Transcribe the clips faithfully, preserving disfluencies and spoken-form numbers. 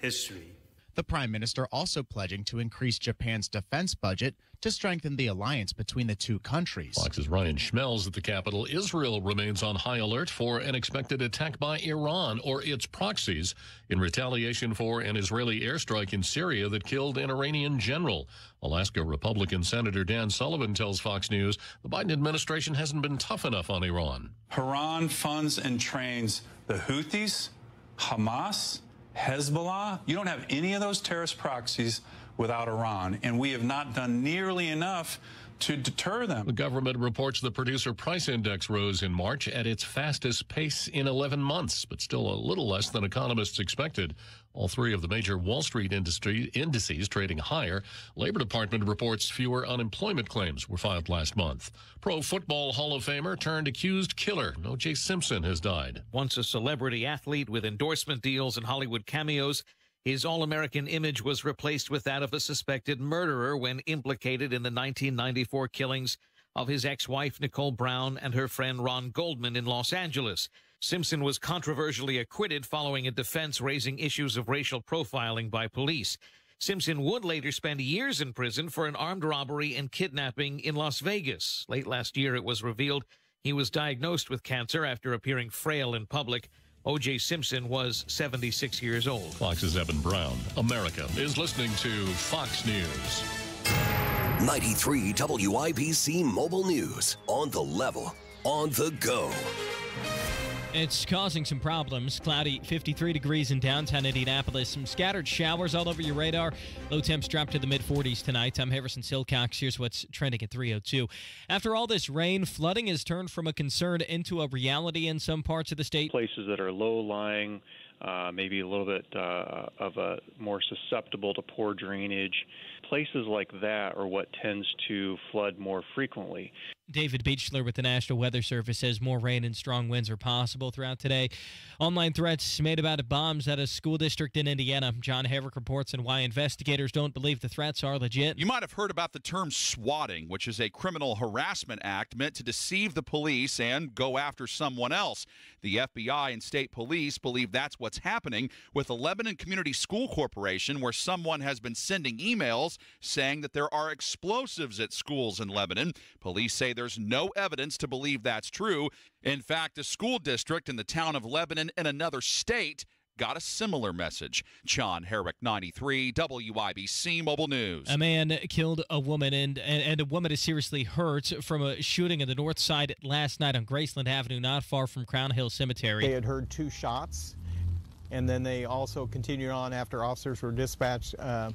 history. The Prime Minister also pledging to increase Japan's defense budget to strengthen the alliance between the two countries. Fox's Ryan Schmelz at the Capitol. Israel remains on high alert for an expected attack by Iran or its proxies in retaliation for an Israeli airstrike in Syria that killed an Iranian general. Alaska Republican Senator Dan Sullivan tells Fox News the Biden administration hasn't been tough enough on Iran. Iran funds and trains the Houthis, Hamas, Hezbollah. You don't have any of those terrorist proxies without Iran, and we have not done nearly enough to deter them. The government reports the producer price index rose in March at its fastest pace in eleven months, but still a little less than economists expected. All three of the major Wall Street industry indices trading higher. Labor Department reports fewer unemployment claims were filed last month. Pro Football Hall of Famer turned accused killer O J Simpson has died. Once a celebrity athlete with endorsement deals and Hollywood cameos, his All-American image was replaced with that of a suspected murderer when implicated in the nineteen ninety-four killings of his ex-wife Nicole Brown and her friend Ron Goldman in Los Angeles. Simpson was controversially acquitted following a defense raising issues of racial profiling by police. Simpson would later spend years in prison for an armed robbery and kidnapping in Las Vegas. Late last year, it was revealed he was diagnosed with cancer after appearing frail in public. O J Simpson was seventy-six years old. Fox's Evan Brown. America is listening to Fox News. ninety-three W I B C Mobile News. On the level, on the go. It's causing some problems. Cloudy, fifty-three degrees in downtown Indianapolis. Some scattered showers all over your radar. Low temps drop to the mid forties tonight. I'm Harrison Silcox. Here's what's trending at three oh two. After all this rain, flooding has turned from a concern into a reality in some parts of the state. Places that are low-lying, uh, maybe a little bit uh, of a more susceptible to poor drainage. Places like that are what tends to flood more frequently. David Beechler with the National Weather Service says more rain and strong winds are possible throughout today. Online threats made about bombs at a school district in Indiana. John Herrick reports on why investigators don't believe the threats are legit. You might have heard about the term swatting, which is a criminal harassment act meant to deceive the police and go after someone else. The F B I and state police believe that's what's happening with the Lebanon Community School Corporation, where someone has been sending emails saying that there are explosives at schools in Lebanon. Police say there's no evidence to believe that's true. In fact, a school district in the town of Lebanon in another state got a similar message. John Herrick, ninety-three W I B C Mobile News. A man killed a woman and, and, and a woman is seriously hurt from a shooting in the north side last night on Graceland Avenue, not far from Crown Hill Cemetery. They had heard two shots, and then they also continued on after officers were dispatched. Uh,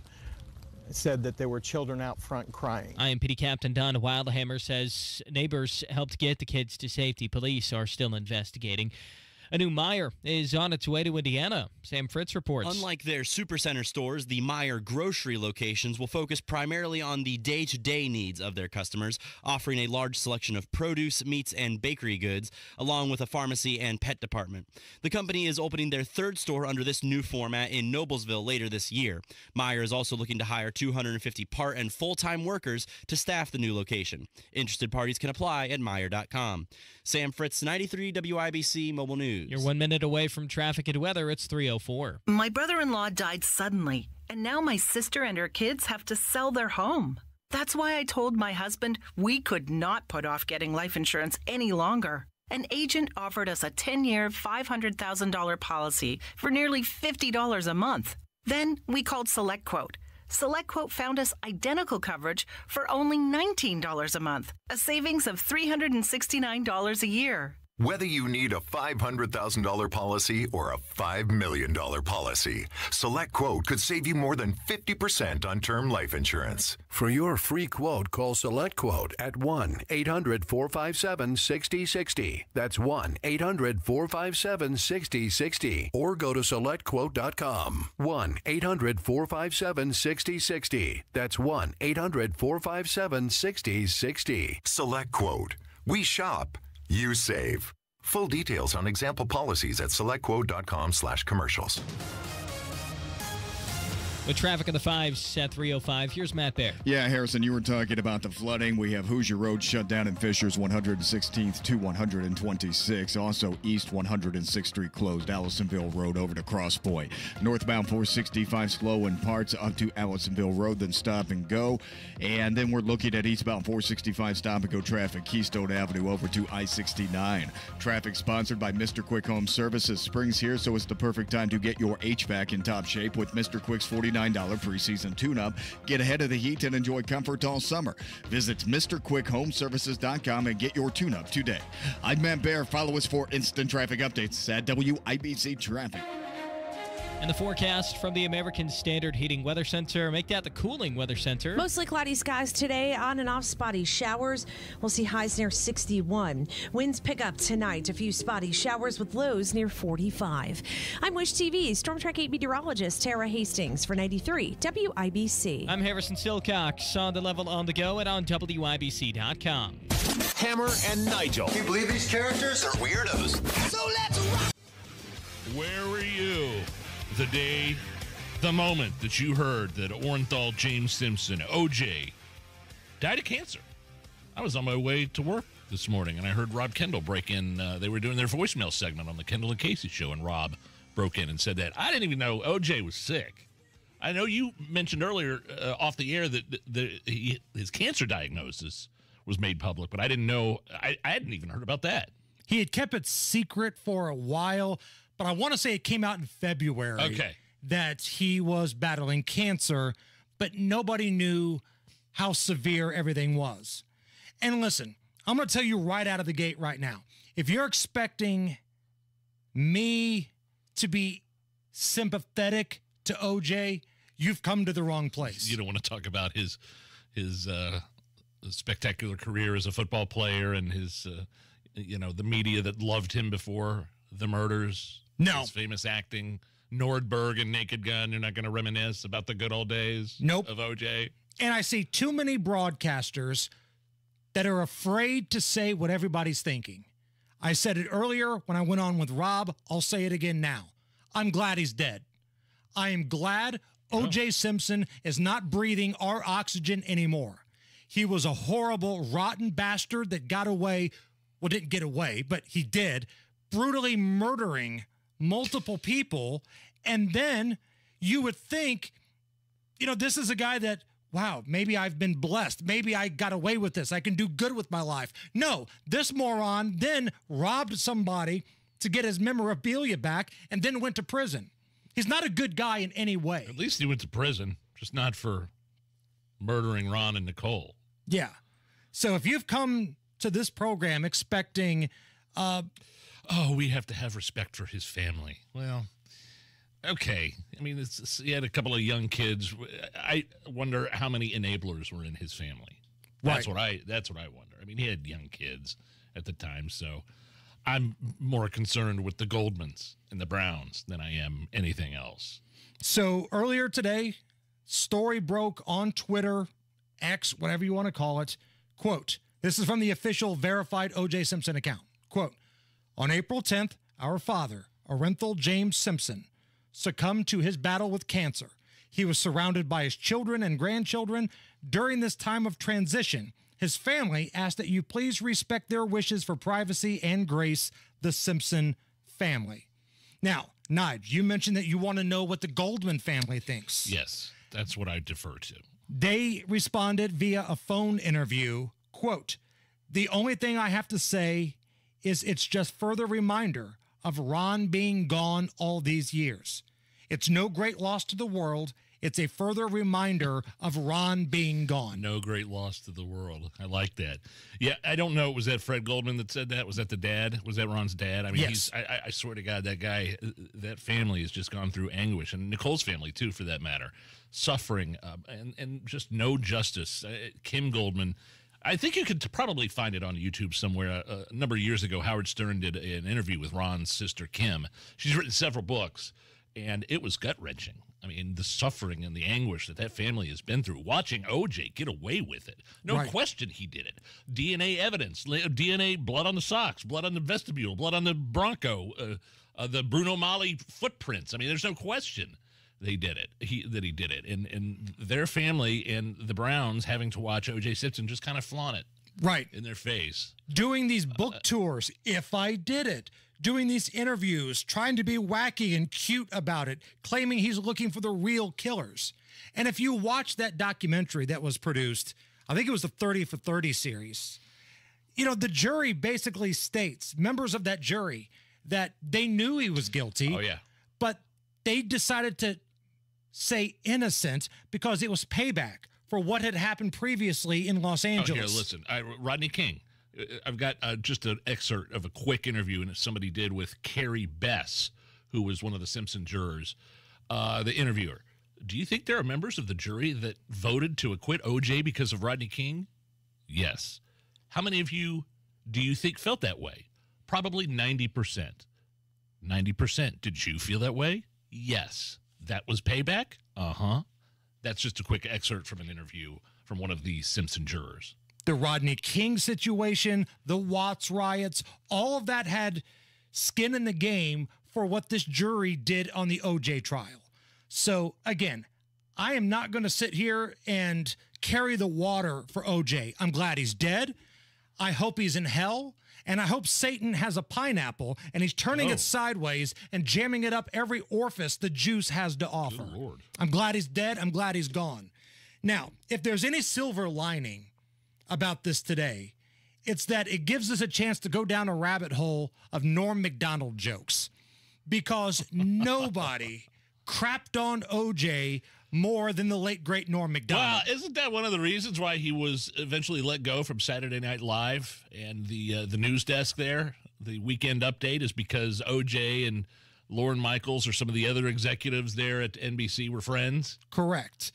said that there were children out front crying. I M P D Captain Don Wildhammer says neighbors helped get the kids to safety. Police are still investigating. A new Meijer is on its way to Indiana. Sam Fritz reports. Unlike their supercenter stores, the Meijer grocery locations will focus primarily on the day-to-day needs of their customers, offering a large selection of produce, meats, and bakery goods, along with a pharmacy and pet department. The company is opening their third store under this new format in Noblesville later this year. Meijer is also looking to hire two hundred fifty part- and full-time workers to staff the new location. Interested parties can apply at Meijer dot com. Sam Fritz, ninety-three W I B C Mobile News. You're one minute away from traffic and weather. It's three oh four. My brother-in-law died suddenly, and now my sister and her kids have to sell their home. That's why I told my husband we could not put off getting life insurance any longer. An agent offered us a ten-year, five hundred thousand dollars policy for nearly fifty dollars a month. Then we called SelectQuote. SelectQuote found us identical coverage for only nineteen dollars a month, a savings of three hundred sixty-nine dollars a year. Whether you need a five hundred thousand dollars policy or a five million dollars policy, SelectQuote could save you more than fifty percent on term life insurance. For your free quote, call SelectQuote at one eight hundred four five seven six zero six zero. That's one eight hundred four five seven six zero six zero. Or go to select quote dot com. one eight hundred four five seven six zero six zero. That's one eight hundred four five seven six zero six zero. SelectQuote. We shop. You save. Full details on example policies at selectquote dot com slash commercials. With traffic on the fives at three oh five, here's Matt Bear. Yeah, Harrison, you were talking about the flooding. We have Hoosier Road shut down in Fishers, one hundred sixteenth to one hundred twenty-sixth. Also, East one hundred sixth Street closed. Allisonville Road over to Cross Point. Northbound four sixty-five slow in parts up to Allisonville Road, then stop and go. And then we're looking at eastbound four sixty-five stop and go traffic, Keystone Avenue over to I sixty-nine. Traffic sponsored by Mister Quick Home Services. Spring's here, so it's the perfect time to get your H V A C in top shape with Mister Quick's forty-nine dollars preseason tune-up. Get ahead of the heat and enjoy comfort all summer. Visit Mr Quick Home Services dot com and get your tune-up today. I'm Matt Bear. Follow us for instant traffic updates at W I B C Traffic. And the forecast from the American Standard Heating Weather Center. Make that the cooling weather center. Mostly cloudy skies today, on and off spotty showers. We'll see highs near sixty-one. Winds pick up tonight. A few spotty showers with lows near forty-five. I'm Wish T V Storm Track eight meteorologist Tara Hastings for ninety-three W I B C. I'm Harrison Silcox on the level on the go and on W I B C dot com. Hammer and Nigel. Can you believe these characters are weirdos? So let's rock. Where were you the day, the moment that you heard that Orenthal James Simpson, O J, died of cancer? I was on my way to work this morning, and I heard Rob Kendall break in. Uh, they were doing their voicemail segment on the Kendall and Casey show, and Rob broke in and said that. I didn't even know O J was sick. I know you mentioned earlier uh, off the air that the, the, he, his cancer diagnosis was made public, but I didn't know. I, I hadn't even heard about that. He had kept it secret for a while, but I want to say it came out in February okay. that he was battling cancer, but nobody knew how severe everything was. And listen, I'm going to tell you right out of the gate right now, if you're expecting me to be sympathetic to O J, you've come to the wrong place. You don't want to talk about his his uh, spectacular career as a football player and his, uh, you know, the media that loved him before the murders. No. His famous acting, Nordberg and Naked Gun. You're not going to reminisce about the good old days nope. of O J? And I see too many broadcasters that are afraid to say what everybody's thinking. I said it earlier when I went on with Rob. I'll say it again now. I'm glad he's dead. I am glad O J Simpson is not breathing our oxygen anymore. He was a horrible, rotten bastard that got away, well, didn't get away, but he did, brutally murdering multiple people. And then you would think, you know, this is a guy that, wow, maybe I've been blessed. Maybe I got away with this. I can do good with my life. No, this moron then robbed somebody to get his memorabilia back and then went to prison. He's not a good guy in any way. At least he went to prison, just not for murdering Ron and Nicole. Yeah. So if you've come to this program expecting... Uh, oh, we have to have respect for his family. Well, okay. I mean, it's, he had a couple of young kids. I wonder how many enablers were in his family. That's right. what I. That's what I wonder. I mean, he had young kids at the time, so I'm more concerned with the Goldmans and the Browns than I am anything else. So earlier today, story broke on Twitter, X, whatever you want to call it. Quote, this is from the official verified O J Simpson account. Quote, on April tenth, our father, Orenthal James Simpson, succumbed to his battle with cancer. He was surrounded by his children and grandchildren. During this time of transition, his family asked that you please respect their wishes for privacy and grace, the Simpson family. Now, Nigel, you mentioned that you want to know what the Goldman family thinks. Yes, that's what I defer to. They responded via a phone interview, quote, the only thing I have to say is it's just further reminder of Ron being gone all these years. It's no great loss to the world. It's a further reminder of Ron being gone. No great loss to the world. I like that. Yeah, I don't know. Was that Fred Goldman that said that? Was that the dad? Was that Ron's dad? I mean, yes. he's, I, I swear to God, that guy, that family has just gone through anguish, and Nicole's family, too, for that matter, suffering uh, and, and just no justice. Uh, Kim Goldman, I think you could probably find it on YouTube somewhere. Uh, a number of years ago, Howard Stern did an interview with Ron's sister, Kim. She's written several books, and it was gut-wrenching. I mean, the suffering and the anguish that that family has been through, watching O J get away with it. No right. question he did it. D N A evidence, D N A, blood on the socks, blood on the vestibule, blood on the Bronco, uh, uh, the Bruno Mali footprints. I mean, there's no question they did it. He that he did it, and and their family and the Browns having to watch O J Simpson just kind of flaunt it right in their face, doing these book uh, tours. If I did it, doing these interviews, trying to be wacky and cute about it, claiming he's looking for the real killers. And if you watch that documentary that was produced, I think it was the thirty for thirty series. You know, the jury basically states, members of that jury, that they knew he was guilty. Oh yeah, but they decided to say innocent because it was payback for what had happened previously in Los Angeles. Oh, here, listen, I, Rodney King. I've got uh, just an excerpt of a quick interview and somebody did with Carrie Bess, who was one of the Simpson jurors. Uh, the interviewer, do you think there are members of the jury that voted to acquit O J because of Rodney King? Yes. How many of you do you think felt that way? Probably ninety percent. ninety percent. Did you feel that way? Yes. That was payback? Uh-huh. That's just a quick excerpt from an interview from one of the Simpson jurors. The Rodney King situation, the Watts riots, all of that had skin in the game for what this jury did on the O J trial. So, again, I am not going to sit here and carry the water for O J. I'm glad he's dead. I hope he's in hell. And I hope Satan has a pineapple and he's turning oh. it sideways and jamming it up every orifice the juice has to offer. Good Lord. I'm glad he's dead. I'm glad he's gone. Now, if there's any silver lining about this today, it's that it gives us a chance to go down a rabbit hole of Norm Macdonald jokes, because nobody crapped on O J more than the late, great Norm Macdonald. Well, isn't that one of the reasons why he was eventually let go from Saturday Night Live and the uh, the news desk there? The Weekend Update is because O J and Lorne Michaels or some of the other executives there at N B C were friends? Correct.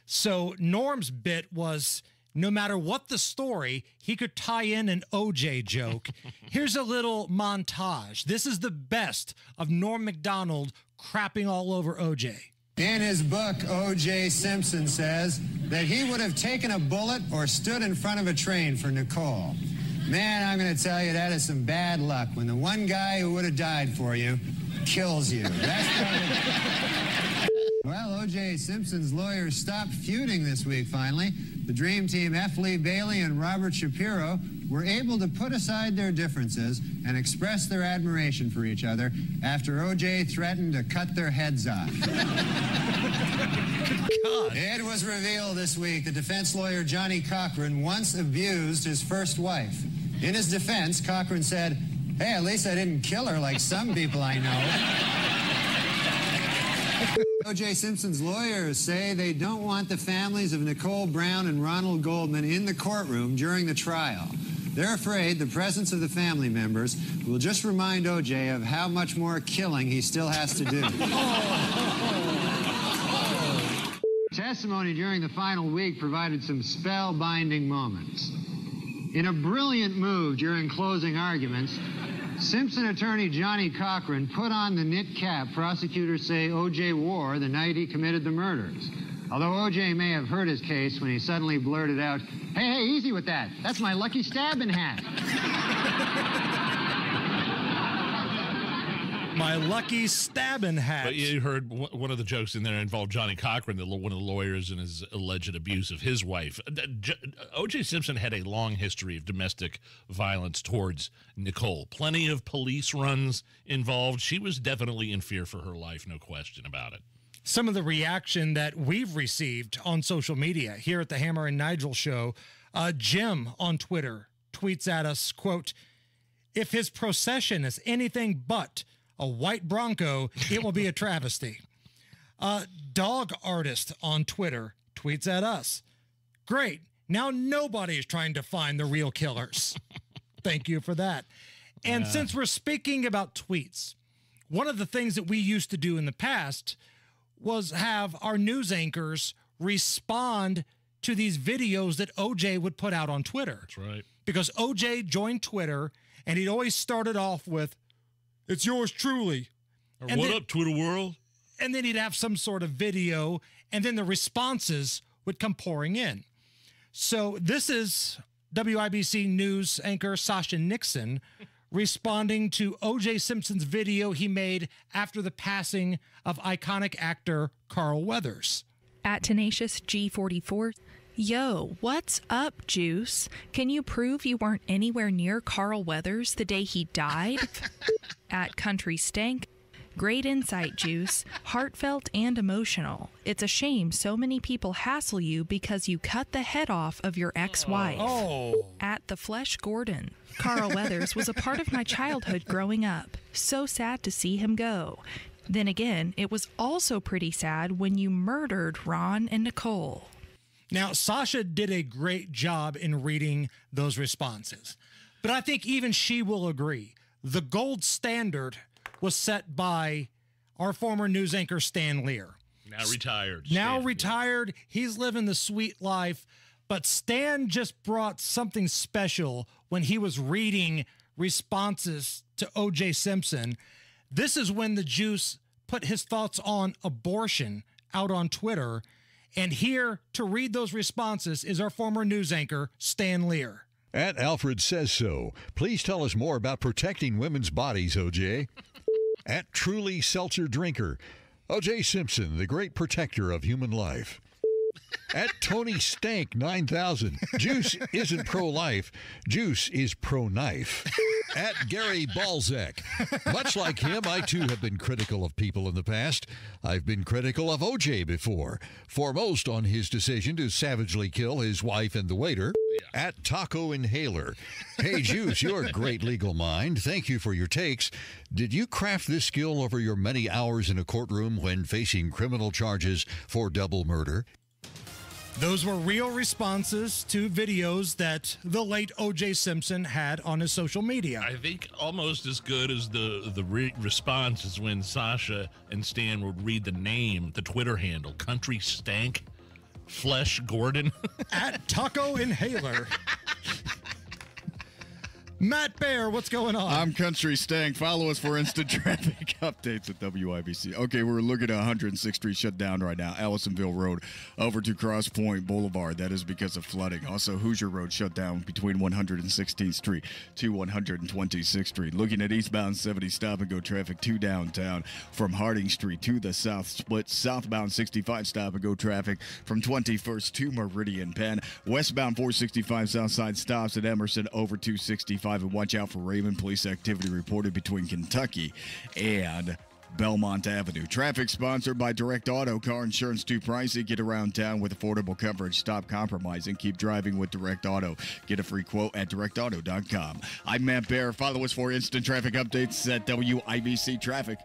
So Norm's bit was, no matter what the story, he could tie in an O J joke. Here's a little montage. This is the best of Norm Macdonald crapping all over O J. In his book, O J Simpson says that he would have taken a bullet or stood in front of a train for Nicole. Man, I'm going to tell you, that is some bad luck when the one guy who would have died for you kills you. That's probably... Well, O J Simpson's lawyers stopped feuding this week, finally. The Dream Team, F. Lee Bailey and Robert Shapiro, were able to put aside their differences and express their admiration for each other after O J threatened to cut their heads off. God. It was revealed this week that defense lawyer Johnny Cochran once abused his first wife. In his defense, Cochran said, "Hey, at least I didn't kill her like some people I know." O J Simpson's lawyers say they don't want the families of Nicole Brown and Ronald Goldman in the courtroom during the trial. They're afraid the presence of the family members will just remind O J of how much more killing he still has to do. Testimony during the final week provided some spellbinding moments. In a brilliant move during closing arguments, Simpson attorney Johnny Cochran put on the knit cap prosecutors say O J wore the night he committed the murders. Although O J may have hurt his case when he suddenly blurted out, "Hey, hey, easy with that. That's my lucky stabbing hat." My lucky stabbing hat. But you heard one of the jokes in there involved Johnny Cochran, the, one of the lawyers, and his alleged abuse of his wife. O J Simpson had a long history of domestic violence towards Nicole. Plenty of police runs involved. She was definitely in fear for her life, no question about it. Some of the reaction that we've received on social media here at the Hammer and Nigel show, uh, Jim on Twitter tweets at us, quote, "If his procession is anything but a white Bronco, it will be a travesty." Uh, Dog Artist on Twitter tweets at us, "Great, now nobody's trying to find the real killers." Thank you for that. And Yeah. since we're speaking about tweets, one of the things that we used to do in the past was have our news anchors respond to these videos that O J would put out on Twitter. That's right. Because O J joined Twitter, and he'd always started off with, "It's yours truly." Or, And what then- up, Twitter world? And then he'd have some sort of video, and then the responses would come pouring in. So this is W I B C News anchor Sasha Nixon responding to O J Simpson's video he made after the passing of iconic actor Carl Weathers. At Tenacious G forty-four, yo, what's up, Juice? Can you prove you weren't anywhere near Carl Weathers the day he died? At Country Stank, great insight, Juice. Heartfelt and emotional. It's a shame so many people hassle you because you cut the head off of your ex-wife. Oh. At The Flesh Gordon, Carl Weathers was a part of my childhood growing up. So sad to see him go. Then again, it was also pretty sad when you murdered Ron and Nicole. Now, Sasha did a great job in reading those responses, but I think even she will agree. The gold standard was set by our former news anchor, Stan Lear. Now retired. Now Stan. retired. He's living the sweet life, but Stan just brought something special when he was reading responses to O J Simpson. This is when the Juice put his thoughts on abortion out on Twitter. And here to read those responses is our former news anchor, Stan Lear. At Alfred Says So, please tell us more about protecting women's bodies, O J. At Truly Seltzer Drinker, O J Simpson, the great protector of human life. At Tony Stank nine thousand, Juice isn't pro-life, Juice is pro-knife. At Gary Balzac, much like him, I too have been critical of people in the past. I've been critical of O J before, foremost on his decision to savagely kill his wife and the waiter. Yeah. At Taco Inhaler, hey Juice, you're a great legal mind. Thank you for your takes. Did you craft this skill over your many hours in a courtroom when facing criminal charges for double murder? Those were real responses to videos that the late O J Simpson had on his social media. I think almost as good as the the re- response is when Sasha and Stan would read the name, the Twitter handle, Country Stank, Flesh Gordon. At Taco Inhaler. Matt Bear, what's going on? I'm Country Stank. Follow us for instant traffic updates at W I B C. Okay, we're looking at one hundred sixth Street shut down right now. Allisonville Road over to Cross Point Boulevard. That is because of flooding. Also, Hoosier Road shut down between one hundred sixteenth Street to one hundred twenty-sixth Street. Looking at eastbound seventy stop-and-go traffic to downtown from Harding Street to the south split. Southbound sixty-five stop-and-go traffic from twenty-first to Meridian Penn. Westbound four sixty-five Southside stops at Emerson over to sixty-five. And watch out for Raven. Police activity reported between Kentucky and Belmont Avenue. Traffic sponsored by Direct Auto. Car insurance too pricey. Get around town with affordable coverage. Stop compromising. Keep driving with Direct Auto. Get a free quote at direct auto dot com. I'm Matt Bear. Follow us for instant traffic updates at W I B C Traffic.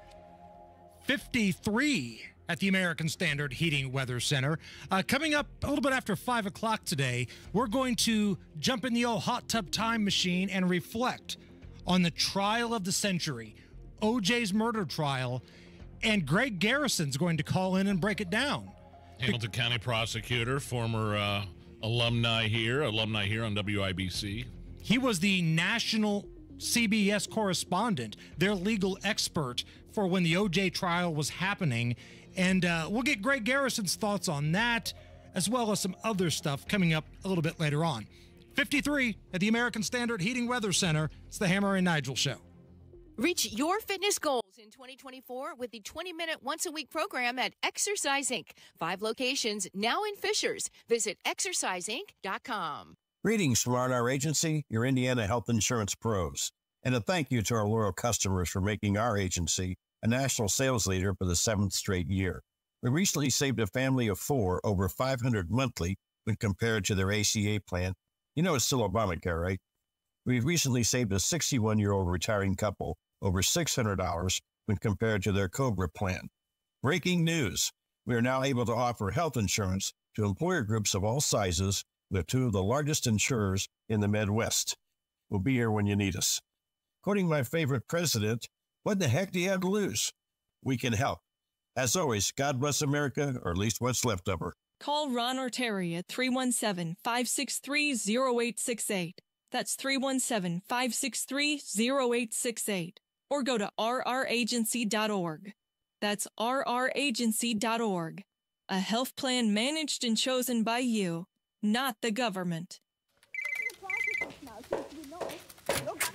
fifty-three at the American Standard Heating Weather Center. Uh, coming up a little bit after five o'clock today, we're going to jump in the old hot tub time machine and reflect on the trial of the century, O J's murder trial, and Greg Garrison's going to call in and break it down. Hamilton Be- County prosecutor, former uh, alumni here, alumni here on W I B C. He was the national C B S correspondent, their legal expert for when the O J trial was happening. And uh, we'll get Greg Garrison's thoughts on that, as well as some other stuff coming up a little bit later on. fifty-three at the American Standard Heating Weather Center. It's the Hammer and Nigel Show. Reach your fitness goals in twenty twenty-four with the twenty-minute once-a-week program at Exercise Incorporated. Five locations now in Fishers. Visit exercise inc dot com. Greetings from R and R Agency, your Indiana health insurance pros. And a thank you to our loyal customers for making our agency a national sales leader for the seventh straight year. We recently saved a family of four over five hundred dollars monthly when compared to their A C A plan. You know it's still Obamacare, right? We've recently saved a sixty-one-year-old retiring couple over six hundred dollars when compared to their COBRA plan. Breaking news. We are now able to offer health insurance to employer groups of all sizes with two of the largest insurers in the Midwest. We'll be here when you need us. Quoting my favorite president, what the heck do you have to lose? We can help. As always, God bless America, or at least what's left of her. Call Ron or Terry at three one seven, five six three, zero eight six eight. That's three one seven, five six three, zero eight six eight. Or go to r r agency dot org. That's r r agency dot org. A health plan managed and chosen by you, not the government.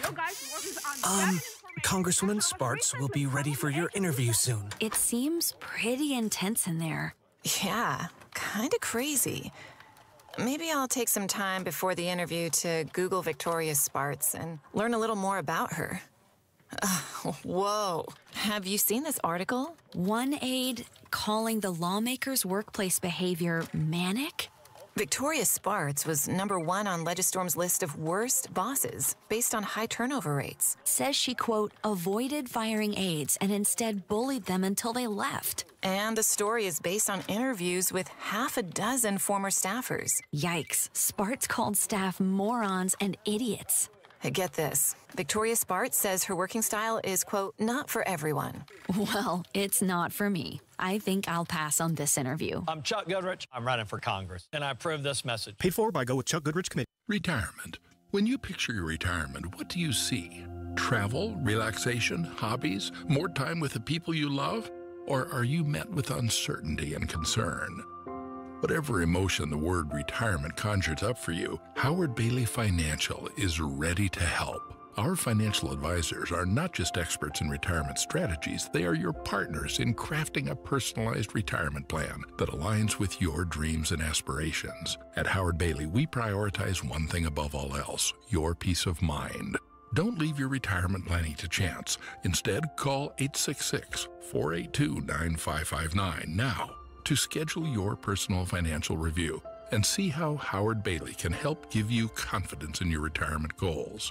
Um, Congresswoman Spartz will be ready for your interview soon. It seems pretty intense in there. Yeah, kind of crazy. Maybe I'll take some time before the interview to Google Victoria Spartz and learn a little more about her. Uh, whoa. Have you seen this article? One aide calling the lawmakers' workplace behavior manic? Victoria Spartz was number one on Legistorm's list of worst bosses based on high turnover rates. Says she, quote, avoided firing aides and instead bullied them until they left. And the story is based on interviews with half a dozen former staffers. Yikes. Spartz called staff morons and idiots. Get this. Victoria Spartz says her working style is, quote, not for everyone. Well, it's not for me. I think I'll pass on this interview. I'm Chuck Goodrich. I'm running for Congress, and I approve this message. Paid for by Go with Chuck Goodrich Committee. Retirement. When you picture your retirement, what do you see? Travel, relaxation, hobbies, more time with the people you love? Or are you met with uncertainty and concern? Whatever emotion the word retirement conjures up for you, Howard Bailey Financial is ready to help. Our financial advisors are not just experts in retirement strategies, they are your partners in crafting a personalized retirement plan that aligns with your dreams and aspirations. At Howard Bailey, we prioritize one thing above all else, your peace of mind. Don't leave your retirement planning to chance. Instead, call eight six six, four eight two, nine five five nine now to schedule your personal financial review and see how Howard Bailey can help give you confidence in your retirement goals.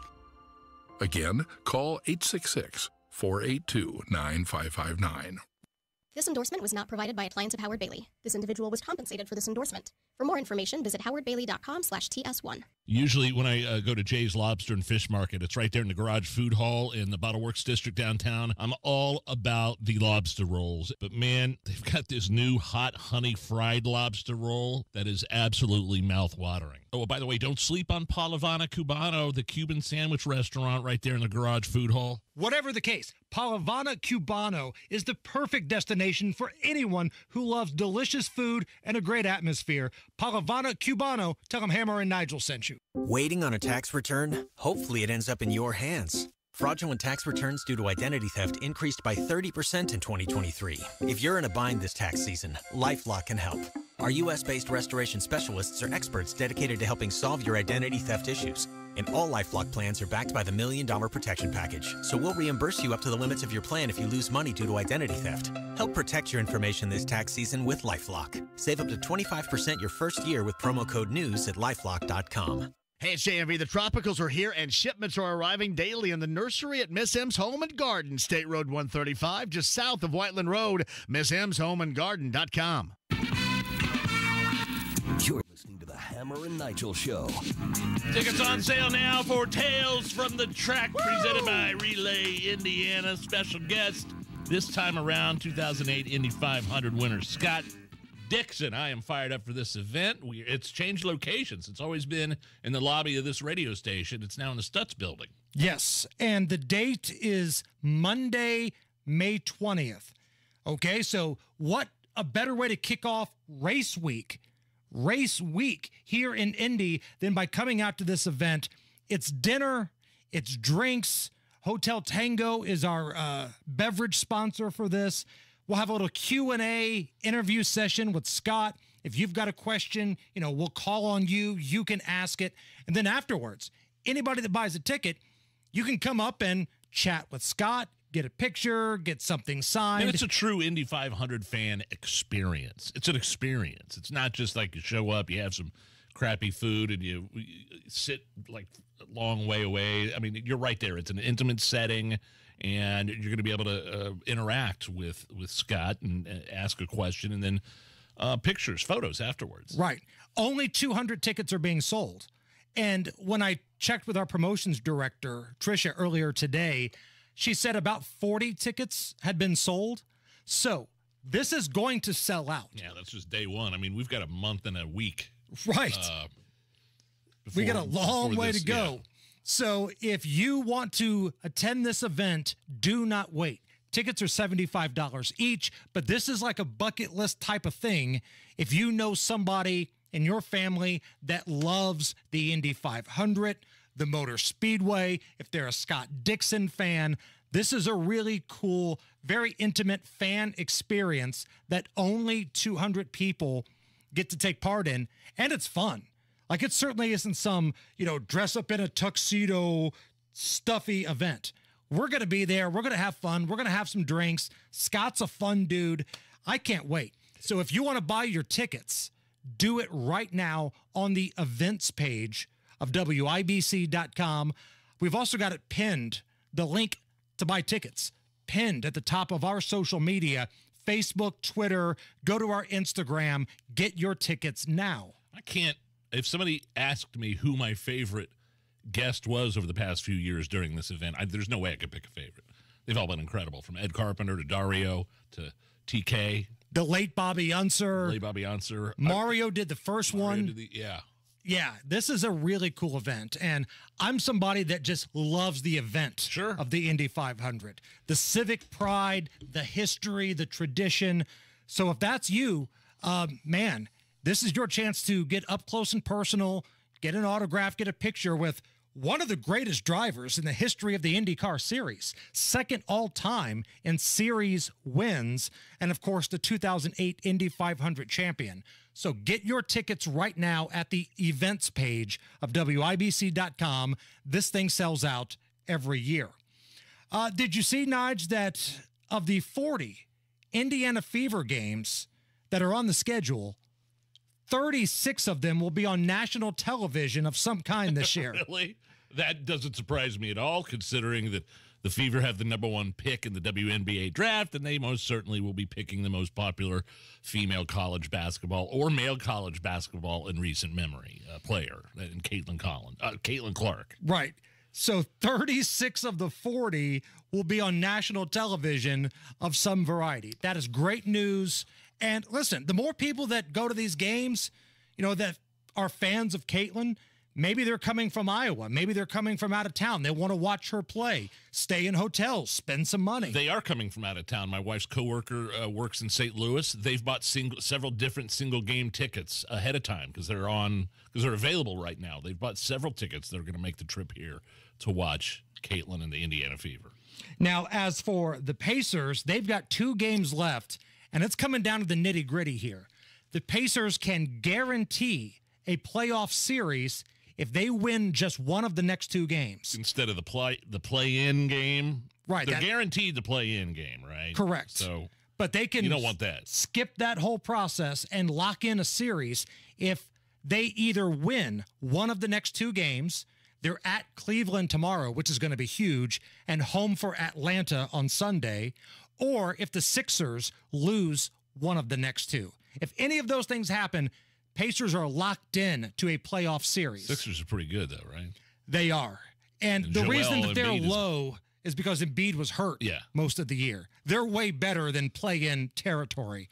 Again, call eight six six, four eight two, nine five five nine. This endorsement was not provided by a client of Howard Bailey. This individual was compensated for this endorsement. For more information, visit howardbailey.com slash TS1. Usually when I uh, go to Jay's Lobster and Fish Market, it's right there in the Garage Food Hall in the Bottle Works District downtown. I'm all about the lobster rolls. But, man, they've got this new hot honey fried lobster roll that is absolutely mouth-watering. Oh, by the way, don't sleep on Palavana Cubano, the Cuban sandwich restaurant right there in the Garage Food Hall. Whatever the case, Palavana Cubano is the perfect destination for anyone who loves delicious food and a great atmosphere. Palavana Cubano, tell them Hammer and Nigel sent you. Waiting on a tax return? Hopefully it ends up in your hands. Fraudulent tax returns due to identity theft increased by thirty percent in twenty twenty-three. If you're in a bind this tax season, LifeLock can help. Our U S based restoration specialists are experts dedicated to helping solve your identity theft issues. And all LifeLock plans are backed by the Million Dollar Protection Package. So we'll reimburse you up to the limits of your plan if you lose money due to identity theft. Help protect your information this tax season with LifeLock. Save up to twenty-five percent your first year with promo code NEWS at lifelock dot com. Hey, it's J M V. The Tropicals are here, and shipments are arriving daily in the nursery at Miss M's Home and Garden, State Road one thirty-five, just south of Whiteland Road. Miss M's Home and Garden dot com. You're listening to the Hammer and Nigel Show. Tickets on sale now for Tales from the Track, Woo! Presented by Relay Indiana. Special guest this time around, two thousand eight Indy five hundred winner Scott Dixon. I am fired up for this event. We, it's changed locations. It's always been in the lobby of this radio station. It's now in the Stutz building. Yes, and the date is Monday, May twentieth. Okay, so what a better way to kick off race week, race week here in Indy than by coming out to this event. It's dinner, it's drinks. Hotel Tango is our uh, beverage sponsor for this. We'll have a little Q and A interview session with Scott. If you've got a question, you know, we'll call on you. You can ask it. And then afterwards, anybody that buys a ticket, you can come up and chat with Scott, get a picture, get something signed. And it's a true Indy five hundred fan experience. It's an experience. It's not just like you show up, you have some crappy food, and you, you sit like a long way away. I mean, you're right there. It's an intimate setting. And you're going to be able to uh, interact with, with Scott and uh, ask a question, and then uh, pictures, photos afterwards. Right. Only two hundred tickets are being sold. And when I checked with our promotions director, Tricia, earlier today, she said about forty tickets had been sold. So this is going to sell out. Yeah, that's just day one. I mean, we've got a month and a week. Right. Uh, before, we got a long way this, to go. Yeah. So if you want to attend this event, do not wait. Tickets are seventy-five dollars each, but this is like a bucket list type of thing. If you know somebody in your family that loves the Indy five hundred, the Motor Speedway, if they're a Scott Dixon fan. This is a really cool, very intimate fan experience that only two hundred people get to take part in, and it's fun. Like, it certainly isn't some, you know, dress up in a tuxedo, stuffy event. We're going to be there. We're going to have fun. We're going to have some drinks. Scott's a fun dude. I can't wait. So if you want to buy your tickets, do it right now on the events page of W I B C dot com. We've also got it pinned, the link to buy tickets, pinned at the top of our social media, Facebook, Twitter. Go to our Instagram. Get your tickets now. I can't, if somebody asked me who my favorite guest was over the past few years during this event, I, there's no way I could pick a favorite. They've all been incredible, from Ed Carpenter to Dario to T K. The late Bobby Unser. Late Bobby Unser. Mario did the first Mario one. did the, yeah. Yeah, this is a really cool event, and I'm somebody that just loves the event sure. of the Indy five hundred. The civic pride, the history, the tradition. So if that's you, uh, man, this is your chance to get up close and personal, get an autograph, get a picture with one of the greatest drivers in the history of the IndyCar Series, second all-time in series wins, and, of course, the two thousand eight Indy five hundred champion. So get your tickets right now at the events page of W I B C dot com. This thing sells out every year. Uh, did you see, Nige, that of the forty Indiana Fever games that are on the schedule, thirty-six of them will be on national television of some kind this year? Really? That doesn't surprise me at all, considering that the Fever have the number one pick in the W N B A draft, and they most certainly will be picking the most popular female college basketball or male college basketball in recent memory uh, player, in Caitlin Collins, uh, Caitlin Clark. Right. So thirty-six of the forty will be on national television of some variety. That is great news. And listen, the more people that go to these games, you know, that are fans of Caitlin, maybe they're coming from Iowa. Maybe they're coming from out of town. They want to watch her play, stay in hotels, spend some money. They are coming from out of town. My wife's coworker uh, works in Saint Louis. They've bought single, several different single game tickets ahead of time because they're on because they're available right now. They've bought several tickets that are going to make the trip here to watch Caitlin and the Indiana Fever. Now, as for the Pacers, they've got two games left, and it's coming down to the nitty-gritty here. The Pacers can guarantee a playoff series if they win just one of the next two games. Instead of the play the play-in game. Right. They're that, guaranteed the play-in game, right? Correct. So but they can you don't want that. Skip that whole process and lock in a series if they either win one of the next two games. They're at Cleveland tomorrow, which is going to be huge, and home for Atlanta on Sunday, or if the Sixers lose one of the next two. If any of those things happen, Pacers are locked in to a playoff series. Sixers are pretty good, though, right? They are. And, and the Joel reason that they're Embiid low is, is because Embiid was hurt yeah. most of the year. They're way better than play-in territory.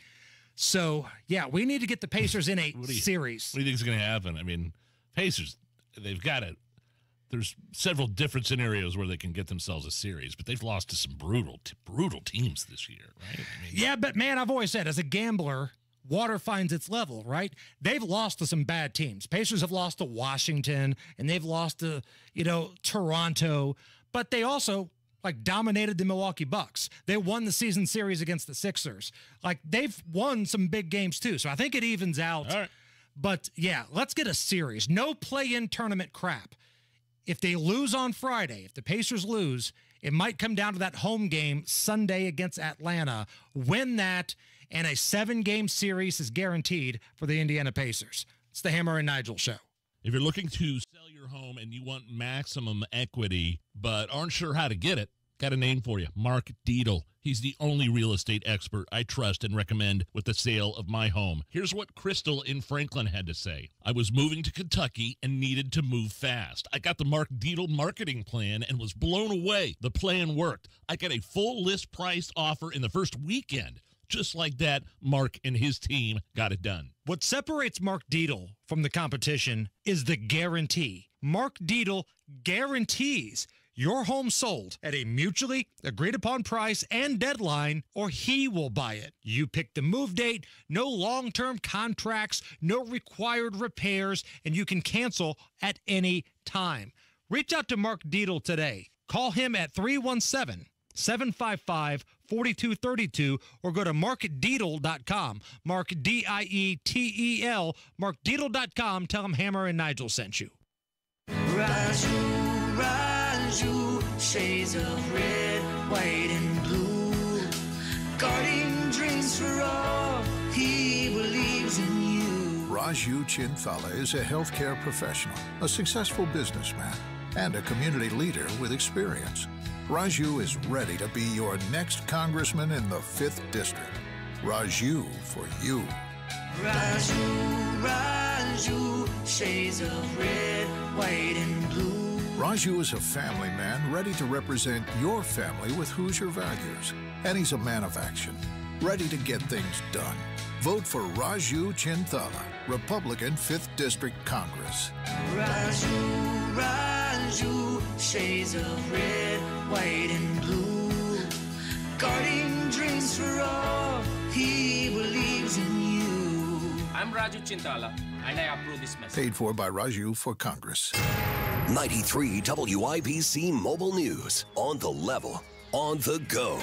So, yeah, we need to get the Pacers in a what you, series. What do you think is going to happen? I mean, Pacers, they've got it. There's several different scenarios where they can get themselves a series, but they've lost to some brutal, brutal teams this year, right? I mean, yeah, but, man, I've always said, as a gambler, water finds its level, right? They've lost to some bad teams. Pacers have lost to Washington, and they've lost to, you know, Toronto, but they also, like, dominated the Milwaukee Bucks. They won the season series against the Sixers. Like, they've won some big games, too, so I think it evens out. All right. But, yeah, let's get a series. No play-in tournament crap. If they lose on Friday, if the Pacers lose, it might come down to that home game Sunday against Atlanta. Win that, and a seven-game series is guaranteed for the Indiana Pacers. It's the Hammer and Nigel Show. If you're looking to sell your home and you want maximum equity but aren't sure how to get it, got a name for you, Mark Dietl. He's the only real estate expert I trust and recommend with the sale of my home. Here's what Crystal in Franklin had to say. I was moving to Kentucky and needed to move fast. I got the Mark Dietl marketing plan and was blown away. The plan worked. I got a full list price offer in the first weekend. Just like that, Mark and his team got it done. What separates Mark Dietl from the competition is the guarantee. Mark Dietl guarantees your home sold at a mutually agreed upon price and deadline, or he will buy it. You pick the move date, no long-term contracts, no required repairs, and you can cancel at any time. Reach out to Mark Dietl today. Call him at three one seven, seven five five, four two three two or go to mark dietl dot com. Mark, D I E T E L, mark dietl dot com. Tell him Hammer and Nigel sent you. Raju, Raju, shades of red, white, and blue. Guarding dreams for all, he believes in you. Raju Chinthala is a healthcare professional, a successful businessman, and a community leader with experience. Raju is ready to be your next congressman in the fifth District. Raju for you. Raju, Raju, shades of red, white, and blue. Raju is a family man ready to represent your family with Hoosier values. And he's a man of action, ready to get things done. Vote for Raju Chinthala, Republican fifth District Congress. Raju, Raju, shades of red, white, and blue. Guarding dreams for all, he believes in you. I'm Raju Chinthala, and I approve this message. Paid for by Raju for Congress. ninety-three W I B C Mobile News. On the level, on the go.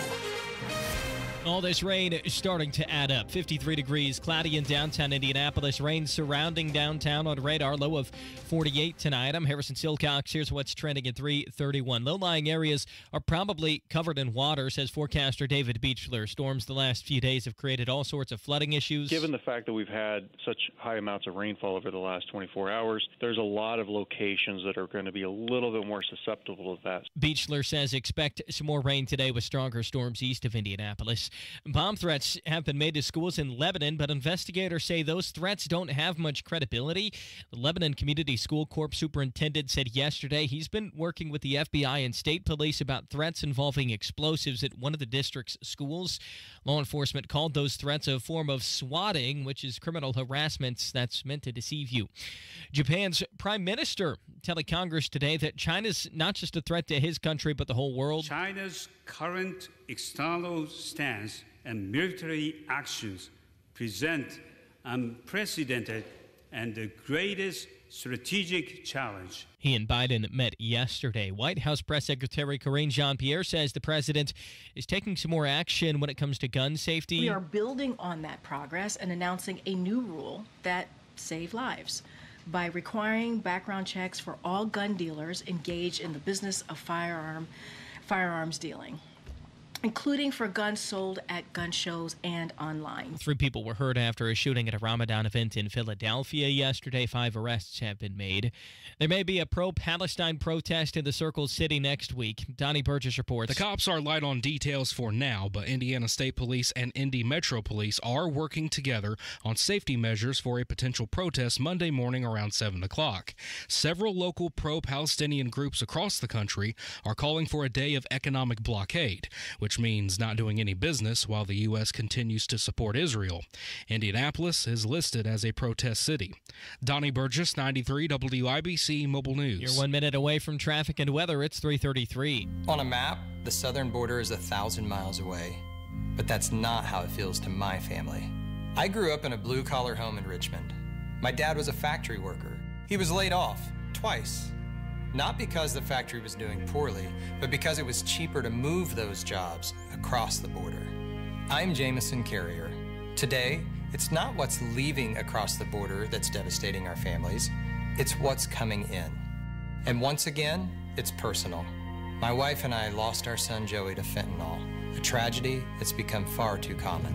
All this rain is starting to add up. fifty-three degrees, cloudy in downtown Indianapolis. Rain surrounding downtown on radar. Low of forty-eight tonight. I'm Harrison Silcox. Here's what's trending at three thirty-one. Low-lying areas are probably covered in water, says forecaster David Beechler. Storms the last few days have created all sorts of flooding issues. Given the fact that we've had such high amounts of rainfall over the last twenty-four hours, there's a lot of locations that are going to be a little bit more susceptible to that. Beechler says expect some more rain today with stronger storms east of Indianapolis. Bomb threats have been made to schools in Lebanon, but investigators say those threats don't have much credibility. The Lebanon Community School Corps superintendent said yesterday he's been working with the F B I and state police about threats involving explosives at one of the district's schools. Law enforcement called those threats a form of swatting, which is criminal harassment that's meant to deceive you. Japan's prime minister telling Congress today that China's not just a threat to his country, but the whole world. China's current external stance and military actions present unprecedented and the greatest strategic challenge. He and Biden met yesterday. White House Press Secretary Karine Jean-Pierre says the president is taking some more action when it comes to gun safety. We are building on that progress and announcing a new rule that saves lives by requiring background checks for all gun dealers engaged in the business of firearm firearms dealing, including for guns sold at gun shows and online. Three people were hurt after a shooting at a Ramadan event in Philadelphia yesterday. Five arrests have been made. There may be a pro-Palestine protest in the Circle City next week. Donnie Burgess reports. The cops are light on details for now, but Indiana State Police and Indy Metro Police are working together on safety measures for a potential protest Monday morning around seven o'clock. Several local pro-Palestinian groups across the country are calling for a day of economic blockade, which which means not doing any business while the U S continues to support Israel. Indianapolis is listed as a protest city. Donnie Burgess, ninety-three W I B C Mobile News. You're one minute away from traffic and weather. It's three thirty-three. On a map, the southern border is a thousand miles away, but that's not how it feels to my family. I grew up in a blue-collar home in Richmond. My dad was a factory worker. He was laid off twice. Not because the factory was doing poorly, but because it was cheaper to move those jobs across the border. I'm Jameson Carrier. Today, it's not what's leaving across the border that's devastating our families, it's what's coming in. And once again, it's personal. My wife and I lost our son Joey to fentanyl, a tragedy that's become far too common.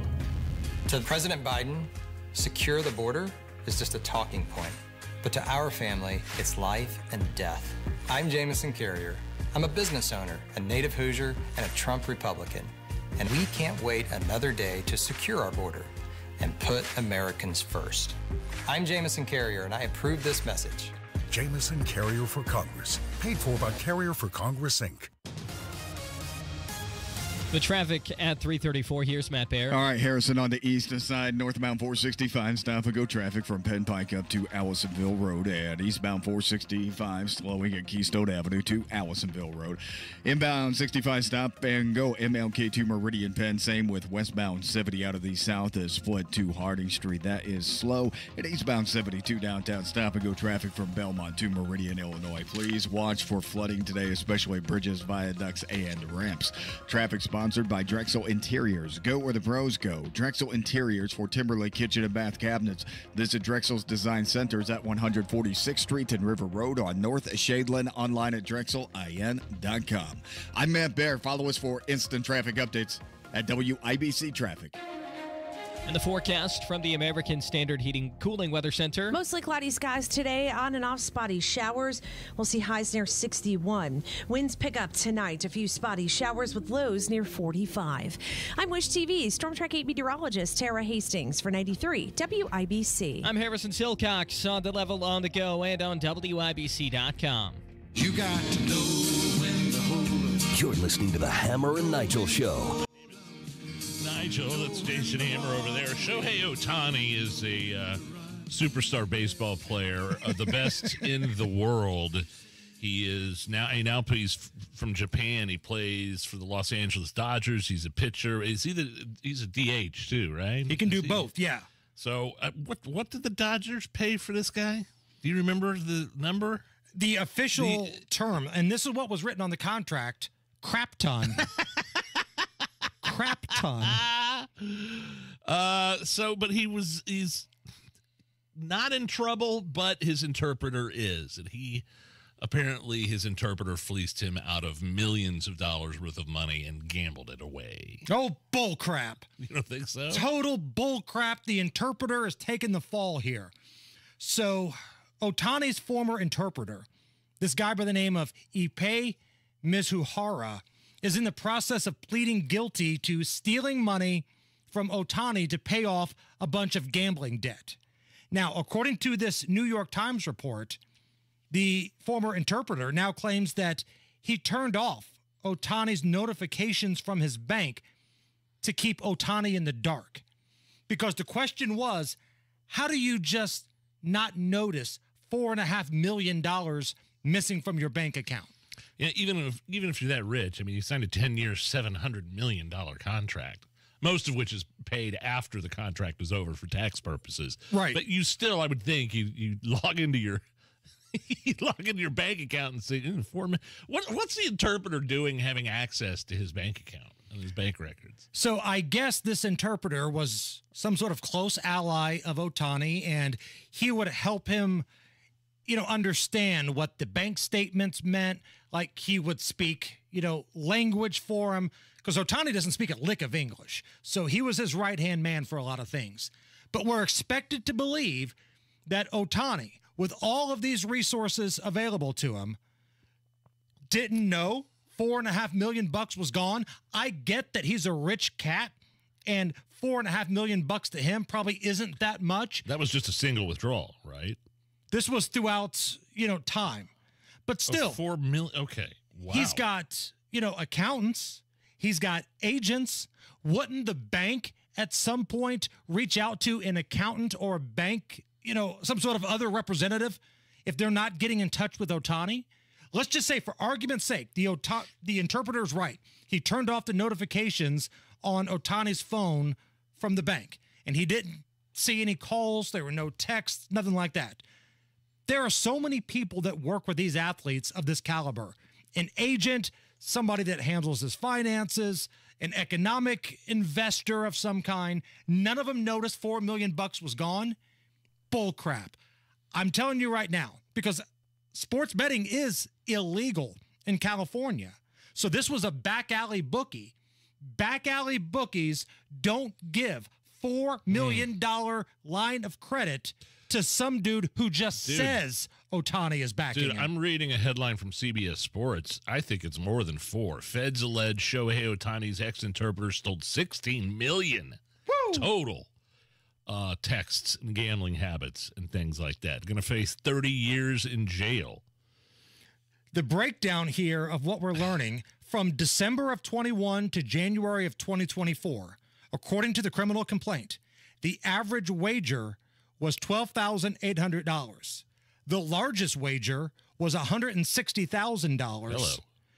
To President Biden, secure the border is just a talking point. But to our family, it's life and death. I'm Jameson Carrier. I'm a business owner, a native Hoosier, and a Trump Republican. And we can't wait another day to secure our border and put Americans first. I'm Jameson Carrier, and I approve this message. Jameson Carrier for Congress. Paid for by Carrier for Congress, Incorporated. The traffic at three thirty-four. Here's Matt Baer. All right, Harrison on the eastern side, northbound four sixty-five, stop and go traffic from Penn Pike up to Allisonville Road, and eastbound four sixty-five slowing at Keystone Avenue to Allisonville Road. Inbound sixty-five, stop and go M L K to Meridian Penn. Same with westbound seventy out of the south is split to Harding Street. That is slow. And eastbound seventy-two downtown, stop and go traffic from Belmont to Meridian, Illinois. Please watch for flooding today, especially bridges, viaducts, and ramps. Traffic sponsored by Drexel Interiors. Go where the pros go. Drexel Interiors for Timberlake Kitchen and Bath Cabinets. Visit Drexel's Design Centers at one forty-sixth Street and River Road on North Shadeland. Online at drexel I N dot com. I'm Matt Baer. Follow us for instant traffic updates at W I B C Traffic. And the forecast from the American Standard Heating Cooling Weather Center. Mostly cloudy skies today, on and off spotty showers. We'll see highs near sixty-one. Winds pick up tonight. A few spotty showers with lows near forty-five. I'm Wish T V Storm Track eight meteorologist Tara Hastings for ninety-three W I B C. I'm Harrison Silcox on the level, on the go, and on W I B C dot com. You got to know when to hold up. You're listening to the Hammer and Nigel Show. Nigel, that's Jason Hammer over there. Shohei Ohtani is a uh, superstar baseball player, uh, the best in the world. He is now, he now plays from Japan. He plays for the Los Angeles Dodgers. He's a pitcher. Is he the, he's a D H too, right? He can is do he, both, yeah. So uh, what what did the Dodgers pay for this guy? Do you remember the number? The official the, term, and this is what was written on the contract, crap ton. Crap ton. Uh, so, but he was, he's not in trouble, but his interpreter is. And he, apparently his interpreter fleeced him out of millions of dollars worth of money and gambled it away. Oh, bull crap. You don't think so? Total bull crap. The interpreter is taking the fall here. So, Ohtani's former interpreter, this guy by the name of Ippei Mizuhara, is in the process of pleading guilty to stealing money from Ohtani to pay off a bunch of gambling debt. Now, according to this New York Times report, the former interpreter now claims that he turned off Ohtani's notifications from his bank to keep Ohtani in the dark. Because the question was, how do you just not notice four and a half million dollars missing from your bank account? Yeah, even if even if you're that rich, I mean, you signed a ten-year, seven hundred million dollars contract, most of which is paid after the contract is over for tax purposes. Right. But you still, I would think, you you log into your you log into your bank account and say, mm, four, what what's the interpreter doing having access to his bank account and his bank records? So I guess this interpreter was some sort of close ally of Ohtani, and he would help him, you know, understand what the bank statements meant. Like he would speak, you know, language for him, because Ohtani doesn't speak a lick of English. So he was his right-hand man for a lot of things. But we're expected to believe that Ohtani, with all of these resources available to him, didn't know four and a half million bucks was gone. I get that he's a rich cat, and four and a half million bucks to him probably isn't that much. That was just a single withdrawal, right? This was throughout, you know, time. But still, oh, four million. Okay, wow. He's got, you know, accountants. He's got agents. Wouldn't the bank at some point reach out to an accountant or a bank, you know, some sort of other representative if they're not getting in touch with Ohtani? Let's just say, for argument's sake, the Ota- the interpreter is right. He turned off the notifications on Ohtani's phone from the bank, and he didn't see any calls. There were no texts, nothing like that. There are so many people that work with these athletes of this caliber. An agent, somebody that handles his finances, an economic investor of some kind. None of them noticed four million bucks was gone. Bull crap. I'm telling you right now, because sports betting is illegal in California. So this was a back alley bookie. Back alley bookies don't give four million dollars mm. line of credit to some dude who just dude, says Ohtani is backing dude, him. I'm reading a headline from C B S Sports. I think it's more than four. Feds allege Shohei Ohtani's ex-interpreter stole sixteen million dollars total uh, texts and gambling habits and things like that. Going to face thirty years in jail. the breakdown here of what we're learning from December of twenty-one to January of twenty twenty-four, according to the criminal complaint, the average wager was twelve thousand eight hundred dollars. The largest wager was one hundred sixty thousand dollars. Hello.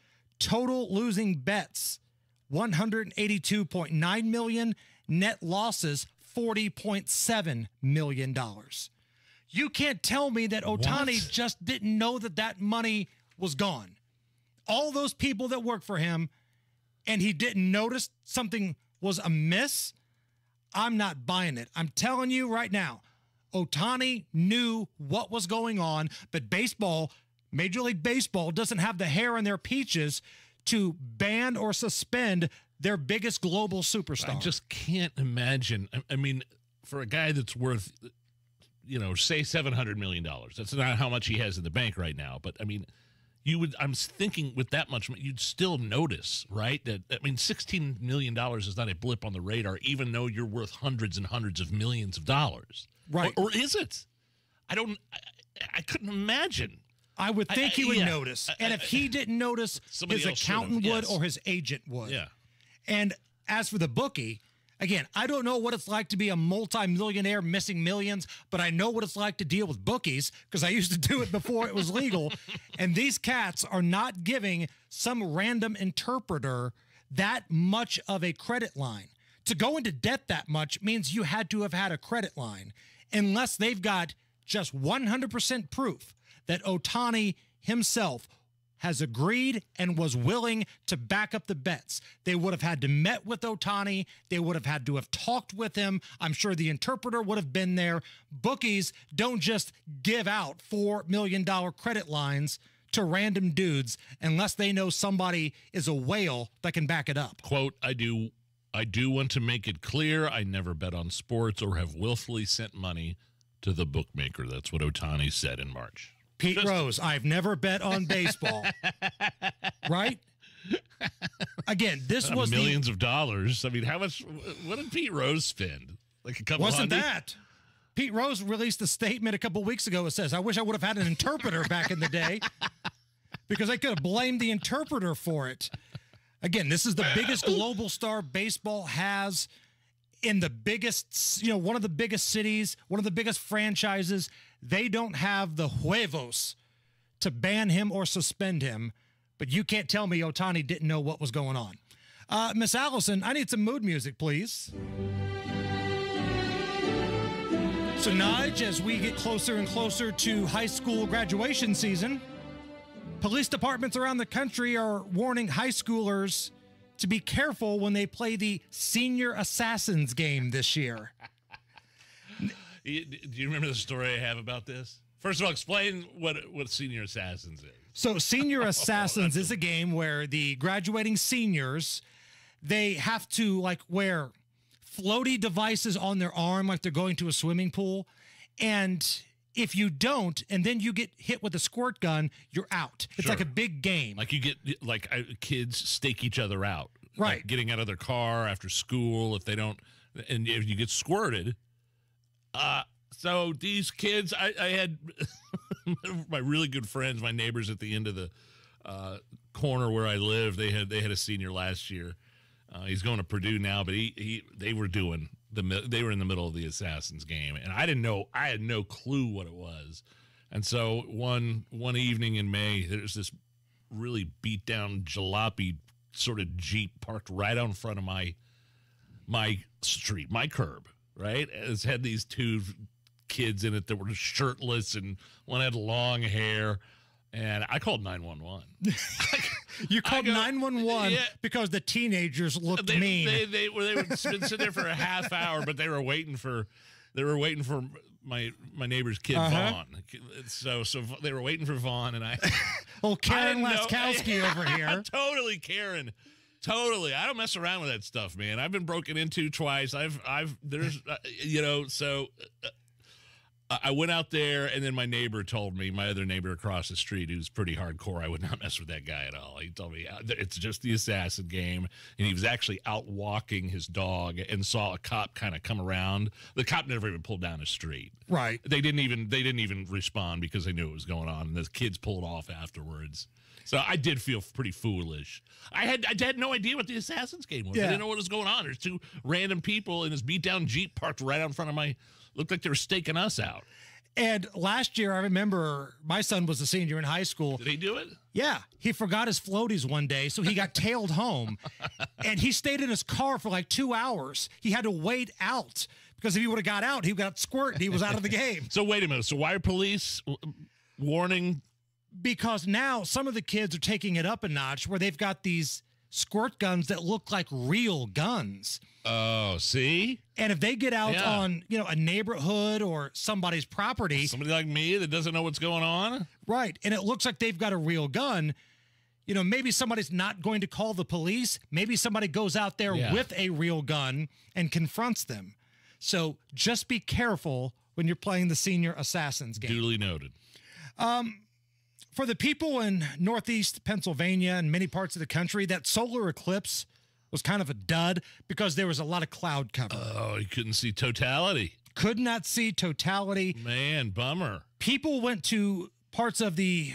Total losing bets, one hundred eighty-two point nine million dollars. Net losses, forty point seven million dollars. You can't tell me that Ohtani What? just didn't know that that money was gone. All those people that work for him, and he didn't notice something was amiss. I'm not buying it. I'm telling you right now, Ohtani knew what was going on, but baseball, Major League Baseball, doesn't have the hair in their peaches to ban or suspend their biggest global superstar. I just can't imagine. I, I mean, for a guy that's worth, you know, say seven hundred million dollars, that's not how much he has in the bank right now. But, I mean, you would, I'm thinking with that much, you'd still notice, right? That, I mean, sixteen million dollars is not a blip on the radar, even though you're worth hundreds and hundreds of millions of dollars. Right. Or, or is it? I don't, I, I couldn't imagine. I would think I, he would yeah. notice. I, and I, if he didn't notice, somebody his else should have, accountant would yes. or his agent would. Yeah. And as for the bookie, again, I don't know what it's like to be a multimillionaire missing millions, but I know what it's like to deal with bookies because I used to do it before it was legal. And these cats are not giving some random interpreter that much of a credit line. To go into debt that much means you had to have had a credit line, unless they've got just one hundred percent proof that Ohtani himself has agreed and was willing to back up the bets. They would have had to met with Ohtani. They would have had to have talked with him. I'm sure the interpreter would have been there. Bookies don't just give out four million dollars credit lines to random dudes unless they know somebody is a whale that can back it up. Quote, I do I do want to make it clear I never bet on sports or have willfully sent money to the bookmaker. That's what Ohtani said in March. Pete Just- Rose, I've never bet on baseball. Right? Again, this Uh, was millions the, of dollars. I mean, how much? What did Pete Rose spend? Like a couple. wasn't hundred? that. Pete Rose released a statement a couple weeks ago that says, I wish I would have had an interpreter back in the day because I could have blamed the interpreter for it. Again, this is the biggest global star baseball has in the biggest, you know, one of the biggest cities, one of the biggest franchises. They don't have the huevos to ban him or suspend him, but you can't tell me Ohtani didn't know what was going on. Uh, Miss Allison, I need some mood music, please. So, Nige, as we get closer and closer to high school graduation season, police departments around the country are warning high schoolers to be careful when they play the Senior Assassins game this year. You- Do you remember the story I have about this? First of all, explain what what Senior Assassins is. So Senior Assassins is a game where the graduating seniors, they have to like wear floaty devices on their arm like they're going to a swimming pool. And if you don't, and then you get hit with a squirt gun, you're out. It's Sure. like a big game. Like you get like uh, kids stake each other out, Right. Like getting out of their car after school if they don't, and if you get squirted. Uh, so these kids, I, I had my really good friends, my neighbors at the end of the uh, corner where I live. They had they had a senior last year. Uh, he's going to Purdue now, but he he they were doing the they were in the middle of the Assassins game, and I didn't know I had no clue what it was. And so one one evening in May, there's this really beat down jalopy sort of Jeep parked right out in front of my my street, my curb. Right, it's had these two kids in it that were shirtless, and one had long hair, and I called nine one one. You called go- nine one one Yeah. because the teenagers looked They mean. they they were they would sit there for a half hour, but they were waiting for they were waiting for my my neighbor's kid Uh-huh. Vaughn. So so they were waiting for Vaughn, and I oh, Karen I didn't know- Laskowski over here. Totally, Karen. Totally. I don't mess around with that stuff, man. I've been broken into twice. I've, I've, there's, uh, you know, so uh, I went out there, and then my neighbor told me, my other neighbor across the street, who's pretty hardcore, I would not mess with that guy at all. He told me it's just the assassin game, and he was actually out walking his dog and saw a cop kind of come around. The cop never even pulled down his street. Right. They didn't even they didn't even respond because they knew what was going on, and the kids pulled off afterwards. So I did feel pretty foolish. I had I had no idea what the assassin's game was. Yeah. I didn't know what was going on. There's two random people in this beat-down Jeep parked right out in front of my. Looked like they were staking us out. And last year, I remember my son was a senior in high school. Did he do it? Yeah. He forgot his floaties one day, so he got tailed home. And he stayed in his car for like two hours. He had to wait out because if he would have got out, he got squirt. He was out of the game. So wait a minute. So why are police warning? Because now some of the kids are taking it up a notch where they've got these squirt guns that look like real guns. Oh, see? And if they get out Yeah. on, you know, a neighborhood or somebody's property. Somebody like me that doesn't know what's going on? Right. And it looks like they've got a real gun. You know, maybe somebody's not going to call the police. Maybe somebody goes out there Yeah. with a real gun and confronts them. So just be careful when you're playing the senior assassins game. Duly noted. Um, for the people in Northeast Pennsylvania and many parts of the country, that solar eclipse was kind of a dud because there was a lot of cloud cover. Oh, you couldn't see totality. Could not see totality. Man, bummer. People went to parts of the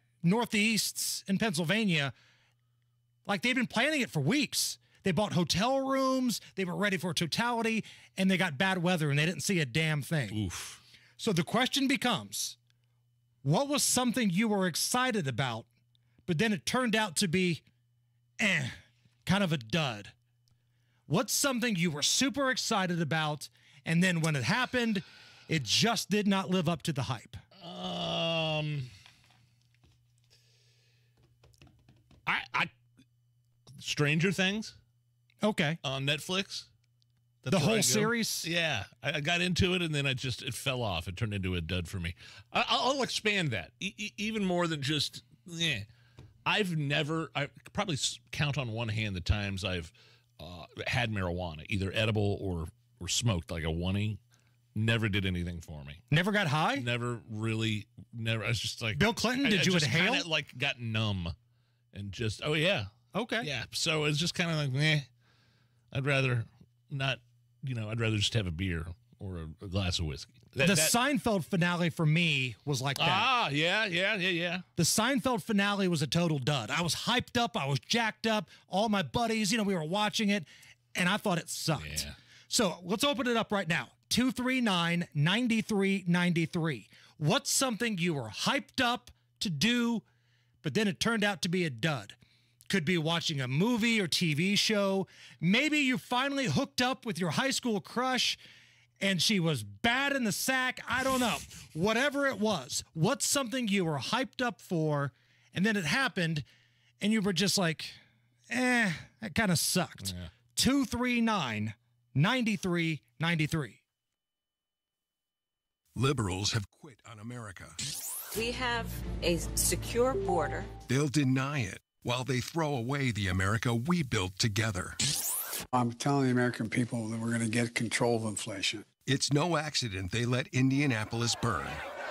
Northeast in Pennsylvania like they've been planning it for weeks. They bought hotel rooms, they were ready for totality, and they got bad weather and they didn't see a damn thing. Oof. So the question becomes, what was something you were excited about, but then it turned out to be eh, kind of a dud? What's something you were super excited about, and then when it happened, it just did not live up to the hype? Um, I, I, Stranger Things. Okay. On Netflix. That's The where I whole go. series? Yeah. I, I got into it, and then I just, it fell off. It turned into a dud for me. I, I'll expand that. E- e- even more than just, eh. I've never, I could probably s- count on one hand the times I've uh, had marijuana, either edible or, or smoked, like a one-ing. Never did anything for me. Never got high? Never really, never. I was just like. Bill Clinton, I, did I you just inhale? Kinda like got numb and just, oh, yeah. Okay. Yeah. So it's just kind of like, eh. I'd rather not, you know, I'd rather just have a beer or a, a glass of whiskey. That, the that, Seinfeld finale for me was like that. Ah, yeah, yeah, yeah, yeah. The Seinfeld finale was a total dud. I was hyped up. I was jacked up. All my buddies, you know, we were watching it, and I thought it sucked. Yeah. So let's open it up right now. two three nine, nine three nine three. What's something you were hyped up to do, but then it turned out to be a dud? Could be watching a movie or T V show. Maybe you finally hooked up with your high school crush and she was bad in the sack. I don't know. Whatever it was, what's something you were hyped up for and then it happened and you were just like, eh, that kind of sucked. Yeah. two three nine, nine three nine three. Liberals have quit on America. We have a secure border. They'll deny it while they throw away the America we built together. I'm telling the American people that we're going to get control of inflation. It's no accident they let Indianapolis burn,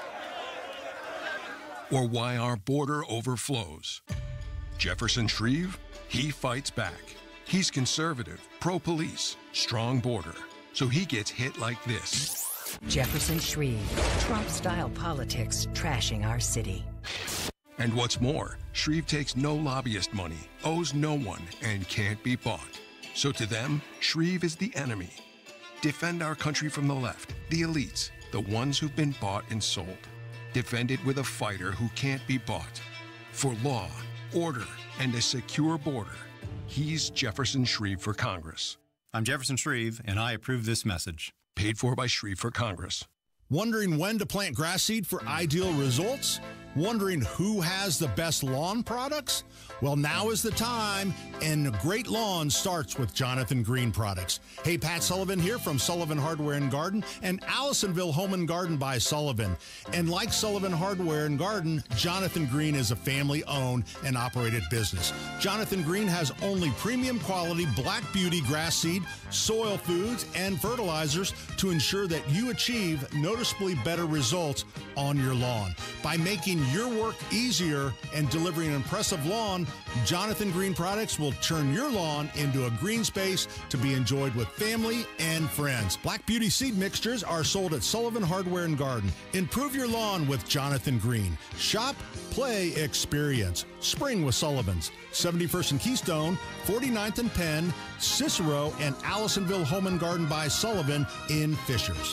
or why our border overflows. Jefferson Shreve, he fights back. He's conservative, pro-police, strong border, so he gets hit like this. Jefferson Shreve, Trump-style politics trashing our city. And what's more, Shreve takes no lobbyist money, owes no one, and can't be bought. So to them, Shreve is the enemy. Defend our country from the left, the elites, the ones who've been bought and sold. Defend it with a fighter who can't be bought. For law, order, and a secure border, he's Jefferson Shreve for Congress. I'm Jefferson Shreve, and I approve this message. Paid for by Shreve for Congress. Wondering when to plant grass seed for ideal results? Wondering who has the best lawn products? Well, now is the time, and great lawn starts with Jonathan Green products. Hey, Pat Sullivan here from Sullivan Hardware and Garden and Allisonville Home and Garden by Sullivan. And like Sullivan Hardware and Garden, Jonathan Green is a family-owned and operated business. Jonathan Green has only premium quality Black Beauty grass seed, soil foods, and fertilizers to ensure that you achieve noticeably better results on your lawn. By making your work easier and delivering an impressive lawn, Jonathan Green products will turn your lawn into a green space to be enjoyed with family and friends. Black Beauty seed mixtures are sold at Sullivan Hardware and Garden. Improve your lawn with Jonathan Green. Shop, play, experience. Spring with Sullivan's. seventy-first and Keystone, forty-ninth and Penn, Cicero, and Allisonville Home and Garden by Sullivan in Fishers.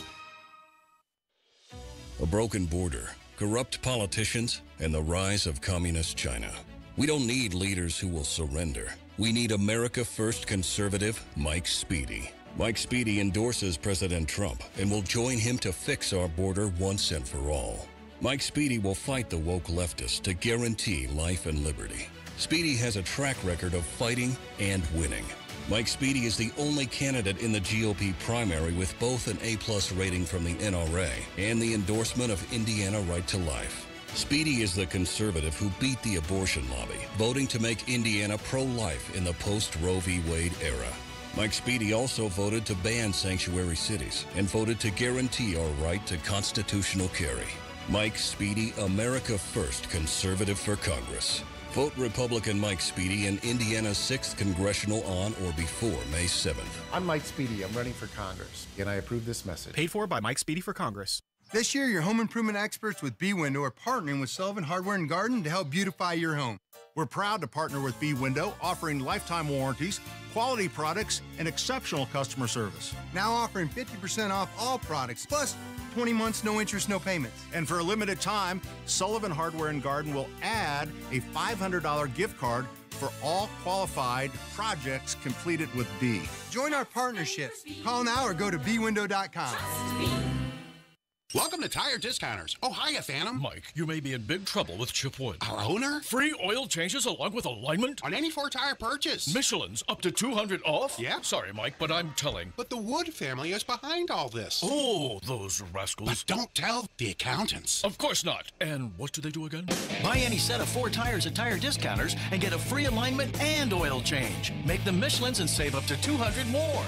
A broken border, corrupt politicians, and the rise of communist China. We don't need leaders who will surrender. We need America First conservative Mike Speedy. Mike Speedy endorses President Trump and will join him to fix our border once and for all. Mike Speedy will fight the woke leftists to guarantee life and liberty. Speedy has a track record of fighting and winning. Mike Speedy is the only candidate in the G O P primary with both an A-plus rating from the N R A and the endorsement of Indiana Right to Life. Speedy is the conservative who beat the abortion lobby, voting to make Indiana pro-life in the post-Roe v. Wade era. Mike Speedy also voted to ban sanctuary cities and voted to guarantee our right to constitutional carry. Mike Speedy, America First conservative for Congress. Vote Republican Mike Speedy in Indiana's sixth Congressional on or before May seventh. I'm Mike Speedy. I'm running for Congress, and I approve this message. Paid for by Mike Speedy for Congress. This year, your home improvement experts with B Window are partnering with Sullivan Hardware and Garden to help beautify your home. We're proud to partner with B Window, offering lifetime warranties, quality products, and exceptional customer service. Now offering fifty percent off all products, plus twenty months, no interest, no payments. And for a limited time, Sullivan Hardware and Garden will add a five hundred dollars gift card for all qualified projects completed with B. Join our partnership. Call now or go to b window dot com. Welcome to Tire Discounters. Oh, hiya, Phantom. Mike, you may be in big trouble with Chip Wood. Our owner? Free oil changes along with alignment? On any four tire purchase. Michelin's up to two hundred off? Yeah. Sorry, Mike, but I'm telling. But the Wood family is behind all this. Oh, those rascals. But don't tell the accountants. Of course not. And what do they do again? Buy any set of four tires at Tire Discounters and get a free alignment and oil change. Make them Michelin's and save up to two hundred more.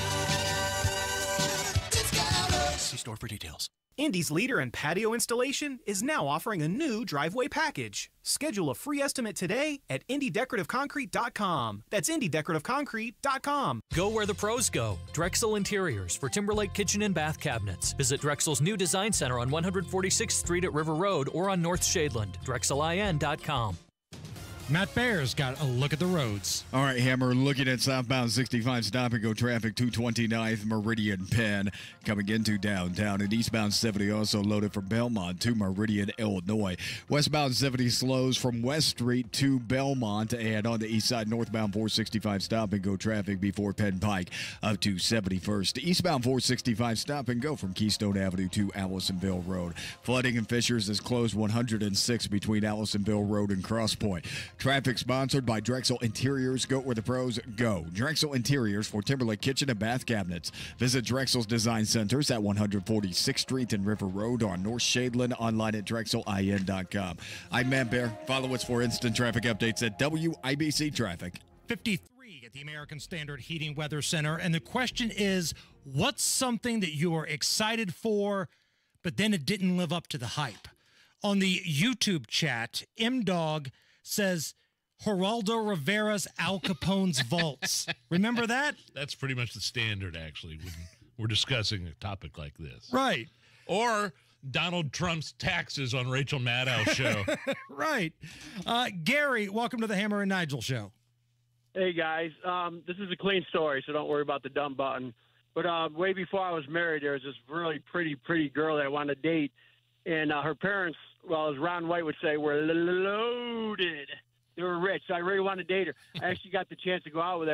See store for details. Indy's leader in patio installation is now offering a new driveway package. Schedule a free estimate today at indy decorative concrete dot com. That's indy decorative concrete dot com. Go where the pros go. Drexel Interiors for Timberlake kitchen and bath cabinets. Visit Drexel's new design center on one forty-sixth Street at River Road or on North Shadeland. drexel I N dot com. Matt Bear's got a look at the roads. All right, Hammer, looking at southbound sixty-five stop-and-go traffic, two twenty-ninth Meridian Penn, coming into downtown. And eastbound seventy also loaded from Belmont to Meridian, Illinois. Westbound seventy slows from West Street to Belmont, and on the east side, northbound four sixty-five stop-and-go traffic before Penn Pike up to seventy-first. Eastbound four sixty-five stop-and-go from Keystone Avenue to Allisonville Road. Flooding in Fishers is closed one hundred six between Allisonville Road and Cross Point. Traffic sponsored by Drexel Interiors. Go where the pros go. Drexel Interiors for Timberlake kitchen and bath cabinets. Visit Drexel's Design Centers at one forty-sixth Street and River Road on North Shadeland. Online at drexel I N dot com. I'm Matt Bear. Follow us for instant traffic updates at W I B C Traffic. fifty-three at the American Standard Heating Weather Center. And the question is, what's something that you are excited for, but then it didn't live up to the hype? On the YouTube chat, M-Dog says Geraldo Rivera's Al Capone's Vaults. Remember that? That's pretty much the standard, actually, when we're discussing a topic like this. Right. Or Donald Trump's taxes on Rachel Maddow's show. Right. Uh, Gary, welcome to the Hammer and Nigel show. Hey, guys. Um, this is a clean story, so don't worry about the dumb button. But uh, way before I was married, there was this really pretty, pretty girl that I wanted to date. And uh, her parents, well, as Ron White would say, were loaded. They were rich. So I really wanted to date her. I actually got the chance to go out with her.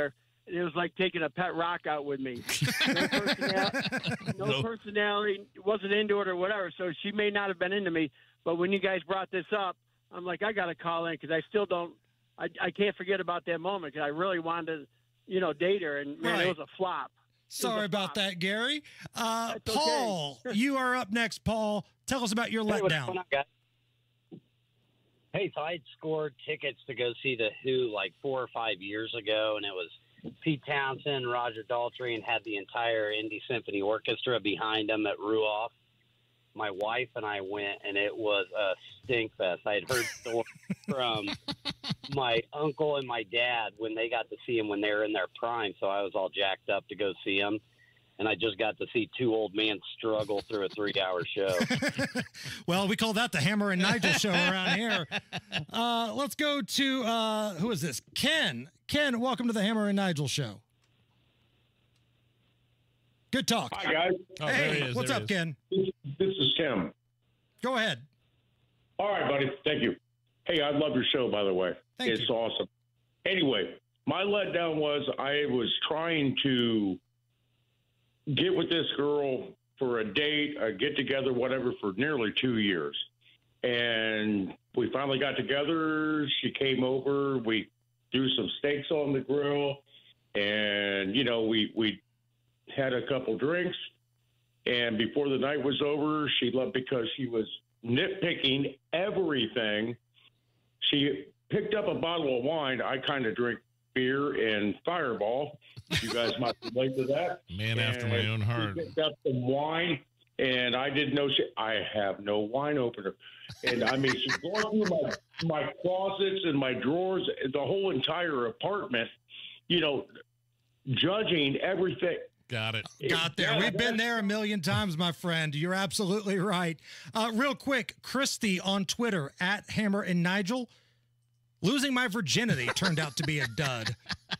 It was like taking a pet rock out with me. No personality, no No. personality, wasn't into it or whatever. So she may not have been into me. But when you guys brought this up, I'm like, I got to call in because I still don't, I, I can't forget about that moment because I really wanted to, you know, date her. And, man, Right. it was a flop. Sorry about that, Gary. Uh, That's okay. Paul, you are up next, Paul. Tell us about your Hey, what's letdown. going on, guys? Hey, so I had scored tickets to go see The Who like four or five years ago, and it was Pete Townsend, Roger Daltrey, and had the entire Indy Symphony Orchestra behind them at Ruoff. My wife and I went, and it was a stink fest. I had heard stories from my uncle and my dad when they got to see him when they were in their prime, so I was all jacked up to go see him. And I just got to see two old men struggle through a three-hour show. Well, we call that the Hammer and Nigel show around here. Uh, let's go to, uh, who is this? Ken. Ken, welcome to the Hammer and Nigel show. Good talk. Hi, guys. Oh, there hey, he is, what's there up, he is. Ken? This, this is Tim. Go ahead. All right, buddy. Thank you. Hey, I love your show, by the way. Thank it's you. awesome. Anyway, my letdown was I was trying to get with this girl for a date, a get together, whatever, for nearly two years. And we finally got together. She came over. We threw some steaks on the grill. And, you know, we, we had a couple drinks. And before the night was over, she left because she was nitpicking everything. She picked up a bottle of wine. I kind of drink beer and Fireball. You guys might relate to that. Man after my And own heart. She picked up some wine, and I didn't know she. I have no wine opener, and I mean she's going through my my closets and my drawers, the whole entire apartment. You know, judging everything. Got it. Got there. Yeah, We've been there a million times, my friend. You're absolutely right. Uh, real quick, Christy on Twitter, at Hammer and Nigel. Losing my virginity turned out to be a dud.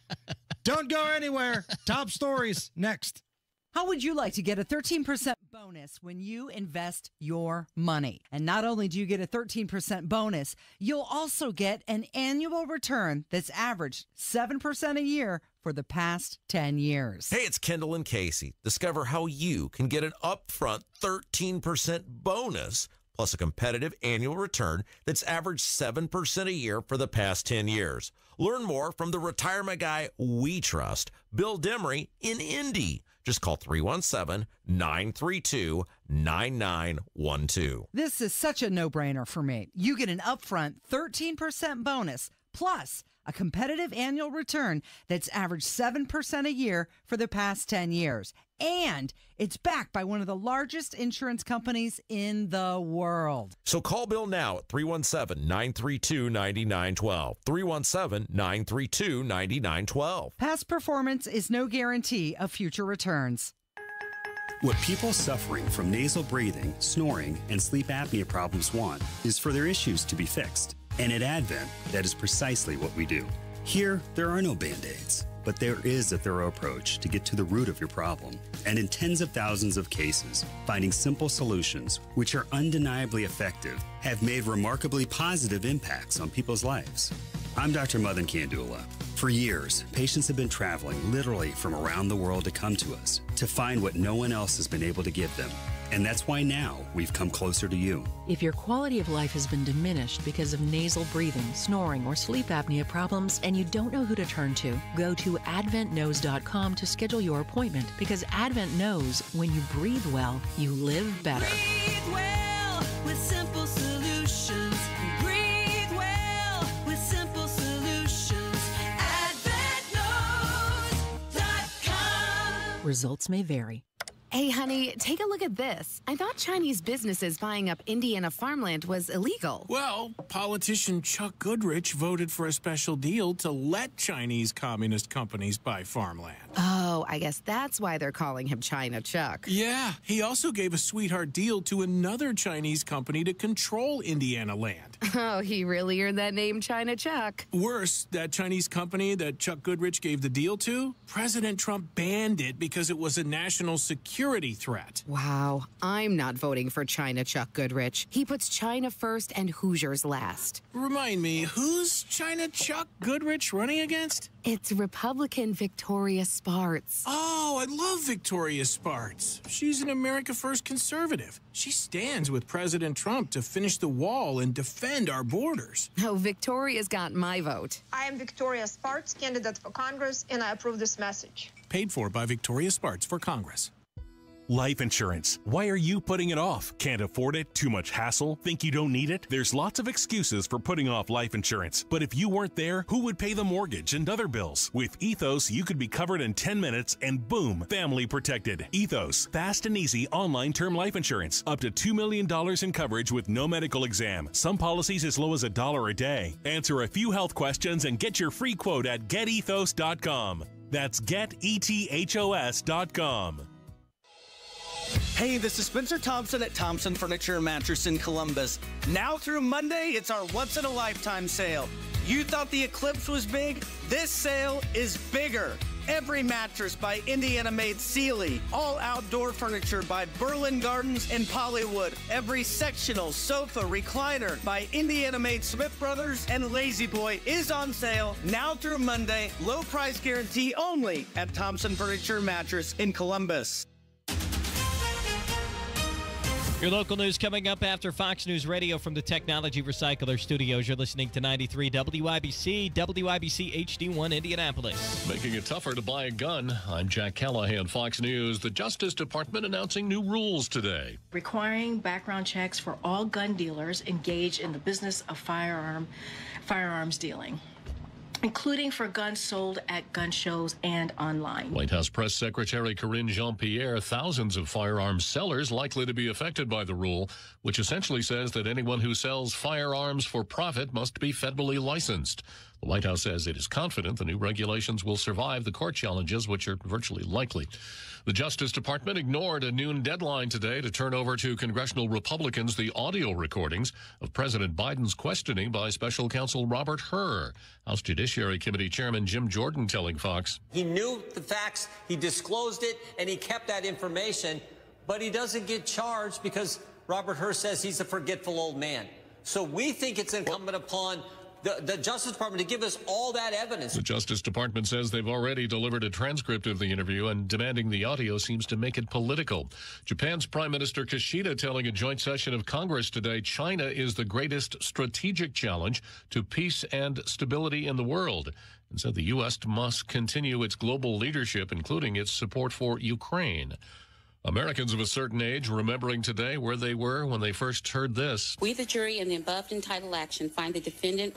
Don't go anywhere. Top stories next. How would you like to get a thirteen percent bonus when you invest your money? And not only do you get a thirteen percent bonus, you'll also get an annual return that's averaged seven percent a year for the past ten years. Hey, it's Kendall and Casey. Discover how you can get an upfront thirteen percent bonus plus a competitive annual return that's averaged seven percent a year for the past ten years. Learn more from the retirement guy we trust, Bill Demery in Indy. Just call three one seven, nine three two, nine nine one two. This is such a no-brainer for me. You get an upfront thirteen percent bonus plus a competitive annual return that's averaged seven percent a year for the past ten years. And it's backed by one of the largest insurance companies in the world. So call Bill now at three one seven, nine three two, nine nine one two. three one seven, nine three two, nine nine one two. Past performance is no guarantee of future returns. What people suffering from nasal breathing, snoring, and sleep apnea problems want is for their issues to be fixed. And at Advent, that is precisely what we do. Here, there are no Band-Aids, but there is a thorough approach to get to the root of your problem. And in tens of thousands of cases, finding simple solutions, which are undeniably effective, have made remarkably positive impacts on people's lives. I'm Doctor Madan Kandula. For years, patients have been traveling literally from around the world to come to us to find what no one else has been able to give them. And that's why now we've come closer to you. If your quality of life has been diminished because of nasal breathing, snoring, or sleep apnea problems, and you don't know who to turn to, go to advent knows dot com to schedule your appointment, because Advent knows when you breathe well, you live better. Breathe well with simple solutions. Breathe well with simple solutions. advent knows dot com. Results may vary. Hey, honey, take a look at this. I thought Chinese businesses buying up Indiana farmland was illegal. Well, politician Chuck Goodrich voted for a special deal to let Chinese communist companies buy farmland. Oh, I guess that's why they're calling him China Chuck. Yeah, he also gave a sweetheart deal to another Chinese company to control Indiana land. Oh, he really earned that name, China Chuck. Worse, that Chinese company that Chuck Goodrich gave the deal to, President Trump banned it because it was a national security security threat. Wow, I'm not voting for China Chuck Goodrich. He puts China first and Hoosiers last. Remind me, who's China Chuck Goodrich running against? It's Republican Victoria Spartz. Oh, I love Victoria Spartz. She's an America First conservative. She stands with President Trump to finish the wall and defend our borders. Oh, Victoria's got my vote. I am Victoria Spartz, candidate for Congress, and I approve this message. Paid for by Victoria Spartz for Congress. Life insurance. Why are you putting it off? Can't afford it? Too much hassle? Think you don't need it? There's lots of excuses for putting off life insurance. But if you weren't there, who would pay the mortgage and other bills? With Ethos, you could be covered in ten minutes and boom, family protected. Ethos, fast and easy online term life insurance. Up to two million dollars in coverage with no medical exam. Some policies as low as a dollar a day. Answer a few health questions and get your free quote at get ethos dot com. That's get ethos dot com. Hey, this is Spencer Thompson at Thompson Furniture and Mattress in Columbus. Now through Monday, it's our once-in-a-lifetime sale. You thought the eclipse was big? This sale is bigger. Every mattress by Indiana-made Sealy. All outdoor furniture by Berlin Gardens and Pollywood. Every sectional, sofa, recliner by Indiana-made Smith Brothers and Lazy Boy is on sale now through Monday. Low price guarantee only at Thompson Furniture and Mattress in Columbus. Your local news coming up after Fox News Radio from the Technology Recycler Studios. You're listening to ninety-three W I B C, W I B C H D one Indianapolis. Making it tougher to buy a gun. I'm Jack Callahan, Fox News. The Justice Department announcing new rules today. Requiring background checks for all gun dealers engaged in the business of firearm firearms dealing, including for guns sold at gun shows and online. White House Press Secretary Karine Jean-Pierre, thousands of firearms sellers likely to be affected by the rule, which essentially says that anyone who sells firearms for profit must be federally licensed. The White House says it is confident the new regulations will survive the court challenges, which are virtually likely. The Justice Department ignored a noon deadline today to turn over to congressional Republicans the audio recordings of President Biden's questioning by Special Counsel Robert Hur. House Judiciary Committee Chairman Jim Jordan telling Fox. He knew the facts, he disclosed it, and he kept that information, but he doesn't get charged because Robert Hur says he's a forgetful old man. So we think it's incumbent upon The, the Justice Department to give us all that evidence. The Justice Department says they've already delivered a transcript of the interview, and demanding the audio seems to make it political. Japan's Prime Minister Kishida telling a joint session of Congress today China is the greatest strategic challenge to peace and stability in the world, and said the U S must continue its global leadership, including its support for Ukraine. Americans of a certain age remembering today where they were when they first heard this. We, the jury, in the above entitled action, find the defendant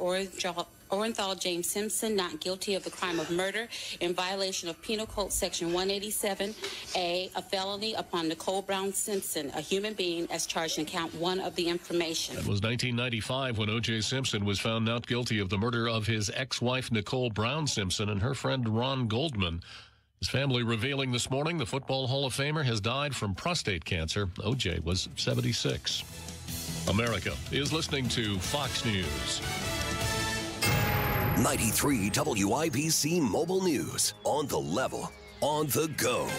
Orenthal James Simpson not guilty of the crime of murder in violation of Penal Code Section one eighty-seven A, a felony upon Nicole Brown Simpson, a human being, as charged in count one of the information. It was nineteen ninety-five when O J Simpson was found not guilty of the murder of his ex-wife Nicole Brown Simpson and her friend Ron Goldman. His family revealing this morning the Football Hall of Famer has died from prostate cancer. O J was seventy-six. America is listening to Fox News. ninety-three W I B C Mobile News. On the level, on the go.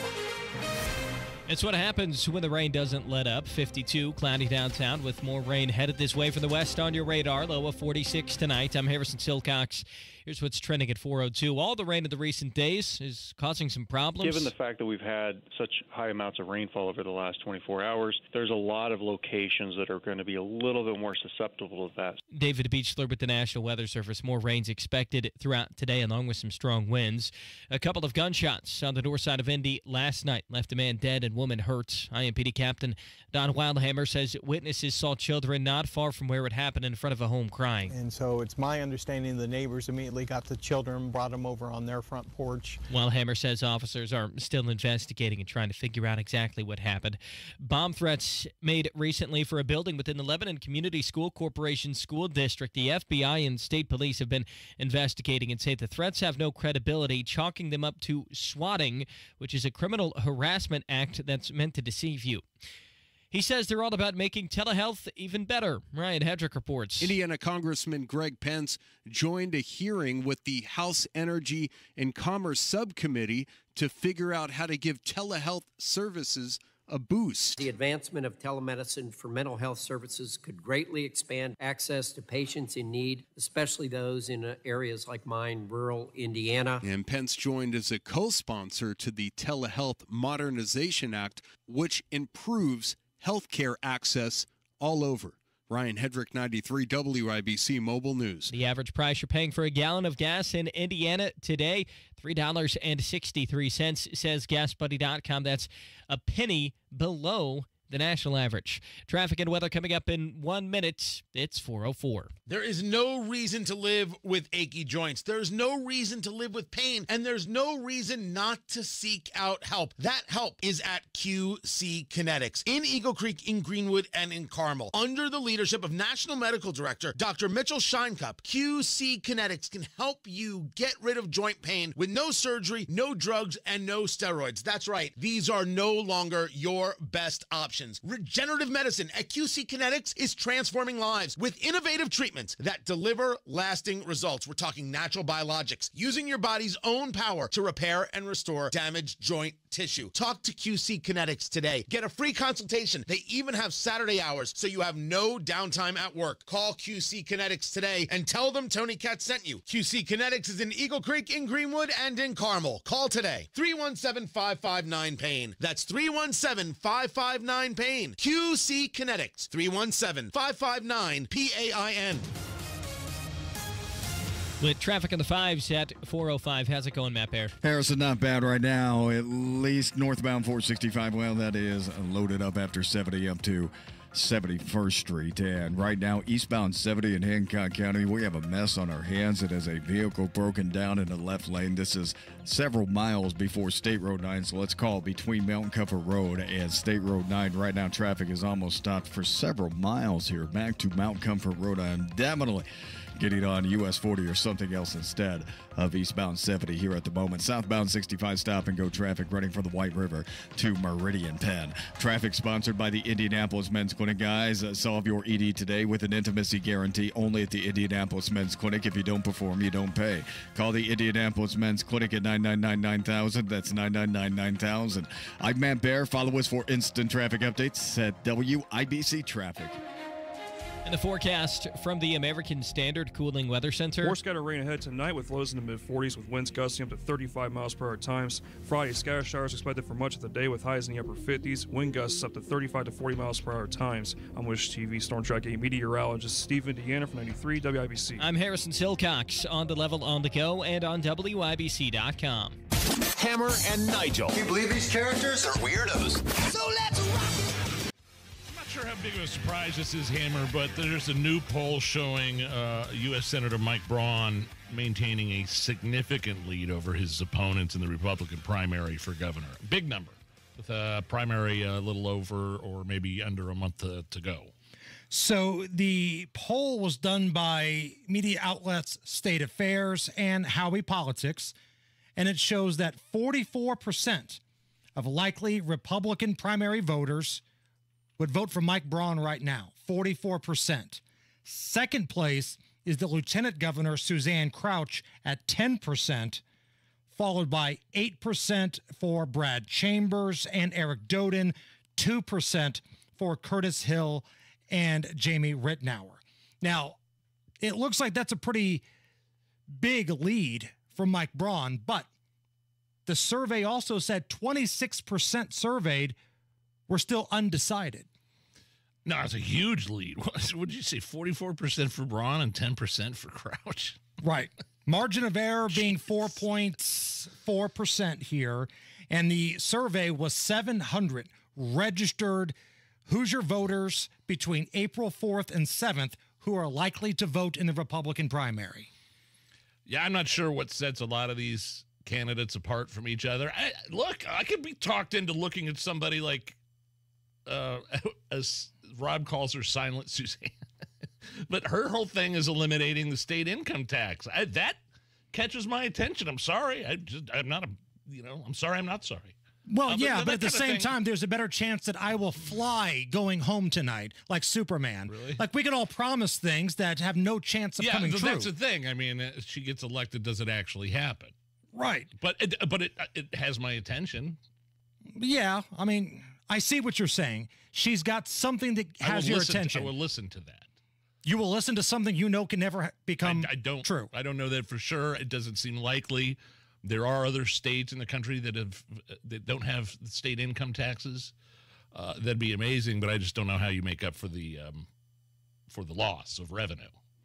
It's what happens when the rain doesn't let up. fifty-two, cloudy downtown with more rain headed this way from the west on your radar. Low of forty-six tonight. I'm Harrison Silcox. Here's what's trending at four oh two. All the rain of the recent days is causing some problems. Given the fact that we've had such high amounts of rainfall over the last twenty-four hours, there's a lot of locations that are going to be a little bit more susceptible to that. David Beechler with the National Weather Service. More rains expected throughout today, along with some strong winds. A couple of gunshots on the north side of Indy last night left a man dead and woman hurt. I M P D Captain Don Wildhammer says witnesses saw children not far from where it happened in front of a home crying. And so it's my understanding the neighbors immediately got the children, brought them over on their front porch. Wildhammer says officers are still investigating and trying to figure out exactly what happened. Bomb threats made recently for a building within the Lebanon Community School Corporation School District. The F B I and state police have been investigating and say the threats have no credibility, chalking them up to swatting, which is a criminal harassment act that's meant to deceive you. He says they're all about making telehealth even better. Ryan Hedrick reports. Indiana Congressman Greg Pence joined a hearing with the House Energy and Commerce Subcommittee to figure out how to give telehealth services a boost. The advancement of telemedicine for mental health services could greatly expand access to patients in need, especially those in areas like mine, rural Indiana. And Pence joined as a co-sponsor to the Telehealth Modernization Act, which improves healthcare access all over. Ryan Hedrick, ninety-three W I B C Mobile News. The average price you're paying for a gallon of gas in Indiana today, three dollars and sixty-three cents, says gas buddy dot com. That's a penny below the national average. Traffic and weather coming up in one minute. It's four oh four. There is no reason to live with achy joints. There's no reason to live with pain, and there's no reason not to seek out help. That help is at Q C Kinetics in Eagle Creek, in Greenwood, and in Carmel. Under the leadership of National Medical Director Doctor Mitchell Shinecup, Q C Kinetics can help you get rid of joint pain with no surgery, no drugs, and no steroids. That's right. These are no longer your best options. Regenerative medicine at Q C Kinetics is transforming lives with innovative treatments that deliver lasting results. We're talking natural biologics, using your body's own power to repair and restore damaged joint tissue. Talk to Q C Kinetics today. Get a free consultation. They even have Saturday hours, so you have no downtime at work. Call Q C Kinetics today and tell them Tony Katz sent you. Q C Kinetics is in Eagle Creek, in Greenwood, and in Carmel. Call today. three one seven, five five nine, pain. That's three one seven, five five nine, pain. Q C Kinetics. three one seven, five five nine, P A I N. With traffic on the fives at four oh five. How's it going, Matt Bear? Harrison, not bad right now. At least northbound four sixty-five. Well, that is loaded up after seventy up to seventy-first Street. And right now, eastbound seventy in Hancock County, we have a mess on our hands. It is a vehicle broken down in the left lane. This is several miles before State Road nine, so let's call it between Mountain Comfort Road and State Road nine. Right now, traffic is almost stopped for several miles here. Back to Mountain Comfort Road, I'm definitely getting on U S forty or something else instead of eastbound seventy here at the moment. Southbound sixty-five stop and go traffic running from the White River to Meridian Penn. Traffic sponsored by the Indianapolis Men's Clinic. Guys, uh, solve your E D today with an intimacy guarantee only at the Indianapolis Men's Clinic. If you don't perform, you don't pay. Call the Indianapolis Men's Clinic at nine nine nine, nine thousand. That's nine nine nine, nine thousand. I'm Matt Bear. Follow us for instant traffic updates at W I B C Traffic. And the forecast from the American Standard Cooling Weather Center. More scattered rain ahead tonight with lows in the mid forties with winds gusting up to thirty-five miles per hour times. Friday, scatter showers expected for much of the day with highs in the upper fifties. Wind gusts up to thirty-five to forty miles per hour times. I'm Wish T V Storm Track eight meteorologist Steve Indiana from ninety-three W I B C. I'm Harrison Silcox on the level on the go and on W I B C dot com. Hammer and Nigel. Can you believe these characters are weirdos? So let's rock it! Not sure how big of a surprise this is, Hammer, but there's a new poll showing uh, U S Senator Mike Braun maintaining a significant lead over his opponents in the Republican primary for governor. Big number, with a primary a little over or maybe under a month to, to go. So the poll was done by media outlets State Affairs and Howie Politics, and it shows that forty-four percent of likely Republican primary voters would vote for Mike Braun right now, forty-four percent. Second place is the Lieutenant Governor Suzanne Crouch at ten percent, followed by eight percent for Brad Chambers and Eric Doden, two percent for Curtis Hill and Jamie Rittenauer. Now, it looks like that's a pretty big lead for Mike Braun, but the survey also said twenty-six percent surveyed were still undecided. No, it's a huge lead. What did you say, forty-four percent for Braun and ten percent for Crouch? Right. Margin of error being four point four percent here, and the survey was seven hundred registered Hoosier voters between April fourth and seventh who are likely to vote in the Republican primary. Yeah, I'm not sure what sets a lot of these candidates apart from each other. I, look, I could be talked into looking at somebody like, uh, as Rob calls her, Silent Suzanne. But her whole thing is eliminating the state income tax. I, that catches my attention. I'm sorry. I just, I'm not a, you know, I'm sorry. I'm not sorry. Well, Uh, but yeah, that but at the kind of same thing- time, there's a better chance that I will fly going home tonight, like Superman. Really? Like, we can all promise things that have no chance of yeah, coming th- true. that's the thing. I mean, if she gets elected, does it actually happen? Right. But it, but it it has my attention. Yeah, I mean, I see what you're saying. She's got something that I has will your listen to- attention. I will listen to that. You will listen to something you know can never ha- become I, I don't, true. I don't know that for sure. It doesn't seem likely. There are other states in the country that have that don't have state income taxes. Uh, that'd be amazing, but I just don't know how you make up for the um, for the loss of revenue.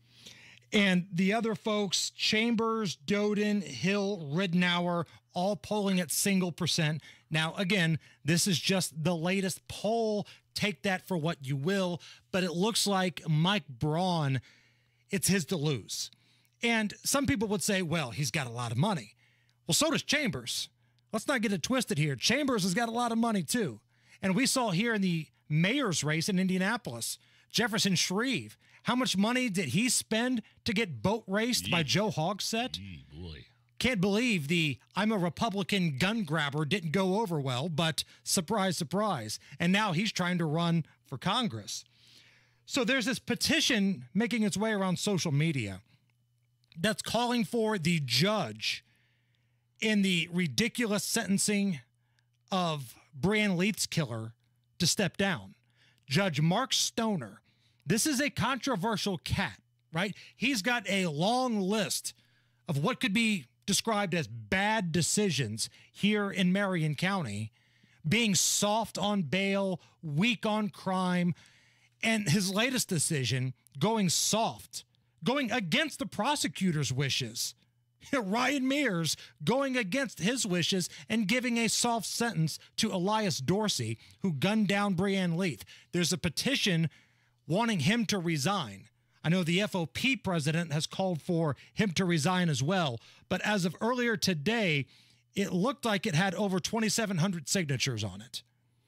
And the other folks, Chambers, Doden, Hill, Ridnour, all polling at single percent. Now, again, this is just the latest poll. Take that for what you will. But it looks like Mike Braun, it's his to lose. And some people would say, well, he's got a lot of money. Well, so does Chambers. Let's not get it twisted here. Chambers has got a lot of money, too. And we saw here in the mayor's race in Indianapolis, Jefferson Shreve, how much money did he spend to get boat raced by Joe Hogsett? Boy. Can't believe the I'm a Republican gun grabber didn't go over well, but surprise, surprise. And now he's trying to run for Congress. So there's this petition making its way around social media that's calling for the judge in the ridiculous sentencing of Brian Leith's killer to step down. Judge Mark Stoner. This is a controversial cat, right? He's got a long list of what could be described as bad decisions here in Marion County, being soft on bail, weak on crime, and his latest decision going soft, going against the prosecutor's wishes. Ryan Mears going against his wishes and giving a soft sentence to Elias Dorsey, who gunned down Brianne Leith. There's a petition wanting him to resign. I know the F O P president has called for him to resign as well, but as of earlier today, it looked like it had over twenty-seven hundred signatures on it.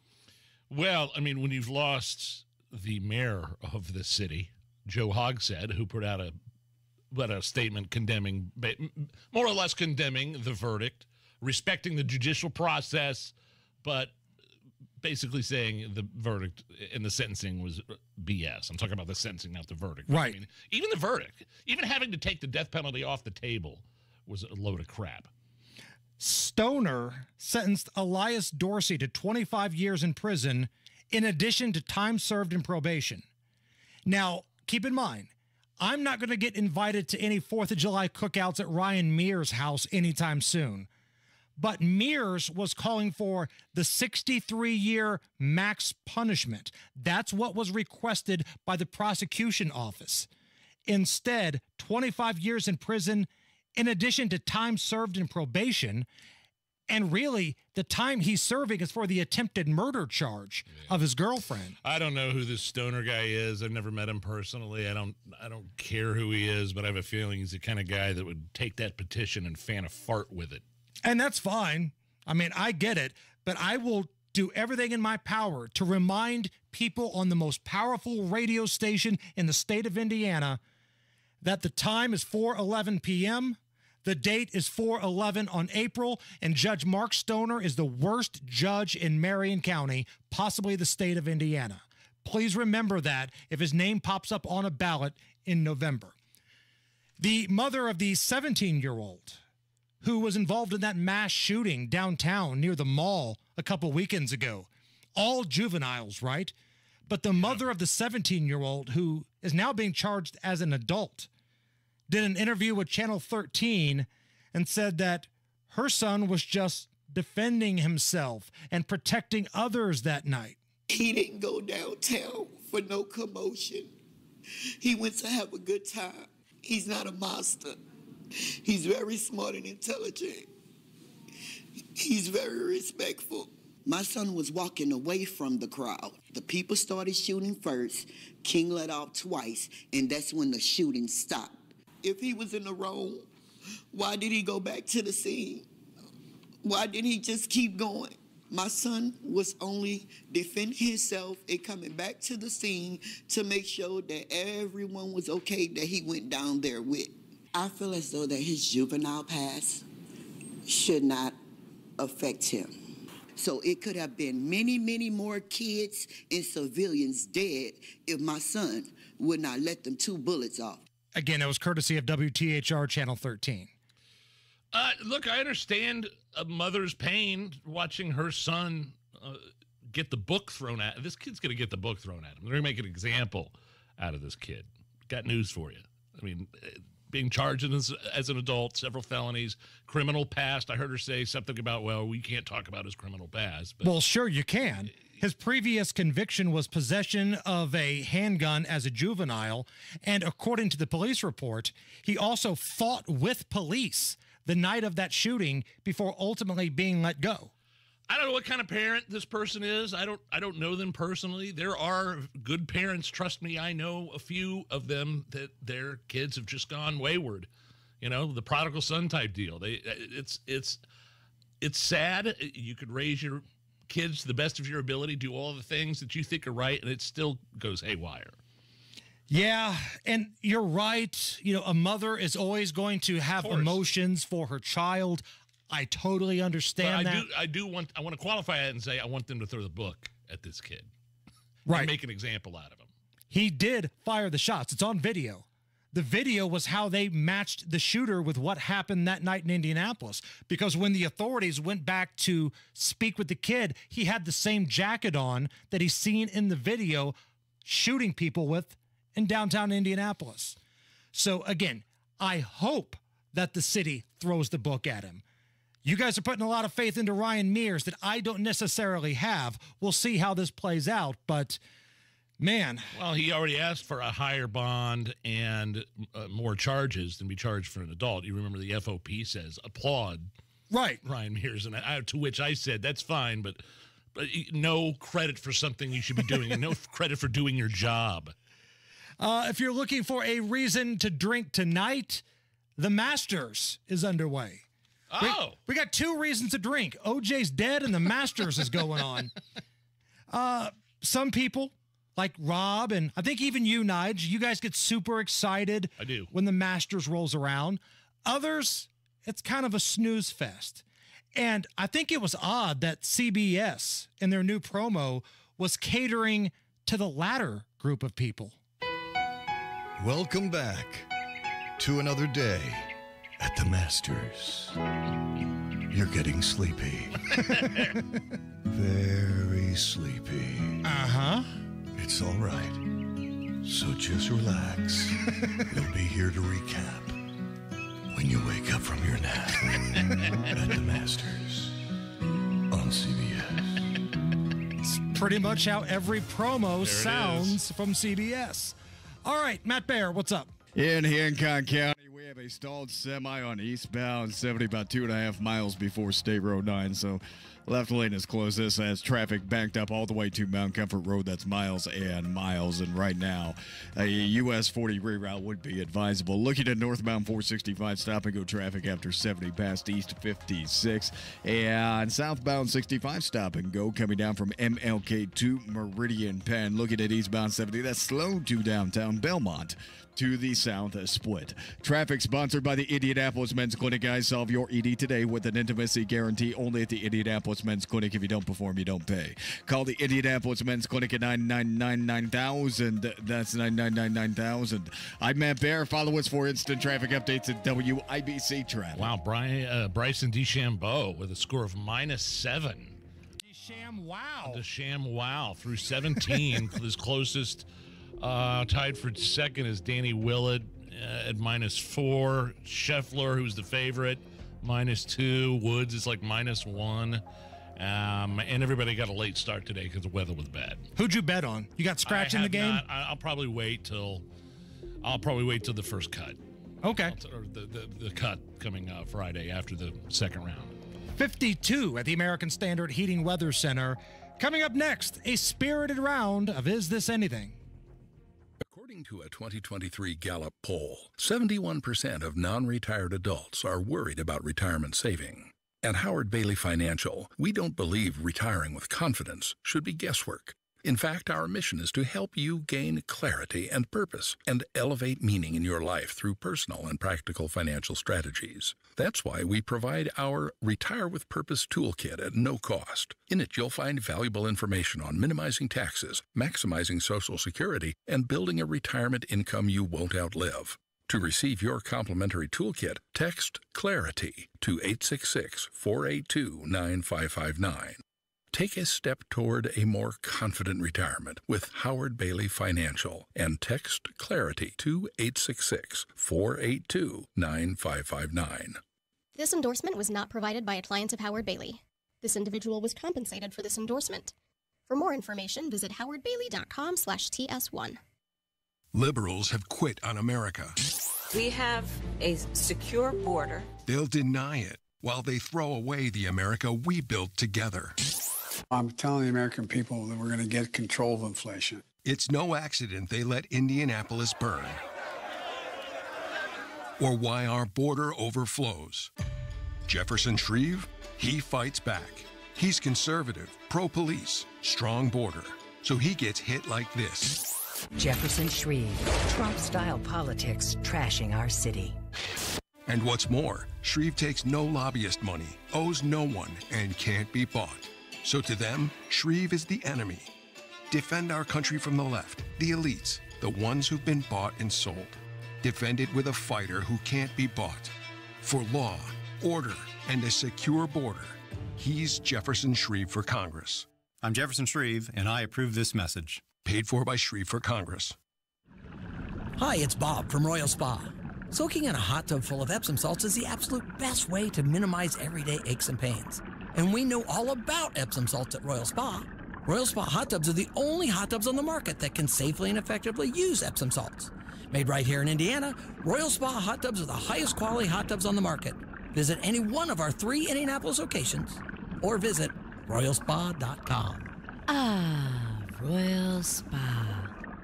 Well, I mean, when you've lost the mayor of the city, Joe Hogsett, who put out a but a statement condemning, more or less condemning the verdict, respecting the judicial process, but basically saying the verdict and the sentencing was B S. I'm talking about the sentencing, not the verdict. Right. I mean, even the verdict, even having to take the death penalty off the table was a load of crap. Stoner sentenced Elias Dorsey to twenty-five years in prison in addition to time served in probation. Now, keep in mind, I'm not going to get invited to any fourth of July cookouts at Ryan Mears' house anytime soon. But Mears was calling for the sixty-three year max punishment. That's what was requested by the prosecution office. Instead, twenty-five years in prison, in addition to time served in probation. And really, the time he's serving is for the attempted murder charge yeah. of his girlfriend. I don't know who this Stoner guy is. I've never met him personally. I don't I don't care who he is, but I have a feeling he's the kind of guy that would take that petition and fan a fart with it. And that's fine. I mean, I get it, but I will do everything in my power to remind people on the most powerful radio station in the state of Indiana that the time is four eleven p.m., the date is four eleven on April, and Judge Mark Stoner is the worst judge in Marion County, possibly the state of Indiana. Please remember that if his name pops up on a ballot in November. The mother of the seventeen-year-old who was involved in that mass shooting downtown near the mall a couple weekends ago, all juveniles, right? But the mother of the seventeen-year-old who is now being charged as an adult did an interview with Channel thirteen and said that her son was just defending himself and protecting others that night. He didn't go downtown for no commotion. He went to have a good time. He's not a monster. He's very smart and intelligent. He's very respectful. My son was walking away from the crowd. The people started shooting first. King let off twice, and that's when the shooting stopped. If he was in the wrong, why did he go back to the scene? Why didn't he just keep going? My son was only defending himself and coming back to the scene to make sure that everyone was okay that he went down there with. I feel as though that his juvenile past should not affect him. So it could have been many, many more kids and civilians dead if my son would not let them two bullets off. Again, it was courtesy of W T H R Channel thirteen. Uh, look, I understand a mother's pain watching her son uh, get the book thrown at. This kid's going to get the book thrown at him. They're going to make an example out of this kid. Got news for you. I mean, being charged as, as an adult, several felonies, criminal past. I heard her say something about, well, we can't talk about his criminal past. But well, sure you can. His previous conviction was possession of a handgun as a juvenile, and according to the police report, he also fought with police the night of that shooting before ultimately being let go. I don't know what kind of parent this person is. I don't I don't know them personally. There are good parents, trust me, I know a few of them that their kids have just gone wayward. You know, the prodigal son type deal. They it's it's it's sad. You could raise your kids to the best of your ability, do all the things that you think are right, and it still goes haywire. Yeah, and you're right. You know, a mother is always going to have emotions for her child. I totally understand but I that. do, I do want, I want to qualify it and say I want them to throw the book at this kid. Right. And make an example out of him. He did fire the shots. It's on video. The video was how they matched the shooter with what happened that night in Indianapolis. Because when the authorities went back to speak with the kid, he had the same jacket on that he's seen in the video shooting people with in downtown Indianapolis. So again, I hope that the city throws the book at him. You guys are putting a lot of faith into Ryan Mears that I don't necessarily have. We'll see how this plays out, but man. Well, he already asked for a higher bond and uh, more charges than be charged for an adult. You remember the F O P says, applaud right. Ryan Mears, and I, to which I said, that's fine, but, but no credit for something you should be doing and no credit for doing your job. Uh, if you're looking for a reason to drink tonight, the Masters is underway. Oh. We, we got two reasons to drink. O J's dead and the Masters is going on. Uh, some people, like Rob, and I think even you, Nige, you guys get super excited I do. when the Masters rolls around. Others, it's kind of a snooze fest. And I think it was odd that C B S, in their new promo, was catering to the latter group of people. Welcome back to another day at the Masters. You're getting sleepy. Very sleepy. Uh-huh. It's all right. So just relax. We'll be here to recap when you wake up from your nap at the Masters on C B S. It's pretty much how every promo There it sounds is. from C B S. All right, Matt Baer, what's up? In Hancock County, we have a stalled semi on eastbound seventy, about two and a half miles before State Road nine. So left lane is closed. This has traffic backed up all the way to Mount Comfort Road. That's miles and miles. And right now, a U S forty reroute would be advisable. Looking at northbound four sixty-five, stop and go traffic after seventy past East fifty-six. And southbound sixty-five, stop and go coming down from M L K to Meridian Penn. Looking at eastbound seventy, that's slow to downtown Belmont. To the south uh, split. Traffic sponsored by the Indianapolis Men's Clinic. Guys, solve your E D today with an intimacy guarantee only at the Indianapolis Men's Clinic. If you don't perform, you don't pay. Call the Indianapolis Men's Clinic at nine nine nine nine thousand. That's nine nine nine nine thousand. I'm Matt Baer. Follow us for instant traffic updates at W I B C Traffic. Wow, Brian, uh, Bryson DeChambeau with a score of minus seven. DeCham, wow. DeCham, wow. Through seventeen, his closest. Uh, tied for second is Danny Willett uh, at minus four. Scheffler, who's the favorite, minus two. Woods is like minus one. Um, and everybody got a late start today because the weather was bad. Who'd you bet on? You got scratch I in the have game? Not, I, I'll probably wait till. I'll probably wait till the first cut. Okay. Or the, the, the cut coming uh, Friday after the second round. fifty-two at the American Standard Heating Weather Center. Coming up next, a spirited round of Is This Anything? According to a twenty twenty-three Gallup poll, seventy-one percent of non-retired adults are worried about retirement saving. At Howard Bailey Financial, we don't believe retiring with confidence should be guesswork. In fact, our mission is to help you gain clarity and purpose and elevate meaning in your life through personal and practical financial strategies. That's why we provide our Retire with Purpose Toolkit at no cost. In it, you'll find valuable information on minimizing taxes, maximizing Social Security, and building a retirement income you won't outlive. To receive your complimentary toolkit, text CLARITY to eight six six, four eight two, nine five five nine. Take a step toward a more confident retirement with Howard Bailey Financial and text CLARITY to eight six six, four eight two, nine five five nine. This endorsement was not provided by a client of Howard Bailey. This individual was compensated for this endorsement. For more information, visit howard bailey dot com slash T S one. Liberals have quit on America. We have a secure border. They'll deny it while they throw away the America we built together. I'm telling the American people that we're going to get control of inflation. It's no accident they let Indianapolis burn, or why our border overflows. Jefferson Shreve, he fights back. He's conservative, pro-police, strong border, so he gets hit like this. Jefferson Shreve, Trump-style politics trashing our city. And what's more, Shreve takes no lobbyist money, owes no one, and can't be bought. So to them, Shreve is the enemy. Defend our country from the left, the elites, the ones who've been bought and sold. Defend it with a fighter who can't be bought. For law, order, and a secure border, he's Jefferson Shreve for Congress. I'm Jefferson Shreve, and I approve this message. Paid for by Shreve for Congress. Hi, it's Bob from Royal Spa. Soaking in a hot tub full of Epsom salts is the absolute best way to minimize everyday aches and pains. And we know all about Epsom salts at Royal Spa. Royal Spa hot tubs are the only hot tubs on the market that can safely and effectively use Epsom salts. Made right here in Indiana, Royal Spa hot tubs are the highest quality hot tubs on the market. Visit any one of our three Indianapolis locations or visit royal spa dot com. Ah, Royal Spa.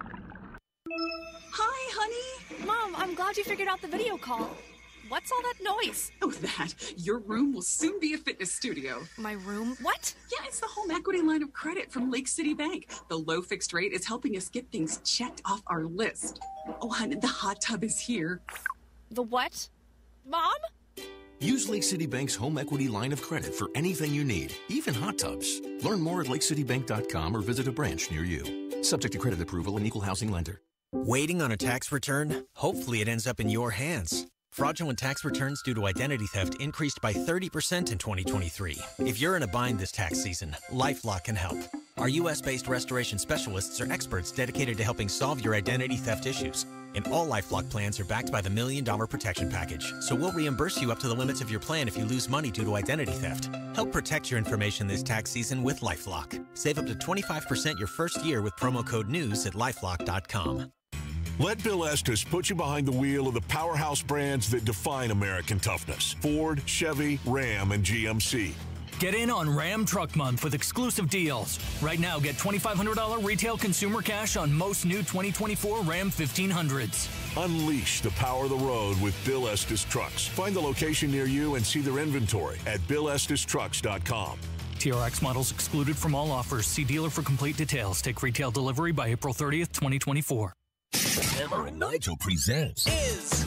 Hi, honey. Mom, I'm glad you figured out the video call. What's all that noise? Oh, that. Your room will soon be a fitness studio. My room? What? Yeah, it's the home equity line of credit from Lake City Bank. The low fixed rate is helping us get things checked off our list. Oh, honey, the hot tub is here. The what? Mom? Use Lake City Bank's home equity line of credit for anything you need, even hot tubs. Learn more at lake city bank dot com or visit a branch near you. Subject to credit approval and equal housing lender. Waiting on a tax return? Hopefully it ends up in your hands. Fraudulent tax returns due to identity theft increased by thirty percent in twenty twenty-three. If you're in a bind this tax season, LifeLock can help. Our U S-based restoration specialists are experts dedicated to helping solve your identity theft issues. And all LifeLock plans are backed by the Million Dollar Protection Package. So we'll reimburse you up to the limits of your plan if you lose money due to identity theft. Help protect your information this tax season with LifeLock. Save up to twenty-five percent your first year with promo code NEWS at lifelock dot com. Let Bill Estes put you behind the wheel of the powerhouse brands that define American toughness. Ford, Chevy, Ram, and G M C. Get in on Ram Truck Month with exclusive deals. Right now, get twenty-five hundred dollars retail consumer cash on most new twenty twenty-four Ram fifteen hundreds. Unleash the power of the road with Bill Estes Trucks. Find the location near you and see their inventory at bill estes trucks dot com. T R X models excluded from all offers. See dealer for complete details. Take retail delivery by April thirtieth, twenty twenty-four. Hammer and Nigel presents Is.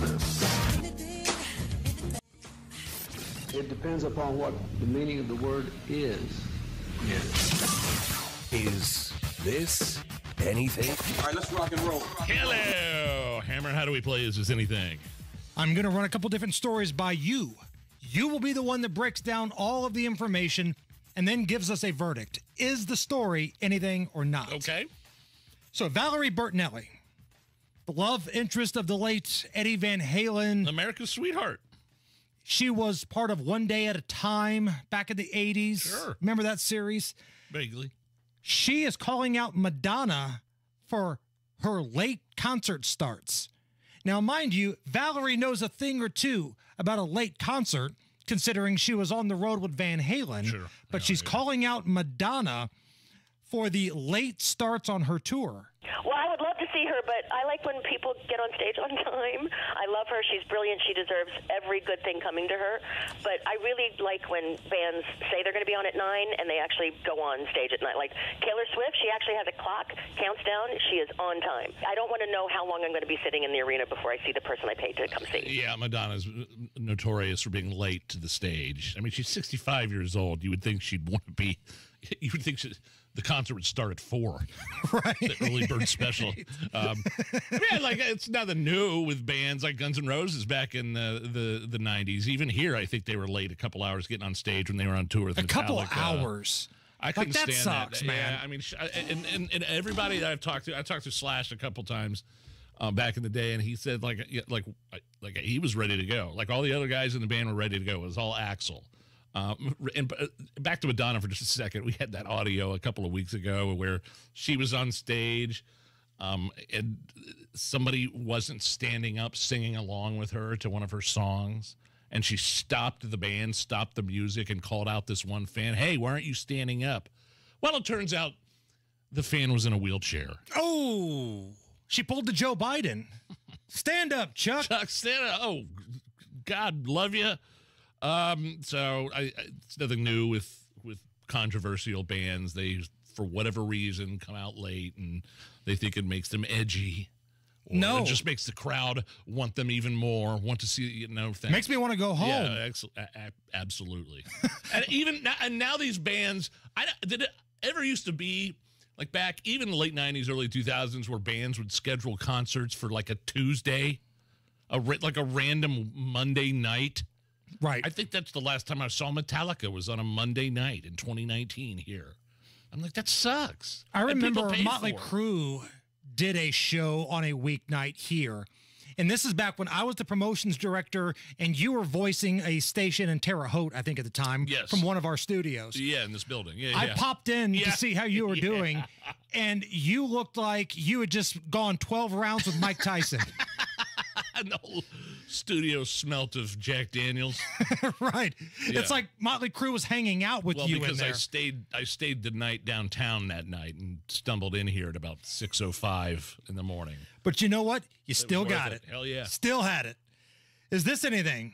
It depends upon what the meaning of the word is. Is this anything? All right, let's rock and roll. Hello, Hammer. How do we play Is This Anything? I'm going to run a couple different stories by you. You will be the one that breaks down all of the information and then gives us a verdict. Is the story anything or not? Okay. So Valerie Bertinelli, the love interest of the late Eddie Van Halen. America's sweetheart. She was part of One Day at a Time back in the eighties. Sure. Remember that series? Vaguely. She is calling out Madonna for her late concert starts. Now, mind you, Valerie knows a thing or two about a late concert, considering she was on the road with Van Halen. Sure. But Yeah, she's yeah. calling out Madonna for the late starts on her tour. Well, I would love to see see her, but I like when people get on stage on time. I love her. She's brilliant. She deserves every good thing coming to her. But I really like when bands say they're going to be on at nine and they actually go on stage at nine. Like Taylor Swift, she actually has a clock, counts down. She is on time. I don't want to know how long I'm going to be sitting in the arena before I see the person I paid to come see. Yeah, Madonna's notorious for being late to the stage. I mean, she's sixty-five years old. You would think she'd want to be, you would think she, the concert would start at four. Right. The early bird special. Um, yeah, like it's nothing new with bands like Guns N' Roses back in the, the, the nineties. Even here, I think they were late a couple hours getting on stage when they were on tour with A Metallica. couple hours. I couldn't like, that stand sucks, that. man. Yeah, I mean, and, and, and everybody that I've talked to, I talked to Slash a couple times um, back in the day, and he said like like like he was ready to go. Like all the other guys in the band were ready to go. It was all Axl. Um, and back to Madonna for just a second. We had that audio a couple of weeks ago where she was on stage, um, and somebody wasn't standing up singing along with her to one of her songs. And she stopped the band, stopped the music, and called out this one fan, "Hey, why aren't you standing up?" Well, it turns out the fan was in a wheelchair. Oh, she pulled the Joe Biden. Stand up, Chuck. Chuck, stand up. Oh, God love you. Um, so I, I, it's nothing new with with controversial bands. They, for whatever reason, come out late, and they think it makes them edgy. Or no, it just makes the crowd want them even more. Want to see, you know, things. Makes me want to go home. Yeah, ex- a- a- absolutely. And even now, and now these bands, I did it ever used to be like back even the late nineties, early two thousands, where bands would schedule concerts for like a Tuesday, a like a random Monday night. Right. I think that's the last time I saw Metallica was on a Monday night in twenty nineteen here. I'm like, that sucks. I remember Motley for Crue did a show on a weeknight here. And this is back when I was the promotions director and you were voicing a station in Terre Haute, I think at the time, yes. from one of our studios. Yeah, in this building. Yeah, I yeah. popped in yeah. to see how you were yeah. doing, and you looked like you had just gone twelve rounds with Mike Tyson. And the whole studio smelt of Jack Daniels. Right. Yeah. It's like Motley Crue was hanging out with well, you in because there. I stayed I stayed the night downtown that night and stumbled in here at about six oh five in the morning. But you know what? You It still was worth got it. it. Hell yeah. Still had it. Is this anything?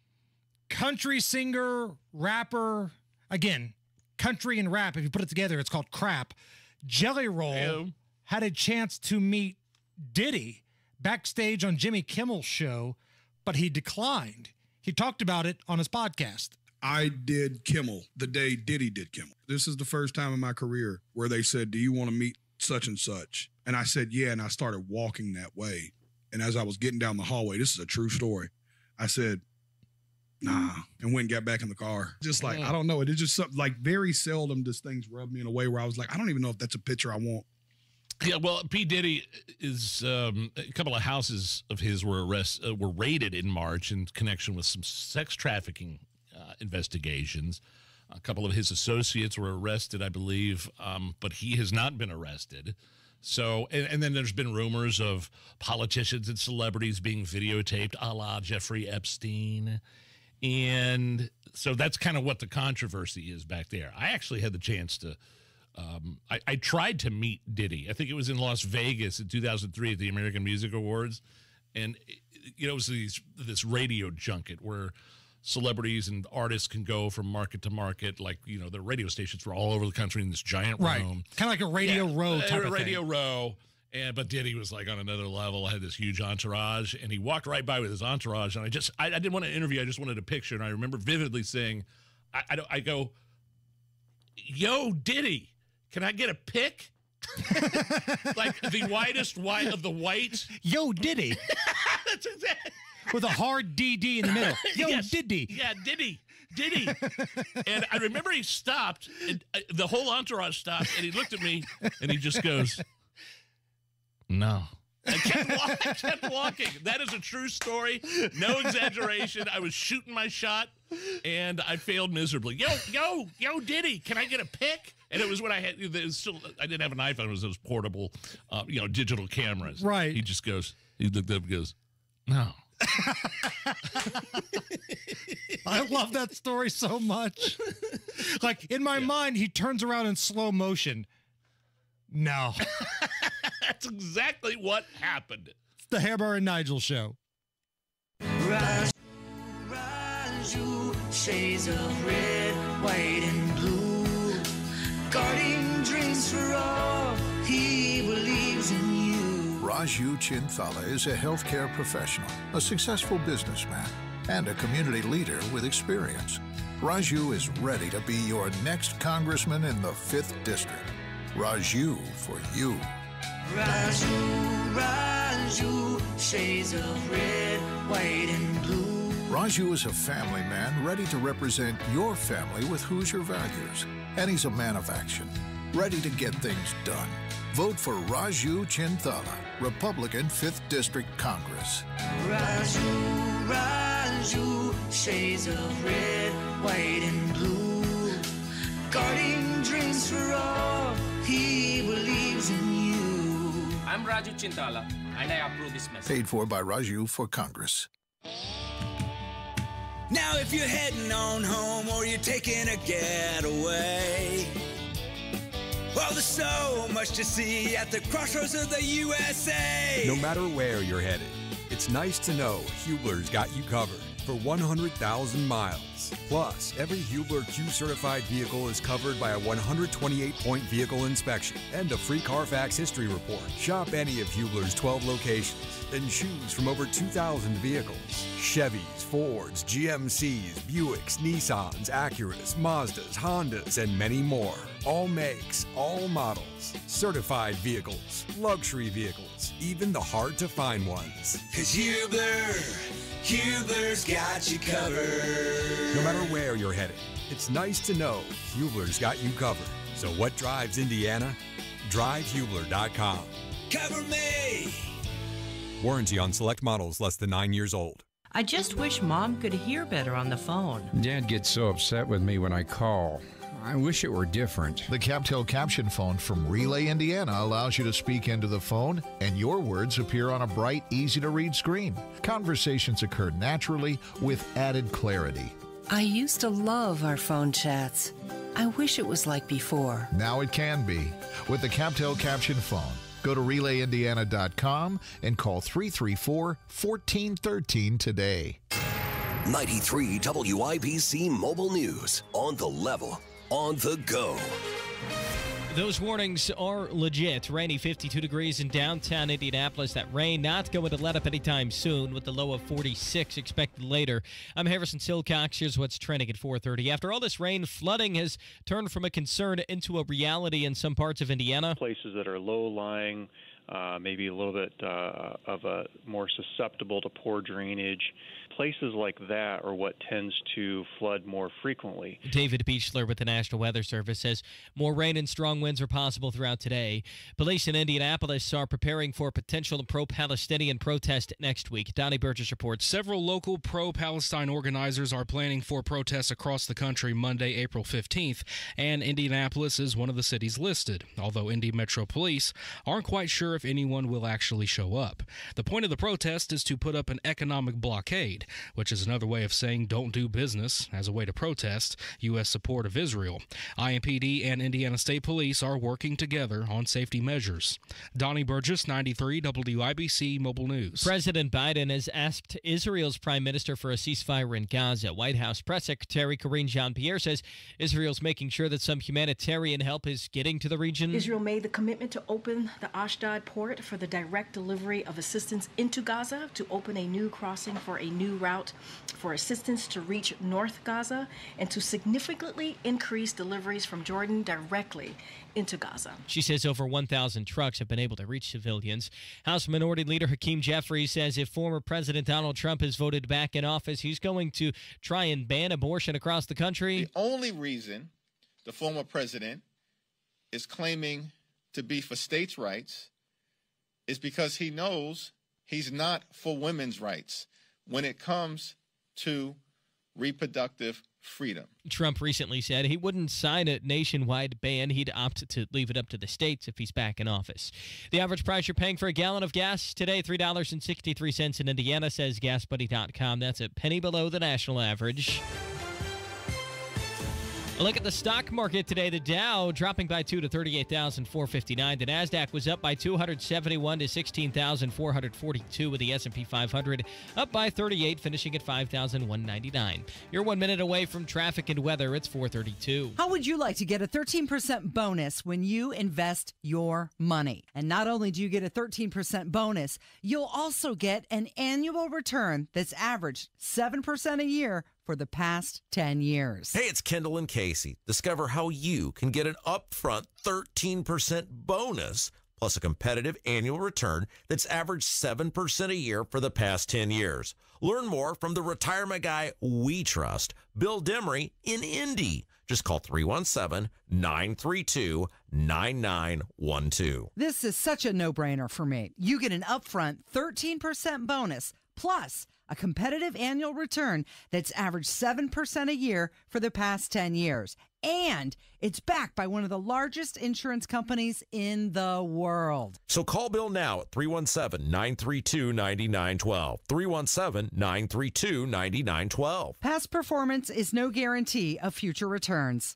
Country singer, rapper, again, country and rap, if you put it together, it's called crap. Jelly Roll Ew. had a chance to meet Diddy backstage on Jimmy Kimmel's show, but he declined. He talked about it on his podcast. I did Kimmel the day Diddy did Kimmel. This is the first time in my career where they said, "Do you want to meet such and such?" And I said, yeah, and I started walking that way. And as I was getting down the hallway, this is a true story, I said, nah, and went and got back in the car. Just like, I don't know. It is just something, like very seldom does things rub me in a way where I was like, I don't even know if that's a picture I want. Yeah, well, P. Diddy is um, a couple of houses of his were arrest uh, were raided in March in connection with some sex trafficking uh, investigations. A couple of his associates were arrested, I believe, um, but he has not been arrested. So, and, and then there's been rumors of politicians and celebrities being videotaped, a la Jeffrey Epstein. And so that's kind of what the controversy is back there. I actually had the chance to, um, I, I tried to meet Diddy. I think it was in Las Vegas in two thousand three at the American Music Awards. And, you know, it was these, this radio junket where celebrities and artists can go from market to market. Like, you know, the radio stations were all over the country in this giant right. room. Kind of like a Radio yeah, Row type a of Radio thing. Row. And, but Diddy was like on another level, had this huge entourage, and he walked right by with his entourage. And I just, I, I didn't want to interview. I just wanted a picture. And I remember vividly saying, I, I, don't, I go, yo, Diddy, can I get a pic? Like the whitest white of the white. Yo, Diddy. That's exactly. With a hard D D in the middle. Yo, yes. Diddy. Yeah, Diddy. Diddy. And I remember he stopped, and uh, the whole entourage stopped, and he looked at me, and he just goes, no. I kept, walk- I kept walking. That is a true story. No exaggeration. I was shooting my shot, and I failed miserably. Yo, yo, yo, Diddy, can I get a pic? And it was when I had, it was still, I didn't have an iPhone. It was those portable, uh, you know, digital cameras. Right. He just goes, he looked up and goes, no. I love that story so much. Like, in my yeah. mind, he turns around in slow motion. No. That's exactly what happened. It's the Hammer and Nigel show. Rise, rise, you shades of red, white, and blue. Guarding dreams for all, he believes in you. Raju Chinthala is a healthcare professional, a successful businessman, and a community leader with experience. Raju is ready to be your next congressman in the fifth District. Raju for you. Raju, Raju, shades of red, white, and blue. Raju is a family man ready to represent your family with Hoosier values. And he's a man of action, ready to get things done. Vote for Raju Chinthala, Republican fifth District Congress. Raju, Raju, shades of red, white, and blue. Guarding dreams for all, he believes in you. I'm Raju Chinthala, and I approve this message. Paid for by Raju for Congress. Now if you're heading on home or you're taking a getaway, well, there's so much to see at the crossroads of the U S A. No matter where you're headed, it's nice to know Hubler's got you covered for one hundred thousand miles. Plus, every Hubler Q-certified vehicle is covered by a one hundred twenty-eight point vehicle inspection and a free Carfax history report. Shop any of Hubler's twelve locations and choose from over two thousand vehicles. Chevys, Fords, G M Cs, Buicks, Nissans, Acuras, Mazdas, Hondas, and many more. All makes, all models, certified vehicles, luxury vehicles, even the hard-to-find ones. Cause Hubler, Hubler's got you covered. No matter where you're headed, it's nice to know Hubler's got you covered. So what drives Indiana? drive hubler dot com. Cover me! Warranty on select models less than nine years old. I just wish Mom could hear better on the phone. Dad gets so upset with me when I call. I wish it were different. The CapTel Caption phone from Relay Indiana allows you to speak into the phone and your words appear on a bright, easy-to-read screen. Conversations occur naturally with added clarity. I used to love our phone chats. I wish it was like before. Now it can be with the CapTel Caption phone. Go to relay indiana dot com and call three three four, one four one three today. ninety-three W I B C Mobile News. On the level. On the go. Those warnings are legit. Rainy, fifty-two degrees in downtown Indianapolis. That rain not going to let up anytime soon, with the low of forty-six expected later. I'm Harrison Silcox. Here's what's trending at four thirty. After all this rain, flooding has turned from a concern into a reality in some parts of Indiana. Places that are low-lying, uh, maybe a little bit uh, of a more susceptible to poor drainage. Places like that are what tends to flood more frequently. David Beechler with the National Weather Service says more rain and strong winds are possible throughout today. Police in Indianapolis are preparing for a potential pro-Palestinian protest next week. Donnie Burgess reports. Several local pro-Palestine organizers are planning for protests across the country Monday, April fifteenth, and Indianapolis is one of the cities listed, although Indy Metro Police aren't quite sure if anyone will actually show up. The point of the protest is to put up an economic blockade, which is another way of saying don't do business, as a way to protest U S support of Israel. I M P D and Indiana State Police are working together on safety measures. Donnie Burgess, ninety-three W I B C Mobile News. President Biden has asked Israel's prime minister for a ceasefire in Gaza. White House Press Secretary Karine Jean-Pierre says Israel's making sure that some humanitarian help is getting to the region. Israel made the commitment to open the Ashdod port for the direct delivery of assistance into Gaza, to open a new crossing for a new route for assistance to reach North Gaza, and to significantly increase deliveries from Jordan directly into Gaza. She says over one thousand trucks have been able to reach civilians. House Minority Leader Hakeem Jeffries says if former President Donald Trump is voted back in office, he's going to try and ban abortion across the country. The only reason the former president is claiming to be for states' rights is because he knows he's not for women's rights when it comes to reproductive freedom. Trump recently said he wouldn't sign a nationwide ban. He'd opt to leave it up to the states if he's back in office. The average price you're paying for a gallon of gas today, three dollars and sixty-three cents in Indiana, says gas buddy dot com. That's a penny below the national average. A look at the stock market today. The Dow dropping by two to thirty-eight thousand four hundred fifty-nine. The Nasdaq was up by two hundred seventy-one to sixteen thousand four hundred forty-two, with the S and P five hundred up by thirty-eight, finishing at five thousand one hundred ninety-nine. You're one minute away from traffic and weather. It's four thirty-two. How would you like to get a thirteen percent bonus when you invest your money? And not only do you get a thirteen percent bonus, you'll also get an annual return that's averaged seven percent a year for the past ten years. Hey, it's Kendall and Casey. Discover how you can get an upfront thirteen percent bonus plus a competitive annual return that's averaged seven percent a year for the past ten years. Learn more from the retirement guy we trust, Bill Demery in Indy. Just call three one seven, nine three two, nine nine one two. This is such a no-brainer for me. You get an upfront thirteen percent bonus plus a competitive annual return that's averaged seven percent a year for the past ten years. And it's backed by one of the largest insurance companies in the world. So call Bill now at three one seven, nine three two, nine nine one two. three one seven, nine three two, nine nine one two. Past performance is no guarantee of future returns.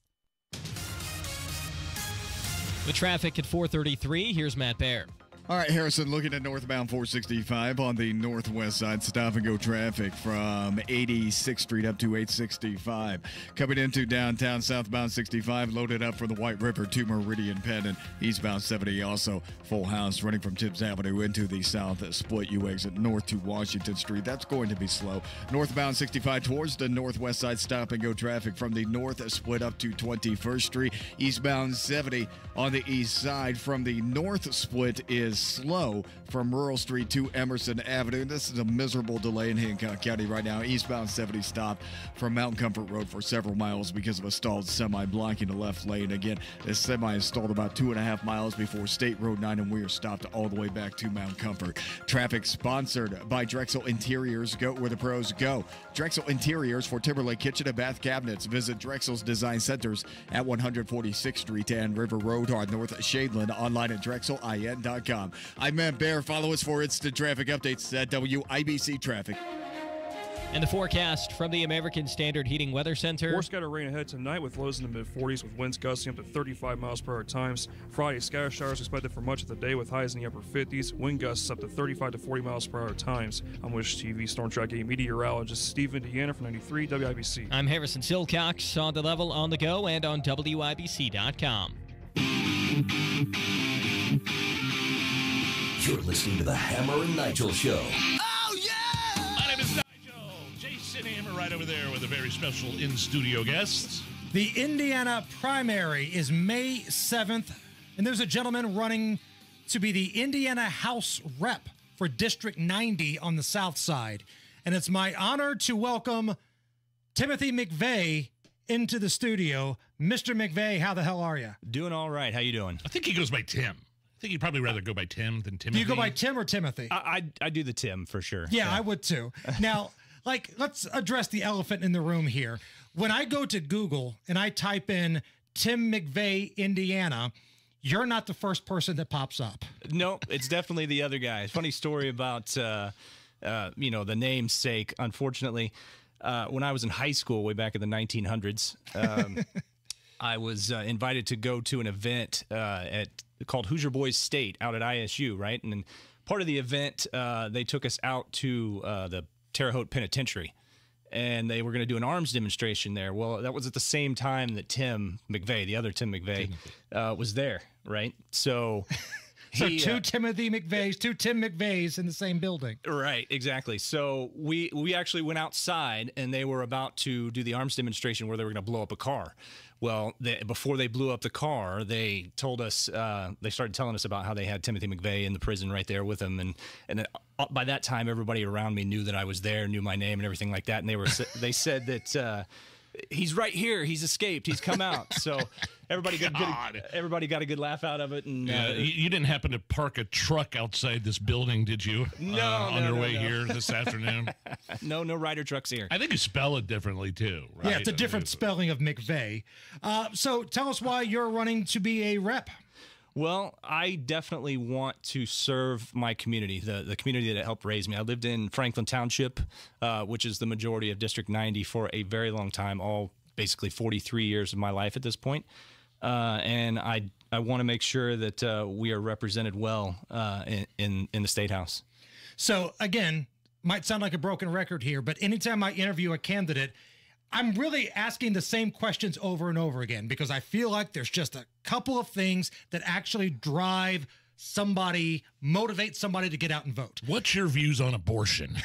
The traffic at four thirty-three. Here's Matt Baer. All right, Harrison, looking at northbound four sixty-five on the northwest side, stop-and-go traffic from eighty-sixth Street up to eight sixty-five. Coming into downtown, southbound sixty-five, loaded up for the White River to Meridian Penn, and eastbound seventy also full house, running from Tibbs Avenue into the south split. You exit north to Washington Street. That's going to be slow. Northbound sixty-five towards the northwest side, stop-and-go traffic from the north split up to twenty-first Street. Eastbound seventy on the east side from the north split is slow from Rural Street to Emerson Avenue. This is a miserable delay in Hancock County right now. Eastbound seventy stopped from Mountain Comfort Road for several miles because of a stalled semi blocking the left lane. Again, this semi is stalled about two and a half miles before State Road nine, and we are stopped all the way back to Mount Comfort. Traffic sponsored by Drexel Interiors. Go where the pros go. Drexel Interiors for Timberlake Kitchen and Bath Cabinets. Visit Drexel's Design Centers at one forty-sixth Street and River Road on North Shadeland. Online at drexel I N dot com. I'm Matt Baer. Follow us for instant traffic updates at W I B C Traffic. And the forecast from the American Standard Heating Weather Center. More scattered rain ahead tonight with lows in the mid forties with winds gusting up to thirty-five miles per hour times. Friday, scatter showers expected for much of the day with highs in the upper fifties. Wind gusts up to thirty-five to forty miles per hour times. I'm Wish T V Storm Track eight meteorologist Steve Indiana from ninety-three W I B C. I'm Harrison Silcox on the level, on the go, and on W I B C dot com. You're listening to the Hammer and Nigel Show. Oh, yeah! My name is Nigel. Jason Hammer right over there with a very special in-studio guest. The Indiana primary is May seventh, and there's a gentleman running to be the Indiana House Rep for District ninety on the south side. And it's my honor to welcome Timothy McVeigh into the studio. Mister McVeigh, how the hell are you? Doing all right. How you doing? I think he goes by Tim. I think you'd probably rather go by Tim than Timothy. Do you go by Tim or Timothy? I I, I do the Tim for sure. Yeah, yeah, I would too. Now, like, let's address the elephant in the room here. When I go to Google and I type in Tim McVeigh, Indiana, you're not the first person that pops up. No, it's definitely the other guy. Funny story about, uh, uh, you know, the namesake. Unfortunately, uh, when I was in high school way back in the nineteen hundreds, um, I was uh, invited to go to an event uh, at called Hoosier Boys State out at I S U, right? And then part of the event, uh, they took us out to uh, the Terre Haute Penitentiary, and they were going to do an arms demonstration there. Well, that was at the same time that Tim McVeigh, the other Tim McVeigh, uh, was there, right? So... So he, two uh, Timothy McVeighs, two Tim McVeighs in the same building. Right, exactly. So we we actually went outside, and they were about to do the arms demonstration where they were going to blow up a car. Well, they, before they blew up the car, they told us, uh, they started telling us about how they had Timothy McVeigh in the prison right there with them. And and then, uh, by that time, everybody around me knew that I was there, knew my name and everything like that. And they were they said that... Uh, he's right here. He's escaped. He's come out. So everybody got good, everybody got a good laugh out of it. And yeah, uh, you, you didn't happen to park a truck outside this building, did you? No, uh, no on your no, way no. here this afternoon. No, no rider trucks here. I think you spell it differently too. Right? Yeah, it's a different spelling of McVeigh. Uh, so tell us why you're running to be a rep. Well, I definitely want to serve my community, the, the community that helped raise me. I lived in Franklin Township, uh, which is the majority of District ninety for a very long time, all basically forty-three years of my life at this point. Uh, and I I want to make sure that uh, we are represented well uh, in, in in the State House. So again, might sound like a broken record here, but anytime I interview a candidate, I'm really asking the same questions over and over again because I feel like there's just a couple of things that actually drive somebody, motivate somebody to get out and vote. What's your views on abortion?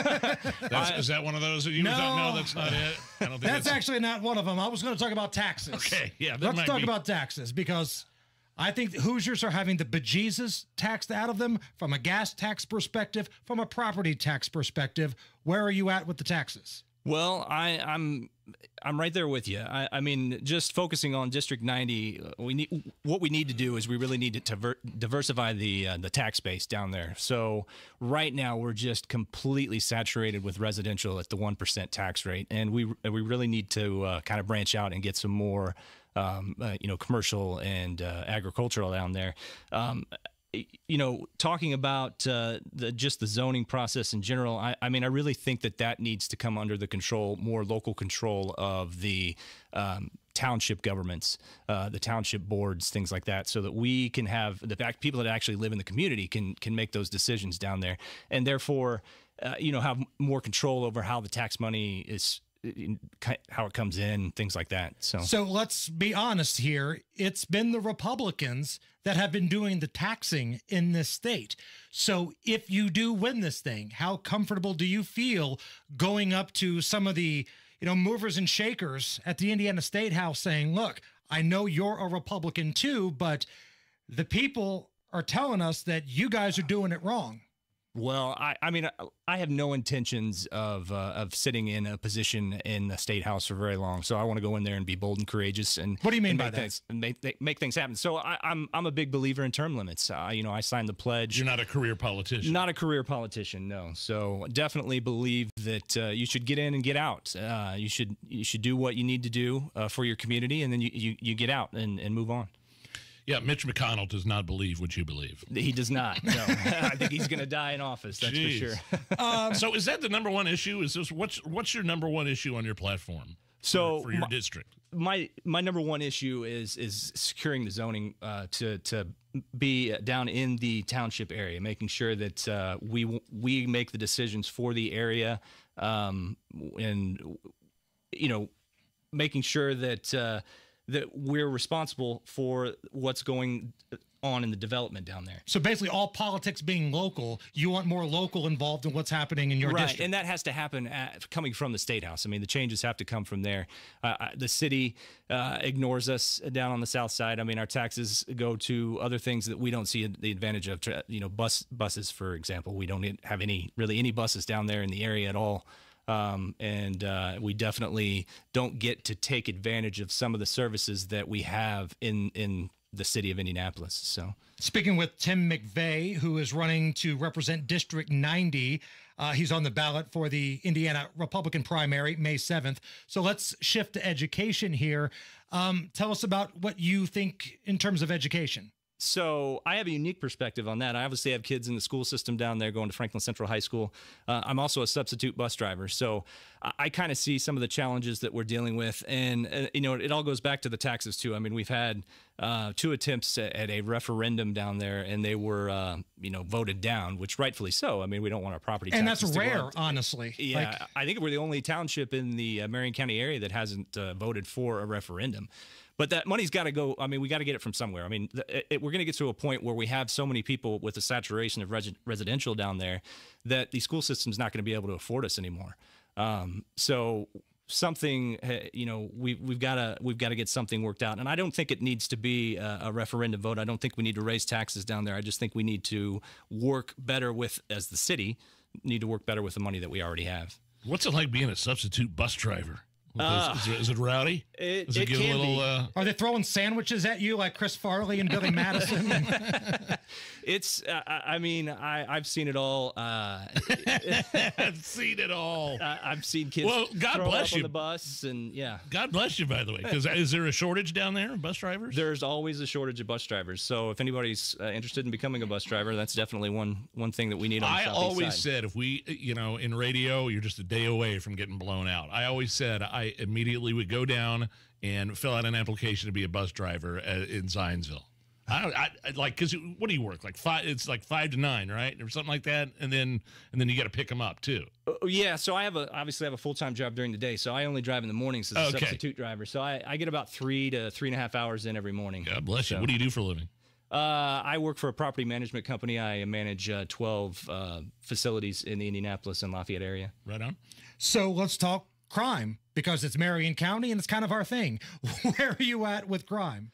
that's, is that one of those? You no, thought, no, that's not it. I don't think that's, that's actually not one of them. I was going to talk about taxes. Okay, yeah. That Let's might talk be... about taxes because I think the Hoosiers are having the bejesus taxed out of them from a gas tax perspective, from a property tax perspective. Where are you at with the taxes? Well, I, I'm I'm right there with you. I, I mean, just focusing on District ninety, we need what we need to do is we really need to diver, diversify the uh, the tax base down there. So right now we're just completely saturated with residential at the one percent tax rate, and we we really need to uh, kind of branch out and get some more, um, uh, you know, commercial and uh, agricultural down there. Um, You know, talking about uh, the, just the zoning process in general, I, I mean, I really think that that needs to come under the control, more local control of the um, township governments, uh, the township boards, things like that, so that we can have the fact people that actually live in the community can can make those decisions down there, and therefore, uh, you know, have more control over how the tax money is. How it comes in, things like that. So, so let's be honest here. It's been the Republicans that have been doing the taxing in this state. So if you do win this thing, how comfortable do you feel going up to some of the, you know, movers and shakers at the Indiana State House saying, look, I know you're a Republican too, but the people are telling us that you guys are doing it wrong. Well, I, I mean, I have no intentions of uh, of sitting in a position in the State House for very long. So I want to go in there and be bold and courageous. And what do you mean by that? Things, and make, make things happen. So I, I'm I'm a big believer in term limits. Uh, you know, I signed the pledge. You're not a career politician. Not a career politician, no. So definitely believe that uh, you should get in and get out. Uh, you should you should do what you need to do uh, for your community, and then you, you, you get out and, and move on. Yeah, Mitch McConnell does not believe what you believe. He does not. No, I think he's going to die in office. That's Jeez. for sure. um, so, is that the number one issue? Is this what's what's your number one issue on your platform? So for, for your my, district, my my number one issue is is securing the zoning uh, to to be down in the township area, making sure that uh, we we make the decisions for the area, um, and you know, making sure that. Uh, that we're responsible for what's going on in the development down there. So basically all politics being local, you want more local involved in what's happening in your right, district. And that has to happen at, coming from the State House. I mean, the changes have to come from there. Uh, the city uh, ignores us down on the south side. I mean, our taxes go to other things that we don't see the advantage of. You know, bus buses, for example. We don't have any really any buses down there in the area at all. Um, and uh, we definitely don't get to take advantage of some of the services that we have in in the city of Indianapolis. So, speaking with Tim McVeigh, who is running to represent District ninety, uh, he's on the ballot for the Indiana Republican primary May seventh. So let's shift to education here. Um, tell us about what you think in terms of education. So I have a unique perspective on that. I obviously have kids in the school system down there going to Franklin Central High School. Uh, I'm also a substitute bus driver. So I, I kind of see some of the challenges that we're dealing with. And, uh, you know, it all goes back to the taxes, too. I mean, we've had uh, two attempts at, at a referendum down there, and they were, uh, you know, voted down, which rightfully so. I mean, we don't want our property taxes And that's to rare, go up. honestly. Yeah, like, I think we're the only township in the uh, Marion County area that hasn't uh, voted for a referendum. But that money's got to go. I mean, we got to get it from somewhere. I mean, it, it, we're going to get to a point where we have so many people with a saturation of res residential down there that the school system's not going to be able to afford us anymore. Um, so something, you know, we, we've got to we've got to get something worked out. And I don't think it needs to be a, a referendum vote. I don't think we need to raise taxes down there. I just think we need to work better with, as the city, need to work better with the money that we already have. What's it like being a substitute bus driver? Uh, is, is, is it rowdy? It, Does it, it get can a little, be. Uh... Are they throwing sandwiches at you like Chris Farley and Billy Madison? It's, uh, I mean, I, I've seen it all. Uh, I've seen it all. I, I've seen kids well, God throw bless up you. on the bus, and yeah. God bless you, by the way, because is there a shortage down there of bus drivers? There's always a shortage of bus drivers. So if anybody's uh, interested in becoming a bus driver, that's definitely one one thing that we need on the I southeast always side. said if we, you know, in radio, you're just a day away from getting blown out. I always said I I immediately would go down and fill out an application to be a bus driver at, in Zionsville. I, I like because what do you work like five? It's like five to nine, right, or something like that, and then and then you got to pick them up too. Uh, yeah, so I have a obviously have a full time job during the day, so I only drive in the mornings as a Okay. substitute driver. So I, I get about three to three and a half hours in every morning. God bless you. So- What do you do for a living? Uh, I work for a property management company. I manage uh, twelve uh, facilities in the Indianapolis and Lafayette area. Right on. So let's talk crime, because it's Marion County and it's kind of our thing. Where are you at with crime?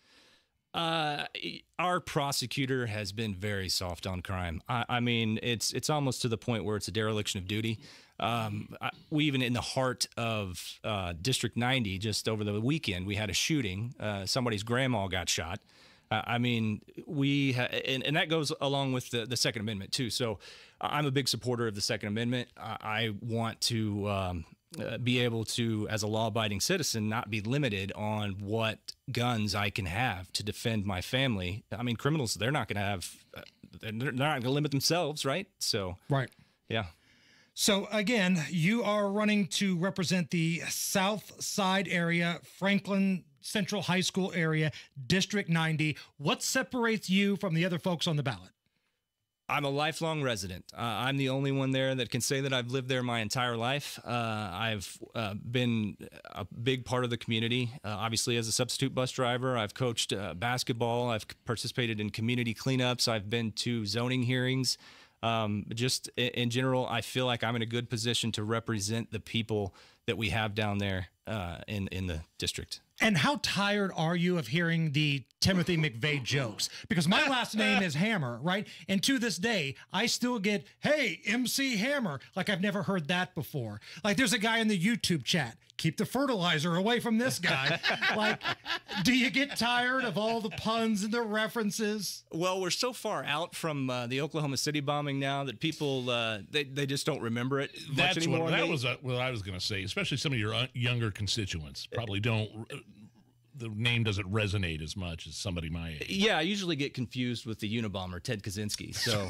Uh, our prosecutor has been very soft on crime. I, I mean, it's it's almost to the point where it's a dereliction of duty. Um, I, we even in the heart of uh, District ninety, just over the weekend, we had a shooting. Uh, somebody's grandma got shot. Uh, I mean, we ha- and, and that goes along with the, the Second Amendment too. So I'm a big supporter of the Second Amendment. I, I want to um, uh, be able to, as a law-abiding citizen, not be limited on what guns I can have to defend my family. I mean, criminals, they're not going to have, uh, they're they're not going to limit themselves, right? So, Right. yeah. So again, you are running to represent the South Side area, Franklin Central High School area, District ninety. What separates you from the other folks on the ballot? I'm a lifelong resident. Uh, I'm the only one there that can say that I've lived there my entire life. Uh, I've uh, been a big part of the community. Uh, obviously, as a substitute bus driver, I've coached uh, basketball. I've participated in community cleanups. I've been to zoning hearings. Um, just in, in general, I feel like I'm in a good position to represent the people that we have down there uh, in, in the district. And how tired are you of hearing the Timothy McVeigh jokes? Because my last name is Hammer, right? And to this day, I still get, hey, M C Hammer. Like I've never heard that before. Like there's a guy in the YouTube chat, keep the fertilizer away from this guy. Like, do you get tired of all the puns and the references? Well, we're so far out from uh, the Oklahoma City bombing now that people, uh, they, they just don't remember it much That's anymore. what that They- was uh, what I was going to say. Especially some of your uh, younger constituents probably don't. The name doesn't resonate as much as somebody my age. Yeah, I usually get confused with the Unabomber, Ted Kaczynski. So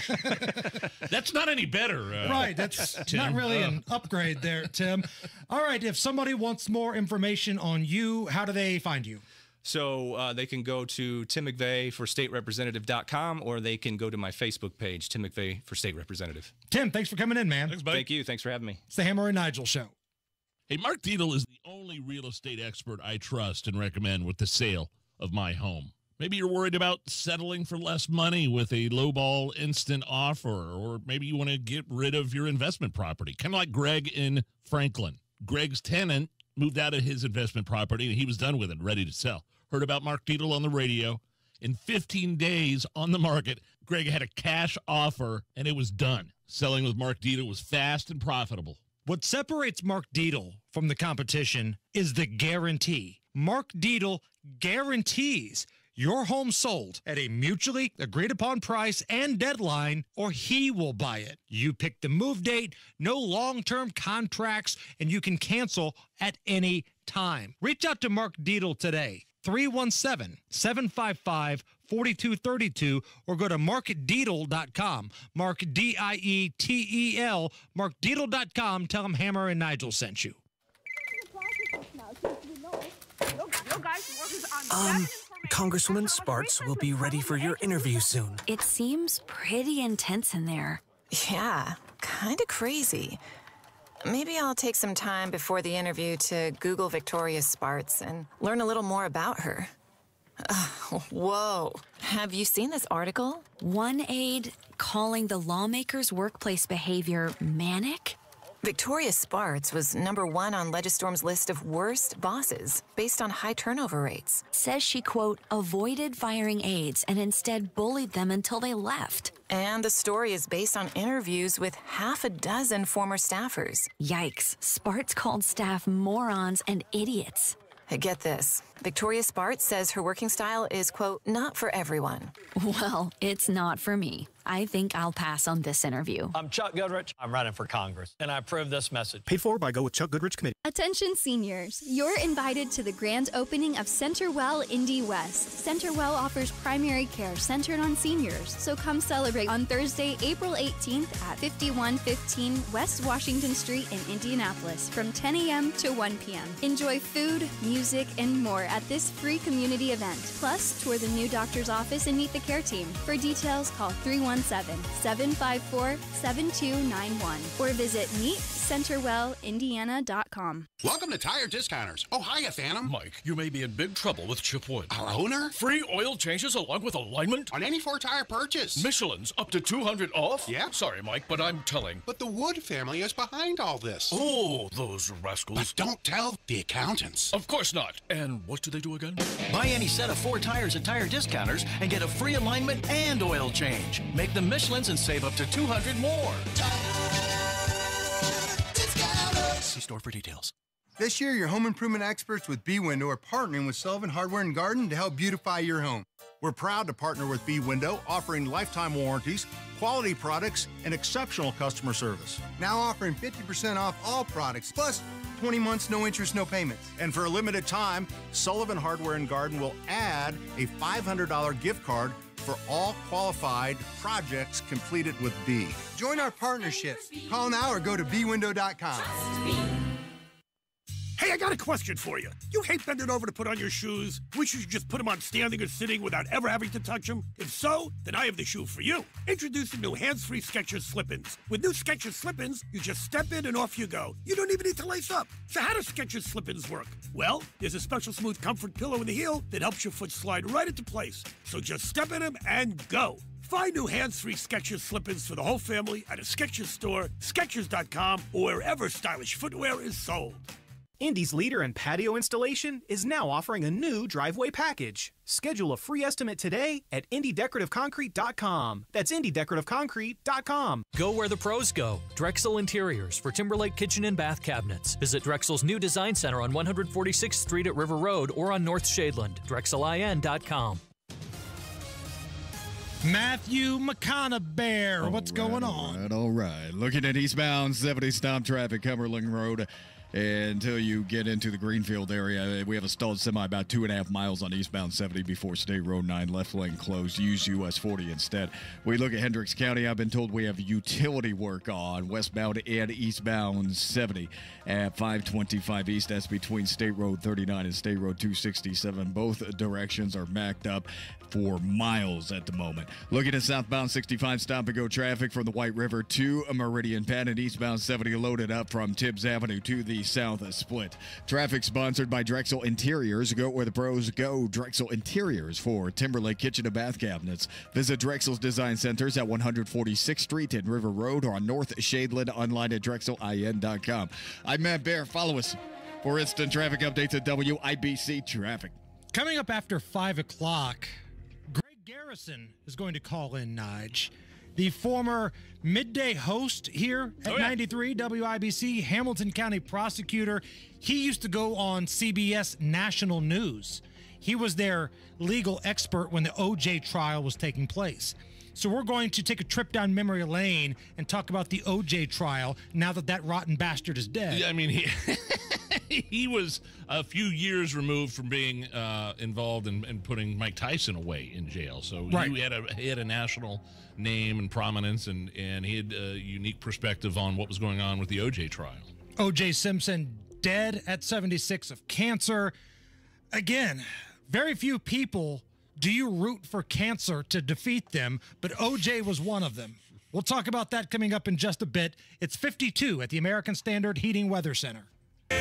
that's not any better. Uh, Right, that's Tim. not really Uh, an upgrade there, Tim. All right, if somebody wants more information on you, how do they find you? So uh, they can go to Tim McVeigh for state representative dot com, or they can go to my Facebook page, Tim McVeigh for state representative. Tim, thanks for coming in, man. Thanks, buddy. Thank you. Thanks for having me. It's the Hammer and Nigel Show. Hey, Mark Dietel is the only real estate expert I trust and recommend with the sale of my home. Maybe you're worried about settling for less money with a lowball instant offer, or maybe you want to get rid of your investment property, kind of like Greg in Franklin. Greg's tenant moved out of his investment property, and he was done with it, ready to sell. Heard about Mark Dietel on the radio. In fifteen days on the market, Greg had a cash offer, and it was done. Selling with Mark Dietel was fast and profitable. What separates Mark Dietel from the competition is the guarantee. Mark Dietel guarantees your home sold at a mutually agreed upon price and deadline, or he will buy it. You pick the move date, no long-term contracts, and you can cancel at any time. Reach out to Mark Dietel today, three one seven, seven five five, four two three two, or go to mark dietel dot com. Mark, D I E T E L, mark dietel dot com. Tell him Hammer and Nigel sent you. Um, Congresswoman Sparks will be ready for your interview soon. It seems pretty intense in there. Yeah, kind of crazy. Maybe I'll take some time before the interview to Google Victoria Sparks and learn a little more about her. Uh, whoa. Have you seen this article? One aide calling the lawmakers' workplace behavior manic? Victoria Sparks was number one on Legistorm's list of worst bosses based on high turnover rates. Says she, quote, avoided firing aides and instead bullied them until they left. And the story is based on interviews with half a dozen former staffers. Yikes. Sparks called staff morons and idiots. Get this. Victoria Sparks says her working style is, quote, not for everyone. Well, it's not for me. I think I'll pass on this interview. I'm Chuck Goodrich. I'm running for Congress, and I approve this message. Paid for by Go with Chuck Goodrich Committee. Attention seniors, you're invited to the grand opening of Centerwell Indy West. Centerwell offers primary care centered on seniors, so come celebrate on Thursday, April eighteenth at fifty-one fifteen West Washington Street in Indianapolis from ten a.m. to one p.m. Enjoy food, music, and more at this free community event. Plus, tour the new doctor's office and meet the care team. For details, call three one seven, seven five four, seven two nine one or visit meet centerwell indiana dot com. Welcome to Tire Discounters. Oh, hiya, Phantom. Mike, you may be in big trouble with Chip Wood. Our owner? Free oil changes along with alignment? On any four-tire purchase. Michelin's up to two hundred off? Yeah. Sorry, Mike, but I'm telling. But the Wood family is behind all this. Oh, those rascals. But don't tell the accountants. Of course not. And what do they do again? Buy any set of four tires at Tire Discounters and get a free alignment and oil change. Make them Michelin's and save up to two hundred more. See store for details. This year, your home improvement experts with B Window are partnering with Sullivan Hardware and Garden to help beautify your home. We're proud to partner with B Window, offering lifetime warranties, quality products, and exceptional customer service. Now offering fifty percent off all products, plus twenty months, no interest, no payments. And for a limited time, Sullivan Hardware and Garden will add a five hundred dollars gift card for all qualified projects completed with B. Join our partnership. Call now or go to b window dot com. Hey, I got a question for you. You hate bending over to put on your shoes? Wish you could just put them on standing or sitting without ever having to touch them? If so, then I have the shoe for you. Introducing new hands-free Skechers Slip-ins. With new Skechers Slip-ins, you just step in and off you go. You don't even need to lace up. So how do Skechers Slip-ins work? Well, there's a special smooth comfort pillow in the heel that helps your foot slide right into place. So just step in them and go. Find new hands-free Skechers Slip-ins for the whole family at a Skechers store, Skechers dot com, or wherever stylish footwear is sold. Indy's leader in patio installation is now offering a new driveway package. Schedule a free estimate today at indy decorative concrete dot com. That's indy decorative concrete dot com. Go where the pros go. Drexel Interiors for Timberlake Kitchen and Bath Cabinets. Visit Drexel's new design center on one forty-sixth Street at River Road or on North Shadeland. drexel I N dot com. Matthew McConaughey, what's all going right, on? All right, all right. Looking at eastbound seventy, stop traffic, Cumberland Road. Until you get into the Greenfield area, we have a stalled semi about two and a half miles on eastbound seventy before State Road nine, left lane closed. Use U S forty instead. We look at Hendricks County. I've been told we have utility work on westbound and eastbound seventy at five twenty-five east. That's between State Road thirty-nine and State Road two sixty-seven. Both directions are backed up for miles at the moment. Looking at southbound sixty-five, stop and go traffic from the White River to Meridian Penn, and eastbound seventy loaded up from Tibbs Avenue to the south split. Traffic sponsored by Drexel Interiors. Go where the pros go. Drexel Interiors for Timberlake Kitchen and Bath Cabinets. Visit Drexel's Design Centers at one forty-sixth Street and River Road or on North Shadeland, online at drexel I N dot com. I'm Matt Bear. Follow us for instant traffic updates at W I B C Traffic. Coming up after five o'clock, Greg Garrison is going to call in, Nige. The former midday host here at oh, yeah. ninety-three W I B C, Hamilton County prosecutor. He used to go on C B S National News. He was their legal expert when the O J trial was taking place. So we're going to take a trip down memory lane and talk about the O J trial now that that rotten bastard is dead. Yeah, I mean, he he was a few years removed from being uh, involved in, in putting Mike Tyson away in jail. So right. he had a he had a national name and prominence, and, and he had a unique perspective on what was going on with the O J trial. O J Simpson dead at seventy-six of cancer. Again, very few people do you root for cancer to defeat them, but O J was one of them. We'll talk about that coming up in just a bit. It's fifty-two at the American Standard Heating Weather Center. I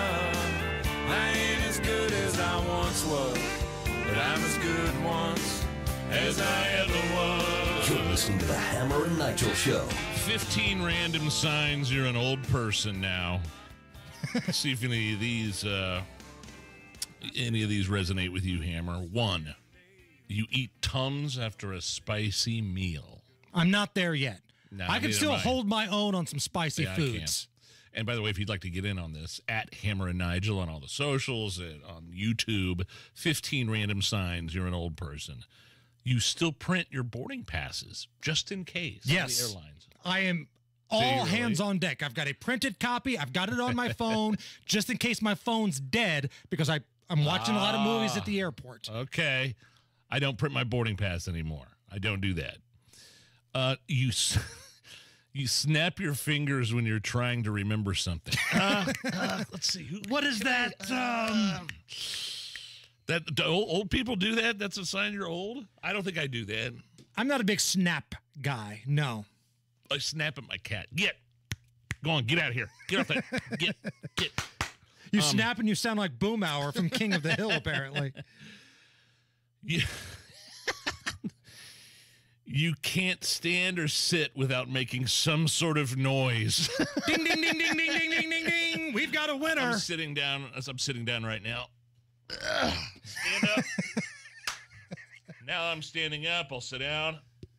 ain't as good as I once was, but I'm as good once as I ever was. You're listening to the Hammer and Nigel Show. fifteen random signs you're an old person now. See if any of these uh, any of these resonate with you, Hammer. One, you eat Tums after a spicy meal. I'm not there yet. No, I can still I. hold my own on some spicy yeah, foods. And by the way, if you'd like to get in on this, at Hammer and Nigel on all the socials and on YouTube, fifteen random signs you're an old person. you still print your boarding passes just in case. Yes. On the airlines. I am all hands on deck. I've got a printed copy. I've got it on my phone just in case my phone's dead because I, I'm watching ah, a lot of movies at the airport. Okay. I don't print my boarding pass anymore. I don't do that. Uh, you you snap your fingers when you're trying to remember something. Uh, uh, let's see. Who, what is that? I, um, that do old, old people do that? That's a sign you're old? I don't think I do that. I'm not a big snap guy. No. I snap at my cat. Get. Go on. Get out of here. Get off that. Get. Get. You um, snap and you sound like Boom Hour from King of the Hill, apparently. Yeah. You can't stand or sit without making some sort of noise. Ding, ding, ding, ding, ding, ding, ding, ding, ding. We've got a winner. I'm sitting down as I'm sitting down right now. Ugh. Stand up. Now I'm standing up. I'll sit down.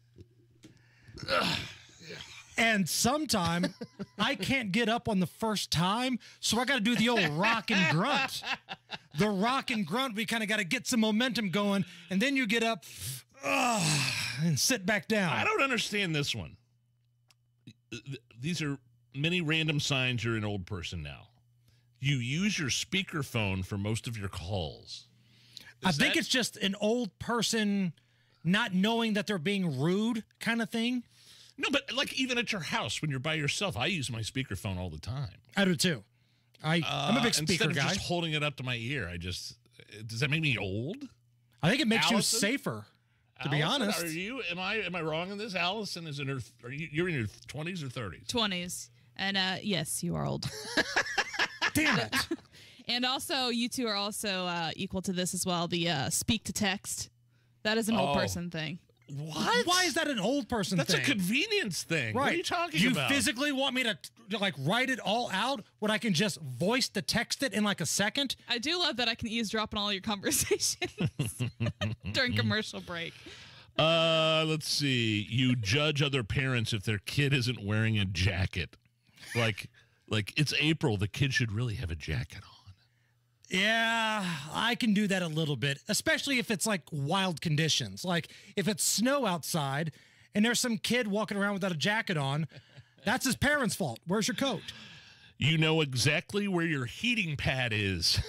Ugh. And sometime I can't get up on the first time, so I got to do the old rock and grunt. The rock and grunt, we kind of got to get some momentum going, and then you get up uh, and sit back down. I don't understand this one. These are many random signs you're an old person now. You use your speakerphone for most of your calls. Is I think that... it's just an old person not knowing that they're being rude kind of thing. No, but like even at your house when you're by yourself, I use my speakerphone all the time. I do too. I, uh, I'm a big speaker instead of guy. Just holding it up to my ear, I just does that make me old? I think it makes Allison? you safer. To Allison, be honest, are you? Am I? Am I wrong in this? Allison is in her. Are you? You're in your twenties or thirties? Twenties, and uh, yes, you are old. Damn it! And also, you two are also uh, equal to this as well. The uh, speak to text. That is an old Oh. person thing. What? Why is that an old person That's thing? a convenience thing. Right. What are you talking you about? You physically want me to, to like write it all out when I can just voice to text it in like a second? I do love that I can eavesdrop on all your conversations during commercial break. Uh, let's see. You judge other parents if their kid isn't wearing a jacket. Like, like it's April. The kid should really have a jacket on. Yeah, I can do that a little bit, especially if it's like wild conditions. Like if it's snow outside and there's some kid walking around without a jacket on, that's his parents' fault. Where's your coat? You know exactly where your heating pad is.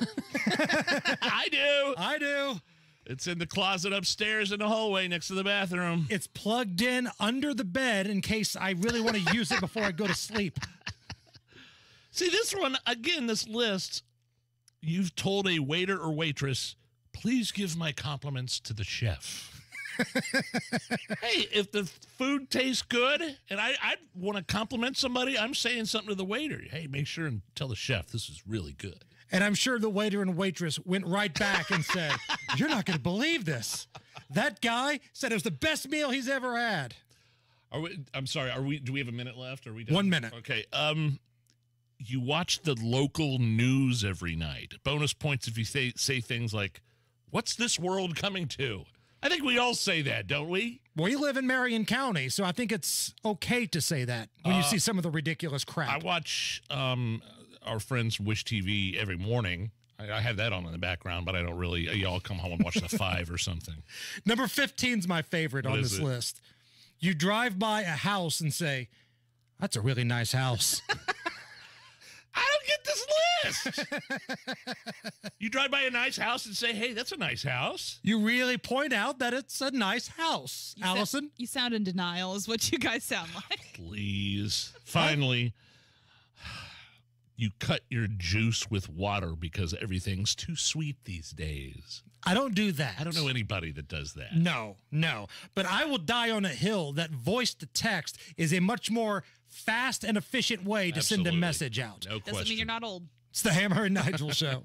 I do. I do. It's in the closet upstairs in the hallway next to the bathroom. It's plugged in under the bed in case I really want to use it before I go to sleep. See, this one, again, this list, you've told a waiter or waitress, please give my compliments to the chef. Hey, if the food tastes good and I, I want to compliment somebody, I'm saying something to the waiter. Hey, make sure and tell the chef this is really good. And I'm sure the waiter and waitress went right back and said, you're not going to believe this. That guy said it was the best meal he's ever had. Are we, I'm sorry, are we? Do we have a minute left? Are we done? One minute. Okay. Um, you watch the local news every night. Bonus points if you say say things like, "What's this world coming to?" I think we all say that, don't we? We live in Marion County, so I think it's okay to say that when you Uh, see some of the ridiculous crap. I watch um, our friends Wish T V every morning. I, I have that on in the background, but I don't really. Y'all come home and watch the five or something. Number fifteen is my favorite What on is this it? list. You drive by a house and say, that's a really nice house. I don't get this list. You drive by a nice house and say, hey, that's a nice house. You really point out that it's a nice house, You sa- Allison. you sound in denial is what you guys sound like. Please. Finally, you cut your juice with water because everything's too sweet these days. I don't do that. I don't know anybody that does that. No, no. But I will die on a hill that voice to text is a much more fast and efficient way to Absolutely. send a message out. No Doesn't mean you're not old. It's the Hammer and Nigel Show.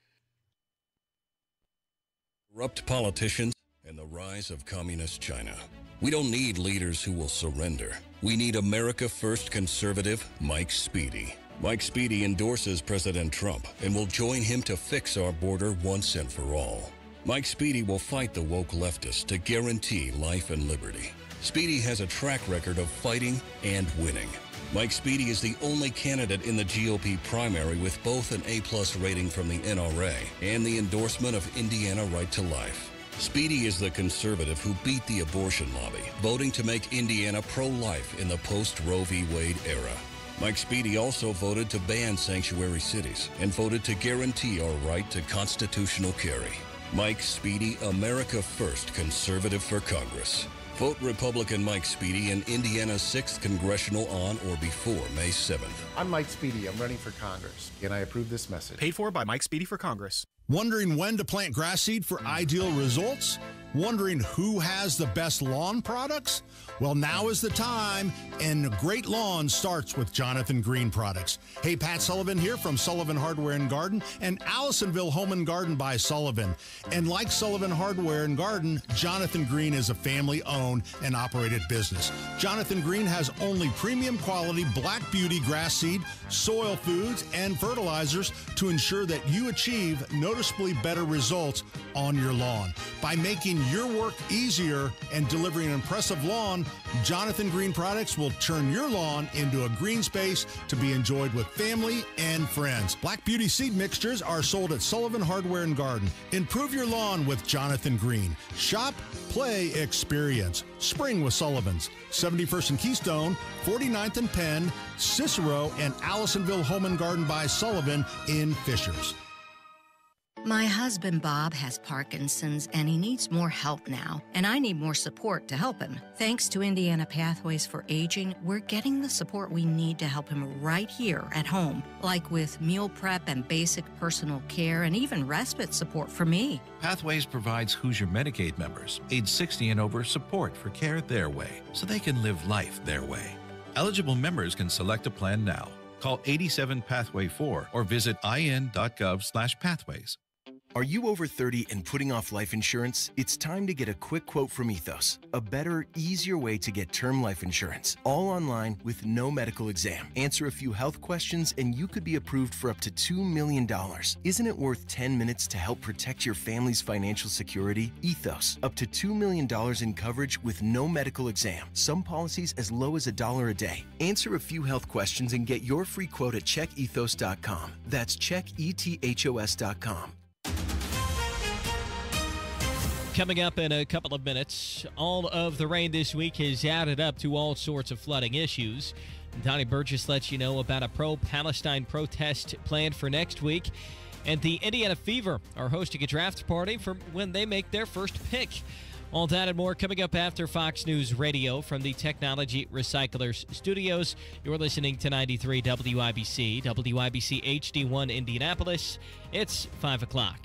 Corrupt politicians and the rise of communist China. We don't need leaders who will surrender. We need America First conservative Mike Speedy. Mike Speedy endorses President Trump and will join him to fix our border once and for all. Mike Speedy will fight the woke leftists to guarantee life and liberty. Speedy has a track record of fighting and winning. Mike Speedy is the only candidate in the G O P primary with both an A-plus rating from the N R A and the endorsement of Indiana Right to Life. Speedy is the conservative who beat the abortion lobby, voting to make Indiana pro-life in the post-Roe v. Wade era. Mike Speedy also voted to ban sanctuary cities and voted to guarantee our right to constitutional carry. Mike Speedy, America First conservative for Congress. Vote Republican Mike Speedy in Indiana's sixth Congressional on or before May seventh. I'm Mike Speedy. I'm running for Congress. Can I approve this message? Paid for by Mike Speedy for Congress. Wondering when to plant grass seed for ideal results? Wondering who has the best lawn products? Well, now is the time, and great lawn starts with Jonathan Green products. Hey, Pat Sullivan here from Sullivan Hardware and Garden and Allisonville Home and Garden by Sullivan. And like Sullivan Hardware and Garden, Jonathan Green is a family-owned and operated business. Jonathan Green has only premium quality Black Beauty grass seed, soil foods, and fertilizers to ensure that you achieve noticeably better results on your lawn. By making your work easier and delivering an impressive lawn, Jonathan Green products will turn your lawn into a green space to be enjoyed with family and friends. Black Beauty seed mixtures are sold at Sullivan Hardware and Garden. Improve your lawn with Jonathan Green. Shop, play, experience. Spring with Sullivan's. seventy-first and Keystone, forty-ninth and Penn, Cicero, and Allisonville Home and Garden by Sullivan in Fishers. My husband, Bob, has Parkinson's, and he needs more help now, and I need more support to help him. Thanks to Indiana Pathways for Aging, we're getting the support we need to help him right here at home, like with meal prep and basic personal care, and even respite support for me. Pathways provides Hoosier Medicaid members, age sixty and over, support for care their way, so they can live life their way. Eligible members can select a plan now. Call eighty-seven Pathway four or visit in.gov slash pathways. Are you over thirty and putting off life insurance? It's time to get a quick quote from Ethos. A better, easier way to get term life insurance. All online with no medical exam. Answer a few health questions and you could be approved for up to two million dollars. Isn't it worth ten minutes to help protect your family's financial security? Ethos. Up to two million dollars in coverage with no medical exam. Some policies as low as a dollar a day. Answer a few health questions and get your free quote at check ethos dot com. That's check ethos dot com. Coming up in a couple of minutes, all of the rain this week has added up to all sorts of flooding issues. Donnie Burgess lets you know about a pro-Palestine protest planned for next week. And the Indiana Fever are hosting a draft party for when they make their first pick. All that and more coming up after Fox News Radio from the Technology Recyclers Studios. You're listening to ninety-three W I B C, W I B C H D one Indianapolis. It's five o'clock.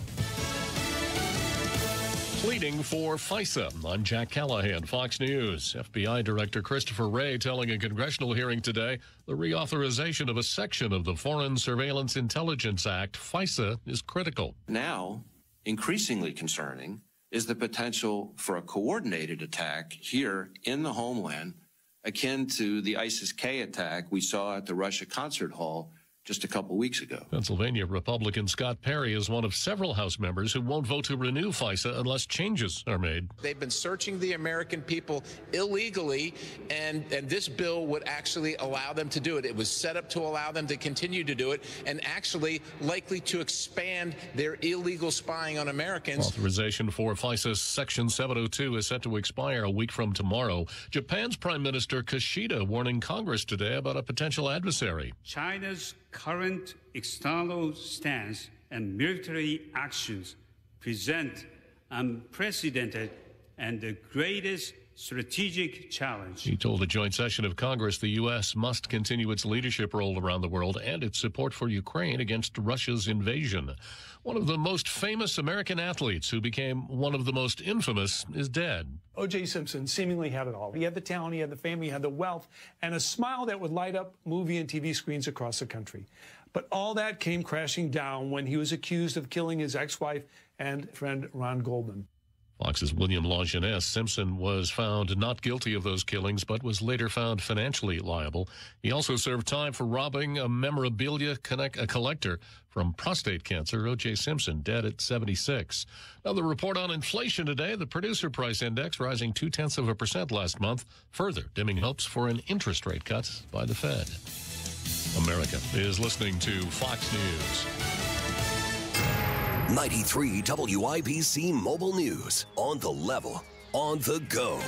Pleading for FISA. I'm Jack Callahan, Fox News. F B I Director Christopher Wray telling a congressional hearing today the reauthorization of a section of the Foreign Surveillance Intelligence Act, FISA, is critical. Now, increasingly concerning is the potential for a coordinated attack here in the homeland, akin to the ISIS-K attack we saw at the Russia concert hall just a couple weeks ago. Pennsylvania Republican Scott Perry is one of several House members who won't vote to renew FISA unless changes are made. They've been searching the American people illegally, and, and this bill would actually allow them to do it. It was set up to allow them to continue to do it, and actually likely to expand their illegal spying on Americans. Authorization for FISA's Section seven oh two is set to expire a week from tomorrow. Japan's Prime Minister Kishida warning Congress today about a potential adversary. China's current external stance and military actions present unprecedented and the greatest strategic challenge. He told a joint session of Congress the U S must continue its leadership role around the world and its support for Ukraine against Russia's invasion. One of the most famous American athletes who became one of the most infamous is dead. O J Simpson seemingly had it all. He had the talent, he had the fame, he had the wealth, and a smile that would light up movie and T V screens across the country. But all that came crashing down when he was accused of killing his ex-wife and friend Ron Goldman. Fox's William Longinus. Simpson was found not guilty of those killings, but was later found financially liable. He also served time for robbing a memorabilia connect, a collector from prostate cancer. O J Simpson, dead at seventy-six. Now, the report on inflation today, the producer price index rising two-tenths of a percent last month, further dimming hopes for an interest rate cut by the Fed. America is listening to Fox News. ninety-three W I B C Mobile News. On the level, on the go.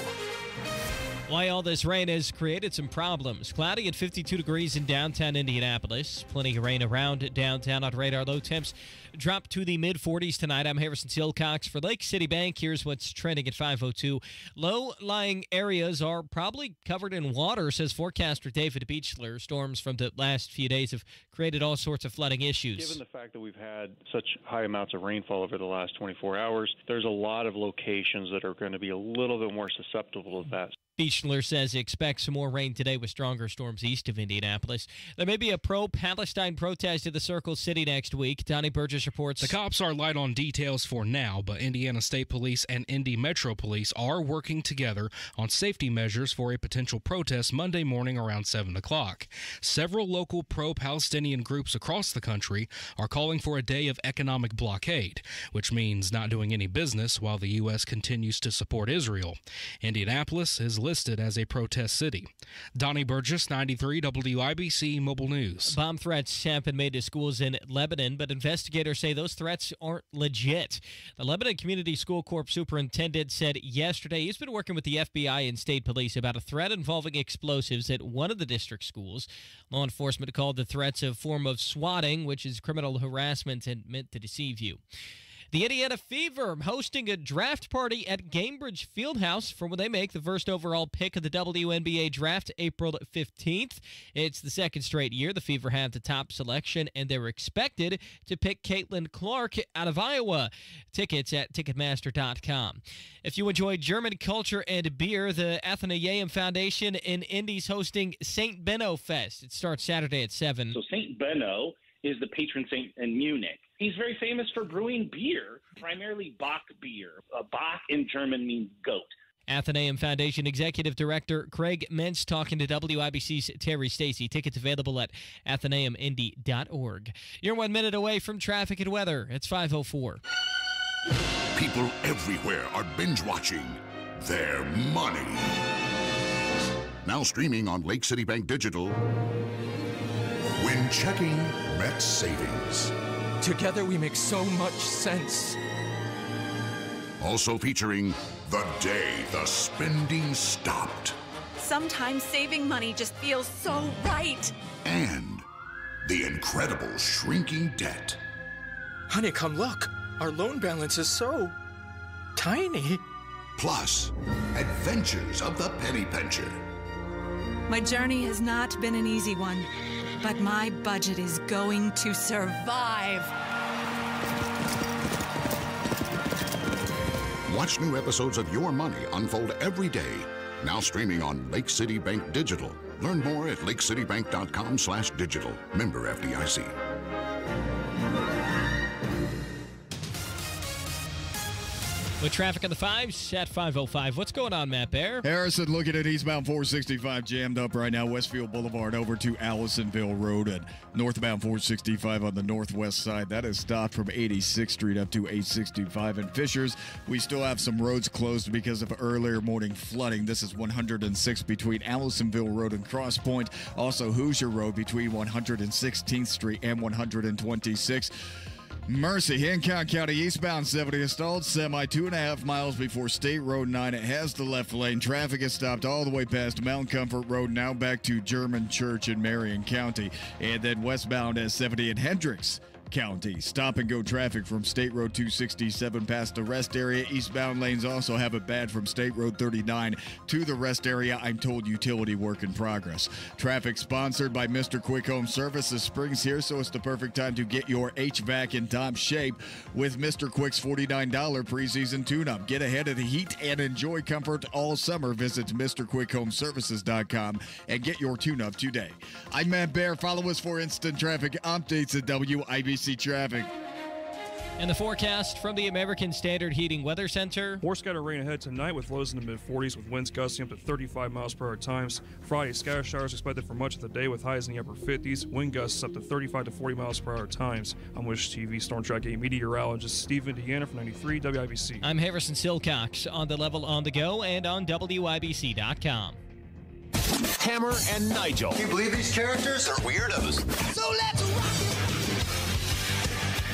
Why all this rain has created some problems. Cloudy at fifty-two degrees in downtown Indianapolis. Plenty of rain around downtown on radar. Low temps drop to the mid forties tonight. I'm Harrison Silcox for Lake City Bank. Here's what's trending at five oh two. Low-lying areas are probably covered in water, says forecaster David Beechler. Storms from the last few days have created all sorts of flooding issues. Given the fact that we've had such high amounts of rainfall over the last twenty-four hours, there's a lot of locations that are going to be a little bit more susceptible to that. Beechler says he expects some more rain today with stronger storms east of Indianapolis. There may be a pro-Palestine protest in the Circle City next week. Donnie Burgess reports. The cops are light on details for now, but Indiana State Police and Indy Metro Police are working together on safety measures for a potential protest Monday morning around seven o'clock. Several local pro-Palestinian groups across the country are calling for a day of economic blockade, which means not doing any business while the U S continues to support Israel. Indianapolis is listed as a protest city. Donnie Burgess, ninety-three W I B C Mobile News. Bomb threats have been made to schools in Lebanon, but investigators say those threats aren't legit. The Lebanon Community School Corps superintendent said yesterday he's been working with the F B I and state police about a threat involving explosives at one of the district schools. Law enforcement called the threats a form of swatting, which is criminal harassment and meant to deceive you. The Indiana Fever hosting a draft party at Gainbridge Fieldhouse for when they make the first overall pick of the W N B A draft April fifteenth. It's the second straight year the Fever had the top selection, and they're expected to pick Caitlin Clark out of Iowa. Tickets at Ticketmaster dot com. If you enjoy German culture and beer, the Athenaeum Foundation in Indy's hosting Saint Benno Fest. It starts Saturday at seven. So Saint Benno is the patron saint in Munich. He's very famous for brewing beer, primarily Bock beer. Uh, Bock in German means goat. Athenaeum Foundation Executive Director Craig Mentz talking to W I B C's Terry Stacy. Tickets available at athenaeum indy dot org. You're one minute away from traffic and weather. It's five oh four. People everywhere are binge-watching their money. Now streaming on Lake City Bank Digital. When checking Met Savings. Together we make so much sense. Also featuring The Day the Spending Stopped. Sometimes saving money just feels so right. And The Incredible Shrinking Debt. Honey, come look. Our loan balance is so tiny. Plus, Adventures of the Penny Pincher. My journey has not been an easy one, but my budget is going to survive. Watch new episodes of Your Money unfold every day. Now streaming on Lake City Bank Digital. Learn more at lake city bank dot com slash digital. Member F D I C. With traffic on the fives at five oh five. What's going on, Matt Bear? Harrison looking at eastbound four sixty-five jammed up right now. Westfield Boulevard over to Allisonville Road, and northbound four sixty-five on the northwest side. That is stopped from eighty-sixth Street up to eight sixty-five. And Fishers, we still have some roads closed because of earlier morning flooding. This is one hundred six between Allisonville Road and Cross Point. Also Hoosier Road between one hundred sixteenth Street and one hundred twenty-sixth. Mercy, Hancock County eastbound seventy is stalled. Semi two and a half miles before State Road nine. It has the left lane. Traffic is stopped all the way past Mount Comfort Road, now back to German Church in Marion County. And then westbound at seventy in Hendricks County. Stop and go traffic from State Road two sixty-seven past the rest area. Eastbound lanes also have it bad from State Road thirty-nine to the rest area. I'm told utility work in progress. Traffic sponsored by Mister Quick Home Services. Spring's here, so it's the perfect time to get your H V A C in top shape with Mister Quick's forty-nine dollars preseason tune-up. Get ahead of the heat and enjoy comfort all summer. Visit Mister Quick Home Services dot com and get your tune-up today. I'm Matt Bear. Follow us for instant traffic updates at W I B C Traffic. And the forecast from the American Standard Heating Weather Center. More scattered rain ahead tonight with lows in the mid forties with winds gusting up to thirty-five miles per hour times. Friday, scatter showers expected for much of the day with highs in the upper fifties. Wind gusts up to thirty-five to forty miles per hour times. I'm Wish T V Storm Track eight meteorologist Steve Indiana from ninety-three W I B C. I'm Harrison Silcox on the level on the go and on W I B C dot com. Hammer and Nigel. Can you believe these characters are weirdos? So let's rock it!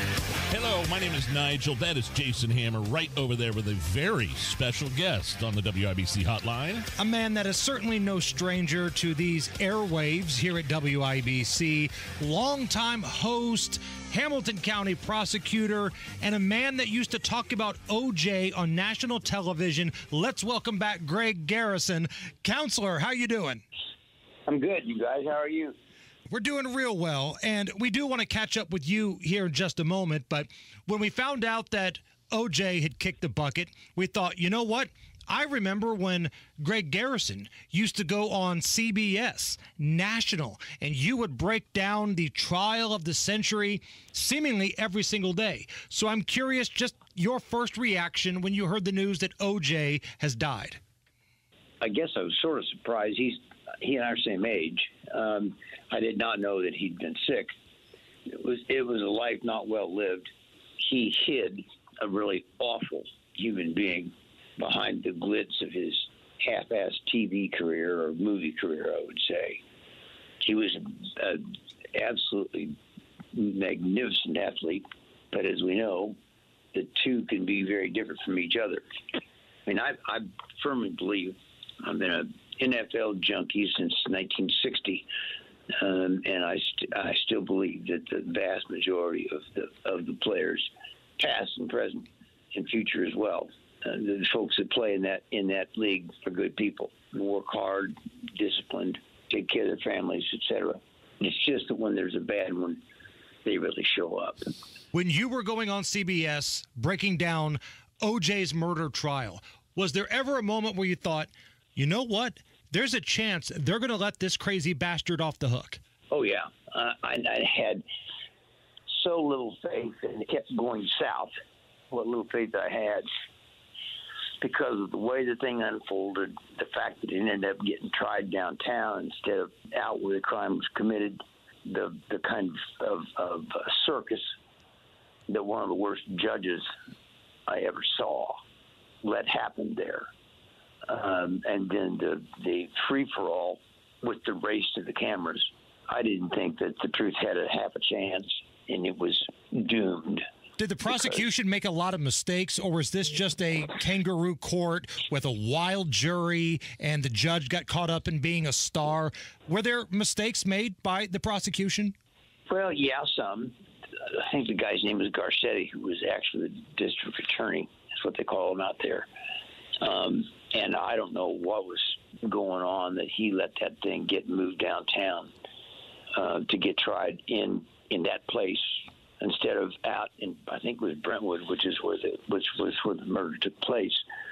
Hello, my name is Nigel. That is Jason Hammer right over there with a very special guest on the W I B C hotline. A man that is certainly no stranger to these airwaves here at W I B C. Longtime host, Hamilton County prosecutor, and a man that used to talk about O J on national television. Let's welcome back Greg Garrison. Counselor, how you doing? I'm good, you guys. How are you? We're doing real well, and we do want to catch up with you here in just a moment, but when we found out that O J had kicked the bucket, we thought, you know what? I remember when Greg Garrison used to go on C B S National, and you would break down the trial of the century seemingly every single day. So I'm curious, just your first reaction when you heard the news that O J has died. I guess I was sort of surprised. He's he and I are the same age. Um, I did not know that he'd been sick. It was it was a life not well lived. He hid a really awful human being behind the glitz of his half-assed T V career or movie career, I would say. He was an absolutely magnificent athlete, but as we know, the two can be very different from each other. I mean, I, I firmly believe I've been an N F L junkie since nineteen sixty. Um, and I, st- I still believe that the vast majority of the of the players, past and present and future as well, uh, the folks that play in that in that league are good people, work hard, disciplined, take care of their families, et cetera. It's just that when there's a bad one, they really show up. When you were going on C B S breaking down O J's murder trial, was there ever a moment where you thought, you know what? There's a chance they're going to let this crazy bastard off the hook? Oh, yeah. Uh, I, I had so little faith, and it kept going south, what little faith I had, because of the way the thing unfolded, the fact that it ended up getting tried downtown instead of out where the crime was committed, the the kind of, of, of uh, circus that one of the worst judges I ever saw let happen there. Um, and then the, the free-for-all with the race to the cameras. I didn't think that the truth had a half a chance, and it was doomed. Did the prosecution make a lot of mistakes, or was this just a kangaroo court with a wild jury and the judge got caught up in being a star? Were there mistakes made by the prosecution? Well, yeah, some. I think the guy's name was Garrison, who was actually the district attorney. That's what they call him out there. Um, and I don't know what was going on that he let that thing get moved downtown uh, to get tried in, in that place instead of out in, I think it was Brentwood, which is where the which was where the murder took place.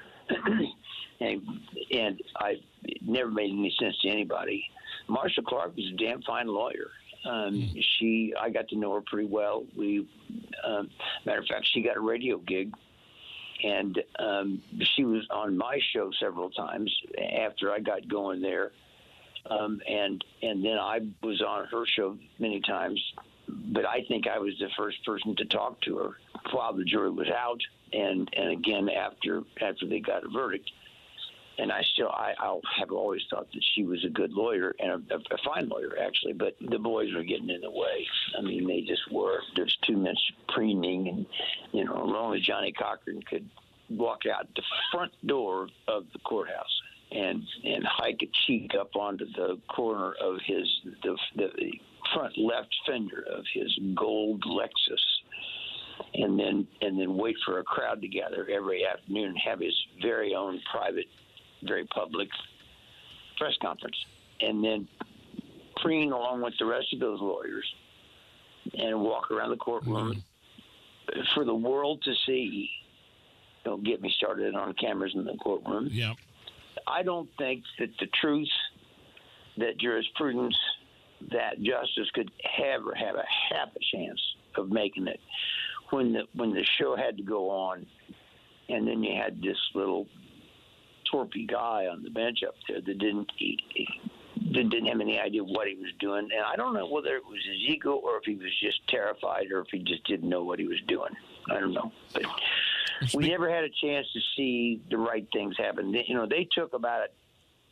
and and I it never made any sense to anybody. Marsha Clark was a damn fine lawyer. Um, she I got to know her pretty well. We, um, matter of fact, she got a radio gig. And um, she was on my show several times after I got going there. Um, and and then I was on her show many times. But I think I was the first person to talk to her while the jury was out and, and again after after they got a verdict. And I still, I I'll have always thought that she was a good lawyer and a, a fine lawyer, actually. But the boys were getting in the way. I mean, they just were. There's too much preening, and you know, only Johnny Cochran could walk out the front door of the courthouse and and hike a cheek up onto the corner of his the, the front left fender of his gold Lexus, and then and then wait for a crowd to gather every afternoon and have his very own private, very public press conference, and then preen along with the rest of those lawyers and walk around the courtroom mm-hmm. for the world to see. Don't get me started on cameras in the courtroom. Yeah. I don't think that the truth, that jurisprudence, that justice could ever have a half a chance of making it. When the when the show had to go on, and then you had this little torpy guy on the bench up there that didn't he, that didn't have any idea what he was doing, and I don't know whether it was his ego or if he was just terrified or if he just didn't know what he was doing. I don't know, but we never had a chance to see the right things happen. You know, they took about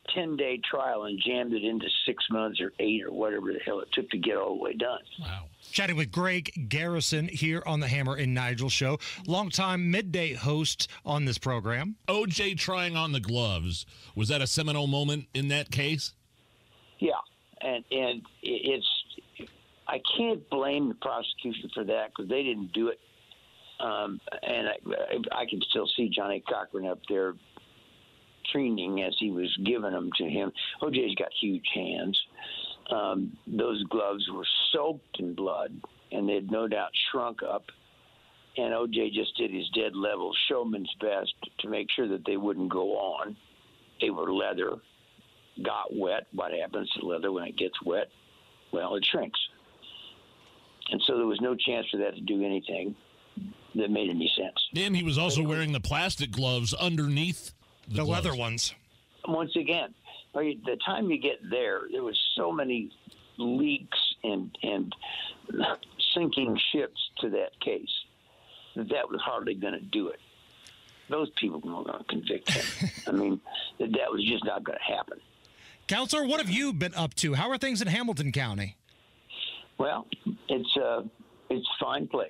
ten-day trial and jammed it into six months or eight or whatever the hell it took to get all the way done. Wow. Chatting with Greg Garrison here on the Hammer and Nigel show, longtime midday host on this program. O J trying on the gloves, was that a seminal moment in that case? Yeah, and and it's I can't blame the prosecution for that because they didn't do it. Um, and I, I can still see Johnny Cochran up there training as he was giving them to him. O J's got huge hands. Um, those gloves were soaked in blood, and they'd no doubt shrunk up. And O J just did his dead level showman's best to make sure that they wouldn't go on. They were leather, got wet. What happens to leather when it gets wet? Well, it shrinks. And so there was no chance for that to do anything that made any sense. And he was also wearing the plastic gloves underneath the, the gloves. leather ones. Once again, by the time you get there, there was so many leaks and and sinking ships to that case that that was hardly going to do it. Those people weren't going to convict him. I mean, that, that was just not going to happen. Counselor, what have you been up to? How are things in Hamilton County? Well, it's a it's a fine place,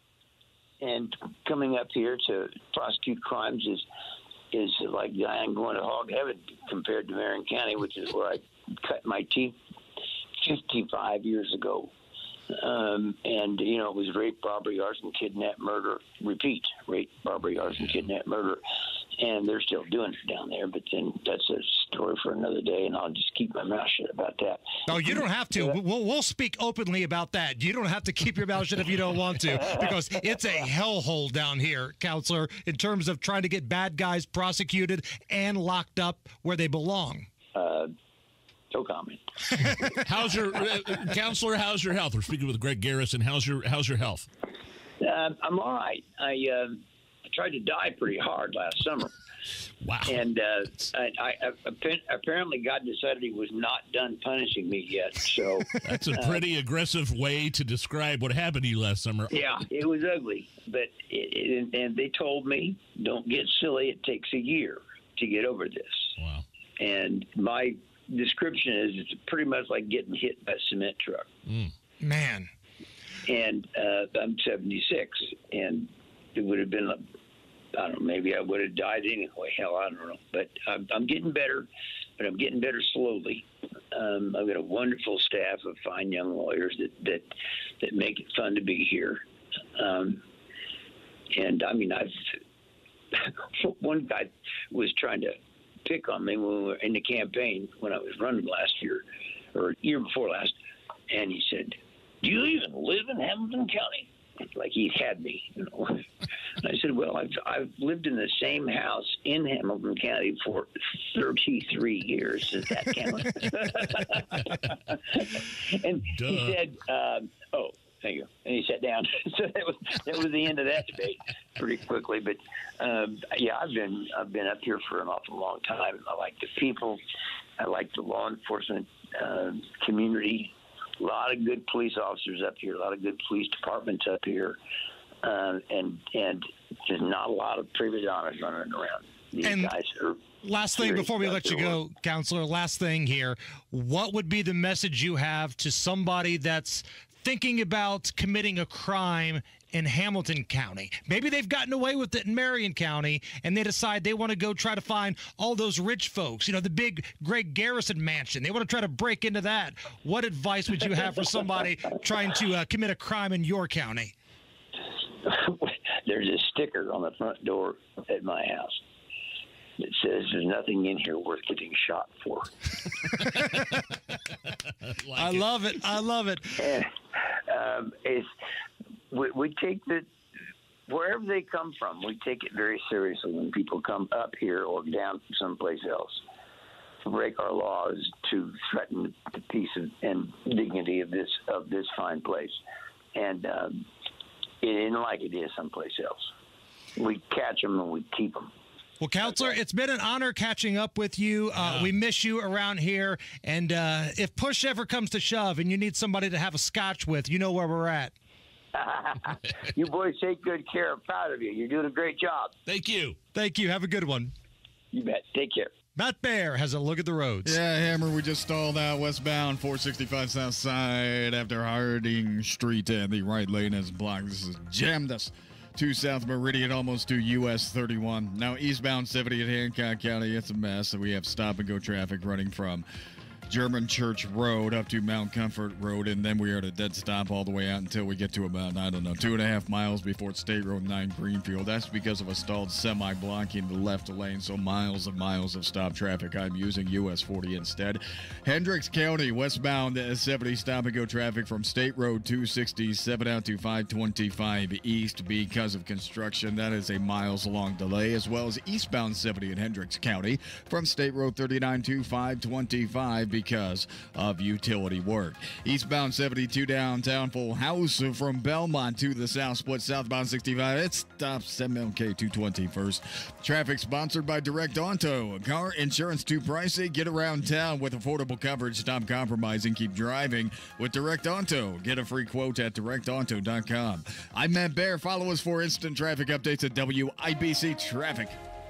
and coming up here to prosecute crimes is is like I'm going to hog heaven compared to Marion County, which is where I cut my teeth fifty-five years ago. Um, and, you know, it was rape, robbery, arson, kidnap, murder, repeat, rape, robbery, arson, kidnap, murder. And they're still doing it down there, but then that's a story for another day, and I'll just keep my mouth shut about that. No, you don't have to. We'll, we'll speak openly about that. You don't have to keep your mouth shut if you don't want to, because it's a hellhole down here, Counselor, in terms of trying to get bad guys prosecuted and locked up where they belong. Uh, no comment. How's your uh, counselor? How's your health? We're speaking with Greg Garrison. How's your How's your health? Uh, I'm all right. I, uh, I tried to die pretty hard last summer. Wow. And uh, I, I, I apparently God decided He was not done punishing me yet. So that's a pretty uh, aggressive way to describe what happened to you last summer. Yeah, it was ugly. But it, it, and they told me, don't get silly. It takes a year to get over this. Wow. And my description is it's pretty much like getting hit by a cement truck. Mm. Man. And uh, I'm seventy-six, and it would have been, I don't know, maybe I would have died anyway. Hell, I don't know. But I'm, I'm getting better, but I'm getting better slowly. Um, I've got a wonderful staff of fine young lawyers that, that, that make it fun to be here. Um, and, I mean, I've one guy was trying to pick on me when we were in the campaign when I was running last year or year before last, and he said, "Do you even live in Hamilton County?" Like he had me, you know. And I said, "Well, I've I've lived in the same house in Hamilton County for thirty-three years. Does that count?" And Duh. He said, um, "Oh, thank you." And he sat down. So that was that was the end of that debate pretty quickly. But um, yeah, I've been I've been up here for an awful long time. I like the people. I like the law enforcement uh, community. A lot of good police officers up here. A lot of good police departments up here, uh, and and there's not a lot of private honors running around. These and guys are. Last thing before we let you go, work. Counselor. Last thing here. What would be the message you have to somebody that's thinking about committing a crime in Hamilton County? Maybe they've gotten away with it in Marion County, and they decide they want to go try to find all those rich folks, you know, the big Greg Garrison mansion. They want to try to break into that. What advice would you have for somebody trying to uh, commit a crime in your county? There's a sticker on the front door at my house that says there's nothing in here worth getting shot for. like I it. love it. I love it. And, um, it's, we, we take the, wherever they come from, we take it very seriously when people come up here or down from someplace else to break our laws, to threaten the peace of, and dignity of this of this fine place. And um, it isn't like it is someplace else. We catch them and we keep them. Well, Counselor, it's been an honor catching up with you. Uh, yeah. We miss you around here. And uh, if push ever comes to shove and you need somebody to have a scotch with, you know where we're at. You boys take good care. I'm proud of you. You're doing a great job. Thank you. Thank you. Have a good one. You bet. Take care. Matt Bear has a look at the roads. Yeah, Hammer, we just stalled out westbound four sixty-five south side after Harding Street, and the right lane is blocked. This has jammed us to South Meridian, almost to U S thirty-one. Now eastbound seventy at Hancock County, it's a mess. We have stop-and-go traffic running from German Church Road up to Mount Comfort Road, and then we are at a dead stop all the way out until we get to about, I don't know, two and a half miles before State Road nine Greenfield. That's because of a stalled semi blocking the left lane, so miles and miles of stop traffic. I'm using U S forty instead. Hendricks County, westbound seventy stop-and-go traffic from State Road two sixty-seven out to five twenty-five east because of construction. That is a miles-long delay, as well as eastbound seventy in Hendricks County from State Road thirty-nine to five twenty-five because of utility work. Eastbound seventy-two downtown, full house from Belmont to the south split. Southbound sixty-five, it stops M L K two twenty-first. Traffic sponsored by Direct Auto. Car insurance too pricey? Get around town with affordable coverage. Stop compromising. Keep driving with Direct Auto. Get a free quote at direct auto dot com. I'm Matt Bear. Follow us for instant traffic updates at W I B C Traffic.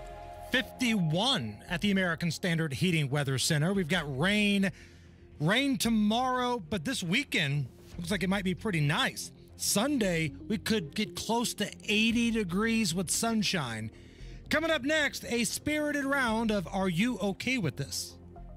fifty-one at the American Standard Heating Weather Center. We've got rain, rain tomorrow, but this weekend looks like it might be pretty nice. Sunday, we could get close to eighty degrees with sunshine. Coming up next, a spirited round of Are You Okay With This?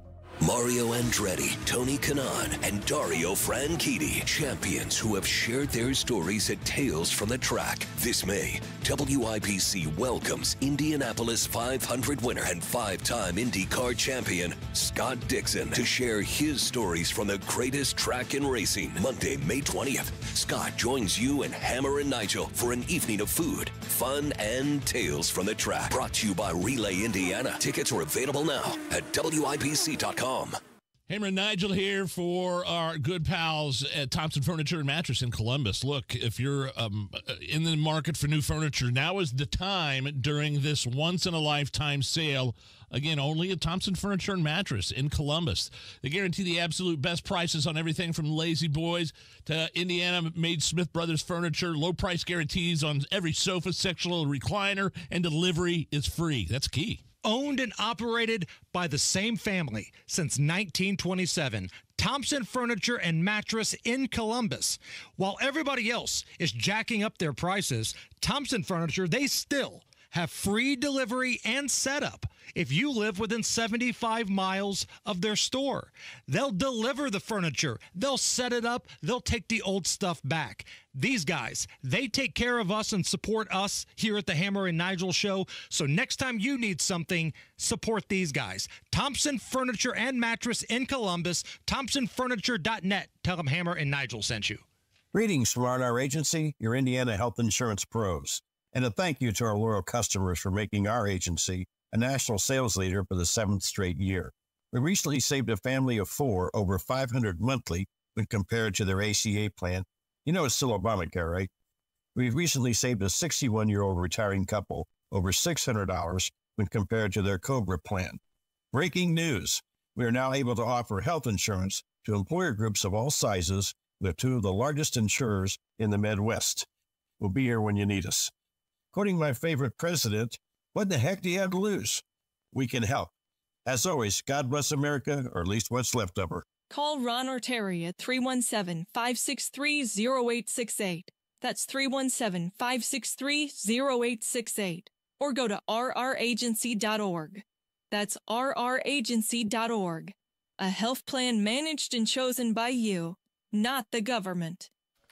Mario Andretti, Tony Kanaan, and Dario Franchitti, champions who have shared their stories at Tales from the Track. This May, W I B C welcomes Indianapolis five hundred winner and five-time IndyCar champion Scott Dixon to share his stories from the greatest track in racing. Monday, May twentieth, Scott joins you and Hammer and Nigel for an evening of food, fun, and Tales from the Track. Brought to you by Relay Indiana. Tickets are available now at W I B C dot com. Hammer and Nigel here for our good pals at Thompson Furniture and Mattress in Columbus. Look, if you're um, in the market for new furniture, now is the time during this once-in-a-lifetime sale. Again, only at Thompson Furniture and Mattress in Columbus. They guarantee the absolute best prices on everything from Lazy Boys to Indiana-made Smith Brothers furniture. Low price guarantees on every sofa, sectional recliner, and delivery is free. That's key. Owned and operated by the same family since nineteen twenty-seven. Thompson Furniture and Mattress in Columbus. While everybody else is jacking up their prices, Thompson Furniture, they still have free delivery and setup if you live within seventy-five miles of their store. They'll deliver the furniture. They'll set it up. They'll take the old stuff back. These guys, they take care of us and support us here at the Hammer and Nigel Show. So next time you need something, support these guys. Thompson Furniture and Mattress in Columbus, thompson furniture dot net. Tell them Hammer and Nigel sent you. Greetings from R and R Agency, your Indiana health insurance pros. And a thank you to our loyal customers for making our agency a national sales leader for the seventh straight year. We recently saved a family of four over five hundred dollars monthly when compared to their A C A plan. You know it's still Obamacare, right? We've recently saved a sixty-one-year-old retiring couple over six hundred dollars when compared to their COBRA plan. Breaking news. We are now able to offer health insurance to employer groups of all sizes with two of the largest insurers in the Midwest. We'll be here when you need us. Quoting my favorite president, what the heck do you have to lose? We can help. As always, God bless America, or at least what's left of her. Call Ron or Terry at three one seven, five six three, zero eight six eight. That's three one seven, five six three, zero eight six eight. Or go to r r agency dot org. That's r r agency dot org. A health plan managed and chosen by you, not the government.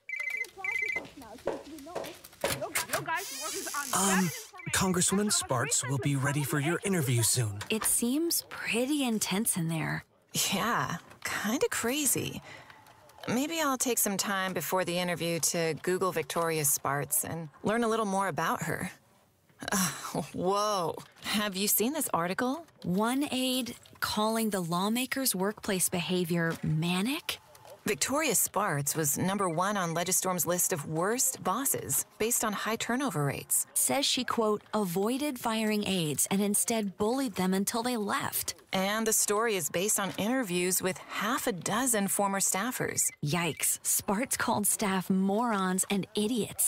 Um, Congresswoman Sparks will be ready for your interview soon. It seems pretty intense in there. Yeah, kind of crazy. Maybe I'll take some time before the interview to Google Victoria Sparks and learn a little more about her. Uh, whoa. Have you seen this article? One aide calling the lawmakers' workplace behavior manic? Victoria Sparks was number one on Legistorm's list of worst bosses based on high turnover rates. Says she, quote, avoided firing aides and instead bullied them until they left. And the story is based on interviews with half a dozen former staffers. Yikes. Sparks called staff morons and idiots.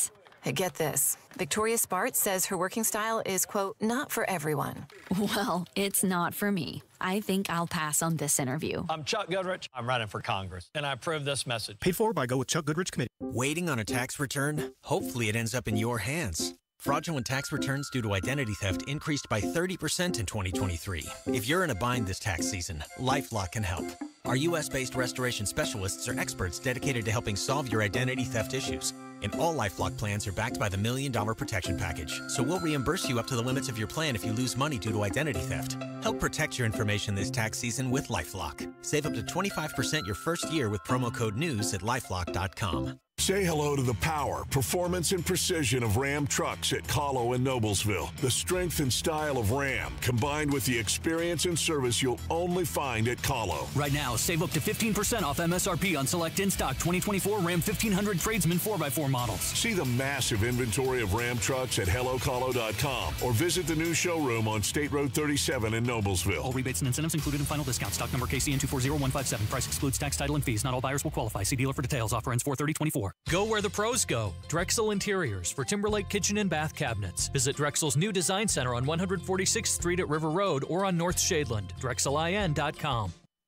Get this. Victoria Spart says her working style is, quote, not for everyone. Well, it's not for me. I think I'll pass on this interview. I'm Chuck Goodrich. I'm running for Congress, and I approve this message. Paid for by Go with Chuck Goodrich Committee. Waiting on a tax return? Hopefully it ends up in your hands. Fraudulent tax returns due to identity theft increased by thirty percent in twenty twenty-three. If you're in a bind this tax season, LifeLock can help. Our U S based restoration specialists are experts dedicated to helping solve your identity theft issues. And all LifeLock plans are backed by the Million Dollar Protection Package. So we'll reimburse you up to the limits of your plan if you lose money due to identity theft. Help protect your information this tax season with LifeLock. Save up to twenty-five percent your first year with promo code NEWS at LifeLock dot com. Say hello to the power, performance, and precision of Ram trucks at Kahlo and Noblesville. The strength and style of Ram, combined with the experience and service you'll only find at Kahlo. Right now, save up to fifteen percent off M S R P on select in-stock twenty twenty-four Ram fifteen hundred Tradesman four by four models. See the massive inventory of Ram trucks at hello kahlo dot com or visit the new showroom on State Road thirty-seven in Noblesville. All rebates and incentives included in final discount. Stock number K C N two four zero one five seven. Price excludes tax, title, and fees. Not all buyers will qualify. See dealer for details. Offer ends four thirty twenty-four. Go where the pros go. Drexel Interiors for Timberlake kitchen and bath cabinets. Visit Drexel's new design center on one forty-sixth Street at River Road or on North Shadeland. Drexel I N dot com.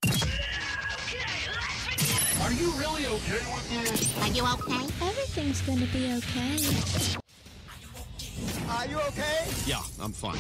Are you really okay with this? Are you okay? Everything's gonna be okay. Are you okay? Yeah, I'm fine.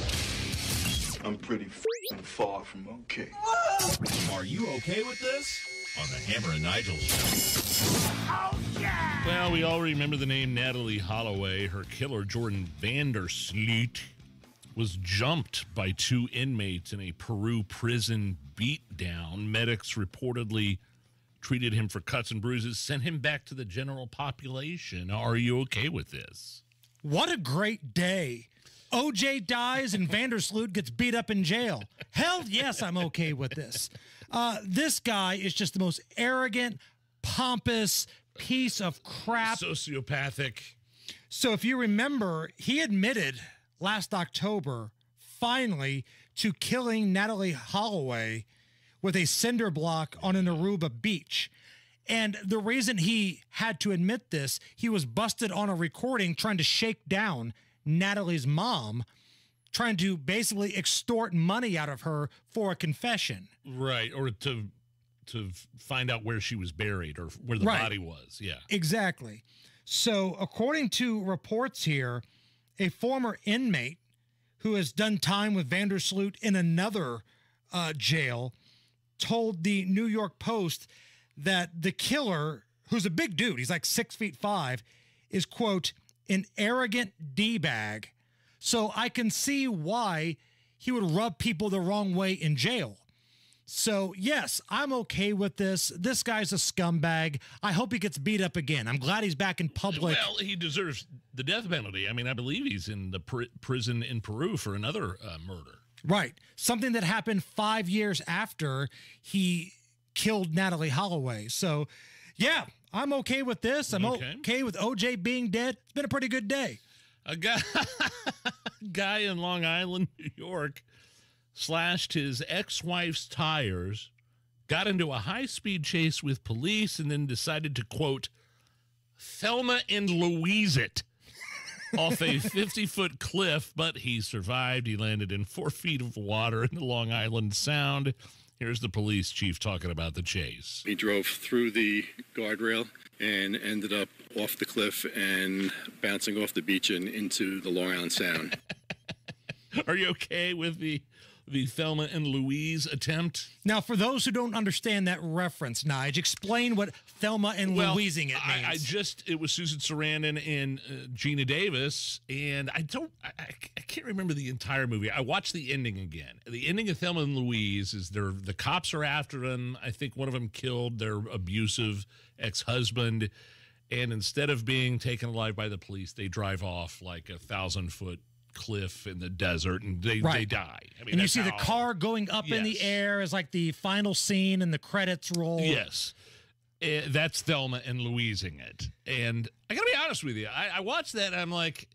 I'm pretty f***ing far from okay. Are you okay with this? On the Hammer and Nigel show. Oh, yeah! Well, we all remember the name Natalie Holloway. Her killer, Jordan Vandersloot, was jumped by two inmates in a Peru prison beatdown. Medics reportedly treated him for cuts and bruises, sent him back to the general population. Are you okay with this? What a great day. O J dies and Vandersloot gets beat up in jail. Hell yes, I'm okay with this. Uh, this guy is just the most arrogant, pompous piece of crap. Sociopathic. So if you remember, he admitted last October, finally, to killing Natalie Holloway with a cinder block on an Aruba beach. And the reason he had to admit this, he was busted on a recording trying to shake down Natalie's mom, trying to basically extort money out of her for a confession. Right, or to to find out where she was buried or where the Right. body was. Yeah. Exactly. So according to reports here, a former inmate who has done time with Vandersloot in another uh, jail told the New York Post that the killer, who's a big dude, he's like six feet five, is, quote, an arrogant D-bag. So I can see why he would rub people the wrong way in jail. So, yes, I'm okay with this. This guy's a scumbag. I hope he gets beat up again. I'm glad he's back in public. Well, he deserves the death penalty. I mean, I believe he's in the pr- prison in Peru for another uh, murder. Right. Something that happened five years after he killed Natalie Holloway. So, yeah, I'm okay with this. I'm okay, okay with O J being dead. It's been a pretty good day. A guy, guy in Long Island, New York, slashed his ex-wife's tires, got into a high-speed chase with police, and then decided to, quote, Thelma and Louise it off a fifty-foot cliff, but he survived. He landed in four feet of water in the Long Island Sound. Here's the police chief talking about the chase. He drove through the guardrail and ended up off the cliff and bouncing off the beach and into the Long Island Sound. Are you okay with the the Thelma and Louise attempt? Now, for those who don't understand that reference, Nige, explain what Thelma and well, Louising it means. I, I just, it was Susan Sarandon and uh, Gina Davis, and I don't, I, I can't remember the entire movie. I watched the ending again. The ending of Thelma and Louise is they're, the cops are after them. I think one of them killed their abusive ex-husband, and instead of being taken alive by the police, they drive off like a thousand-foot cliff in the desert, and they, right. they die. I mean, and you see how, the car going up yes. in the air as like the final scene and the credits roll. Yes. Uh, that's Thelma and Louising it. And I gotta be honest with you, I, I watched that and I'm like,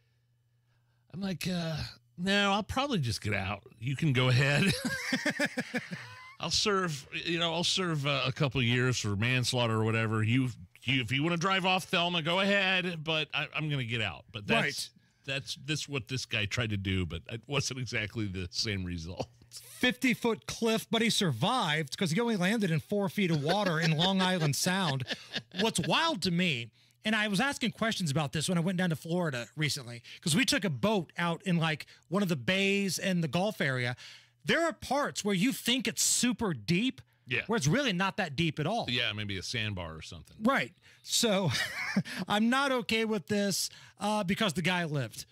I'm like, uh, no, I'll probably just get out. You can go ahead. I'll serve, you know, I'll serve uh, a couple of years for manslaughter or whatever. You you, if you want to drive off Thelma, go ahead, but I, I'm going to get out. But that's, Right. that's this what this guy tried to do, but it wasn't exactly the same result. fifty-foot cliff, but he survived because he only landed in four feet of water in Long Island Sound. What's wild to me, and I was asking questions about this when I went down to Florida recently, because we took a boat out in like one of the bays in the Gulf area. There are parts where you think it's super deep, Yeah. where it's really not that deep at all. Yeah, maybe a sandbar or something. Right. So I'm not okay with this uh, because the guy lived.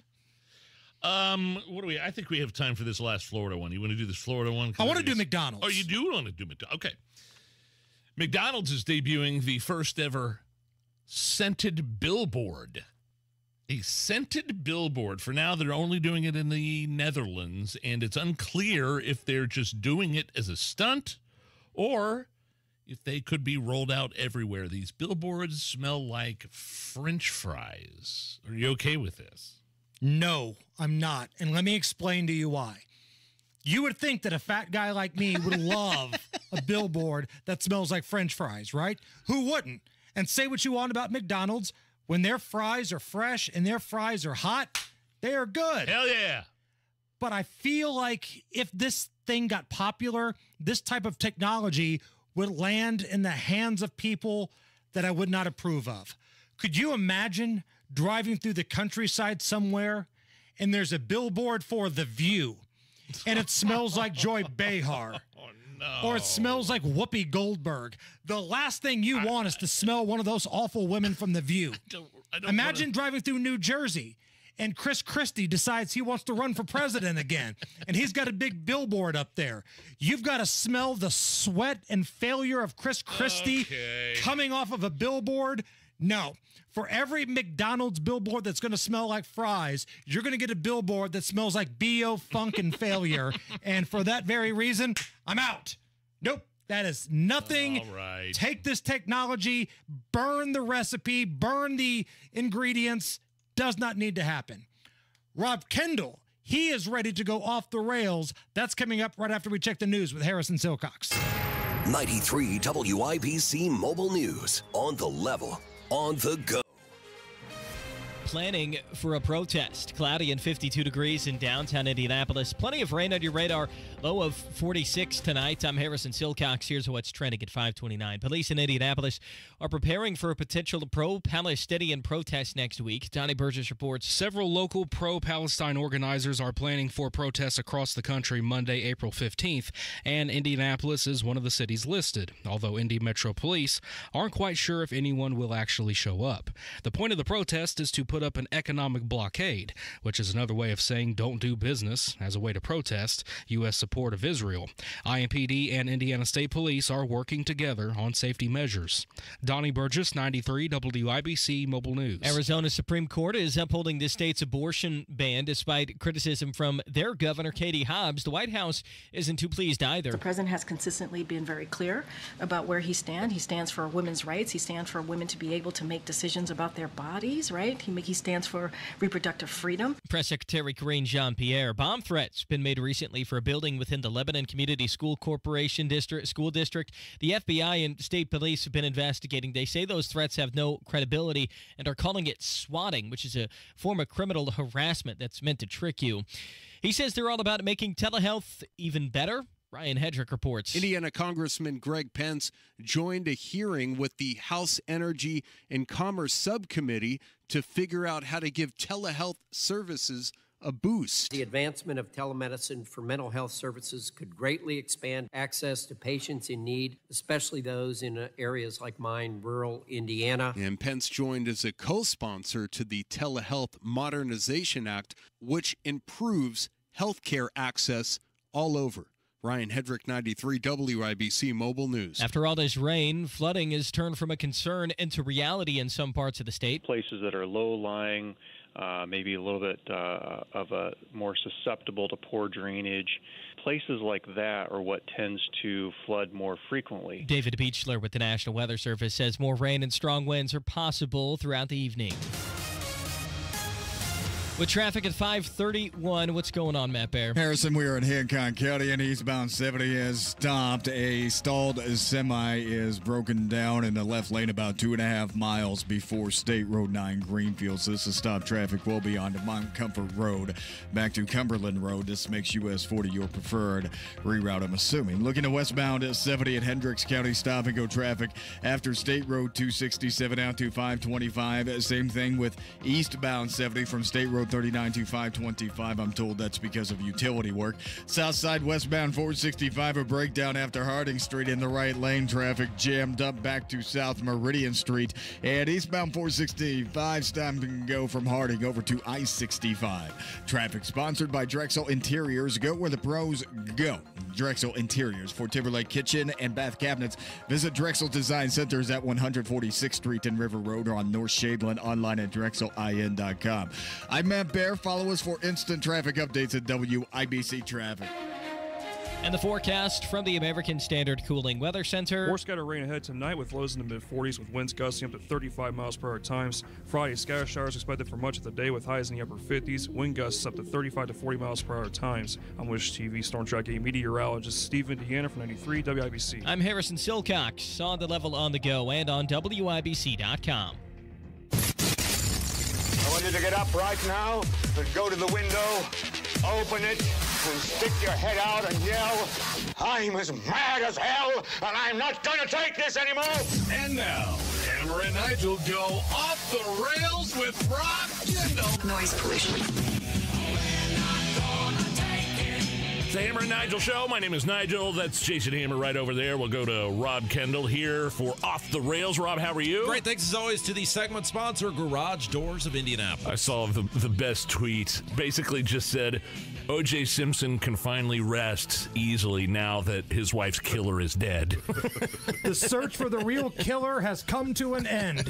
Um, what do we? I think we have time for this last Florida one. You want to do this Florida one? I want to do McDonald's. Oh, you do want to do McDonald's? Okay. McDonald's is debuting the first ever scented billboard. A scented billboard. For now, they're only doing it in the Netherlands, and it's unclear if they're just doing it as a stunt or if they could be rolled out everywhere. These billboards smell like French fries. Are you okay with this? No, I'm not. And let me explain to you why. You would think that a fat guy like me would love a billboard that smells like French fries, right? Who wouldn't? And say what you want about McDonald's. When their fries are fresh and their fries are hot, they are good. Hell yeah. But I feel like if this thing got popular, this type of technology would land in the hands of people that I would not approve of. Could you imagine driving through the countryside somewhere and there's a billboard for The View and it smells like Joy Behar? Oh, no. Or it smells like Whoopi Goldberg. The last thing you want is to smell one of those awful women from The View. I don't, I don't Imagine wanna... driving through New Jersey and Chris Christie decides he wants to run for president again, and he's got a big billboard up there. You've got to smell the sweat and failure of Chris Christie Okay. coming off of a billboard. No. For every McDonald's billboard that's going to smell like fries, you're going to get a billboard that smells like B O funk and failure. And for that very reason, I'm out. Nope. That is nothing. All right. Take this technology, burn the recipe, burn the ingredients. Does not need to happen. Rob Kendall, he is ready to go off the rails. That's coming up right after we check the news with Harrison Silcox. ninety-three W I B C Mobile News. On the level. On the go. Planning for a protest. Cloudy and fifty-two degrees in downtown Indianapolis. Plenty of rain on your radar. Low of forty-six tonight. I'm Harrison Silcox. Here's what's trending at five twenty-nine. Police in Indianapolis are preparing for a potential pro-Palestinian protest next week. Donnie Burgess reports. Several local pro-Palestine organizers are planning for protests across the country Monday, April fifteenth, and Indianapolis is one of the cities listed, although Indy Metro Police aren't quite sure if anyone will actually show up. The point of the protest is to put up an economic blockade, which is another way of saying don't do business as a way to protest U S support of Israel. I M P D and Indiana State Police are working together on safety measures. Donnie Burgess, ninety-three W I B C Mobile News. Arizona Supreme Court is upholding the state's abortion ban despite criticism from their governor, Katie Hobbs. The White House isn't too pleased either. The president has consistently been very clear about where he stands. He stands for women's rights. He stands for women to be able to make decisions about their bodies, right? He, he stands for reproductive freedom. Press Secretary Karine Jean-Pierre. Bomb threats been made recently for a building within the Lebanon Community School Corporation district, school district. The F B I and state police have been investigating. They say those threats have no credibility and are calling it swatting, which is a form of criminal harassment that's meant to trick you. He says they're all about making telehealth even better. Ryan Hedrick reports. Indiana Congressman Greg Pence joined a hearing with the House Energy and Commerce Subcommittee to figure out how to give telehealth services a boost. The advancement of telemedicine for mental health services could greatly expand access to patients in need, especially those in areas like mine, rural Indiana. And Pence joined as a co-sponsor to the Telehealth Modernization Act, which improves healthcare access all over. Ryan Hedrick, ninety-three W I B C Mobile News. After all this rain, flooding has turned from a concern into reality in some parts of the state. Places that are low-lying, uh, maybe a little bit uh, of a more susceptible to poor drainage. Places like that are what tends to flood more frequently. David Beechler with the National Weather Service says more rain and strong winds are possible throughout the evening. With traffic at five thirty-one, what's going on, Matt Bear? Harrison, we are in Hancock County, and eastbound seventy has stopped. A stalled semi is broken down in the left lane about two and a half miles before State Road nine Greenfield. So this is stop traffic well beyond Mount Comfort Road back to Cumberland Road. This makes U S forty your preferred reroute, I'm assuming. Looking to westbound at seventy at Hendricks County, stop and go traffic after State Road two sixty-seven out to five twenty-five. Same thing with eastbound seventy from State Road thirty-nine to five twenty-five. I'm told that's because of utility work. Southside westbound four sixty-five, a breakdown after Harding Street in the right lane. Traffic jammed up back to South Meridian Street. And eastbound four sixty-five, stop and go from Harding over to I sixty-five. Traffic sponsored by Drexel Interiors. Go where the pros go. Drexel Interiors for Timberlake Kitchen and Bath Cabinets. Visit Drexel Design Centers at one forty-sixth Street and River Road or on North Shadeland, online at drexel I N dot com. I'm Matt Bear. Follow us for instant traffic updates at W I B C Traffic. And the forecast from the American Standard Cooling Weather Center. More scattered rain ahead tonight with lows in the mid forties with winds gusting up to thirty-five miles per hour times. Friday, scatter showers expected for much of the day with highs in the upper fifties. Wind gusts up to thirty-five to forty miles per hour times. I'm Wish T V Storm Track eight meteorologist Steve Indiana from ninety-three W I B C. I'm Harrison Silcox on the level on the go and on W I B C dot com. I want you to get up right now and go to the window, open it, and stick your head out and yell, I'm as mad as hell, and I'm not going to take this anymore. And now, Hammer and Nigel go off the rails with Rob Kendall. Noise pollution. It's the Hammer and Nigel show. My name is Nigel. That's Jason Hammer right over there. We'll go to Rob Kendall here for Off the Rails. Rob, how are you? Great. Thanks as always to the segment sponsor, Garage Doors of Indianapolis. I saw the, the best tweet. Basically just said, O J Simpson can finally rest easily now that his wife's killer is dead. The search for the real killer has come to an end.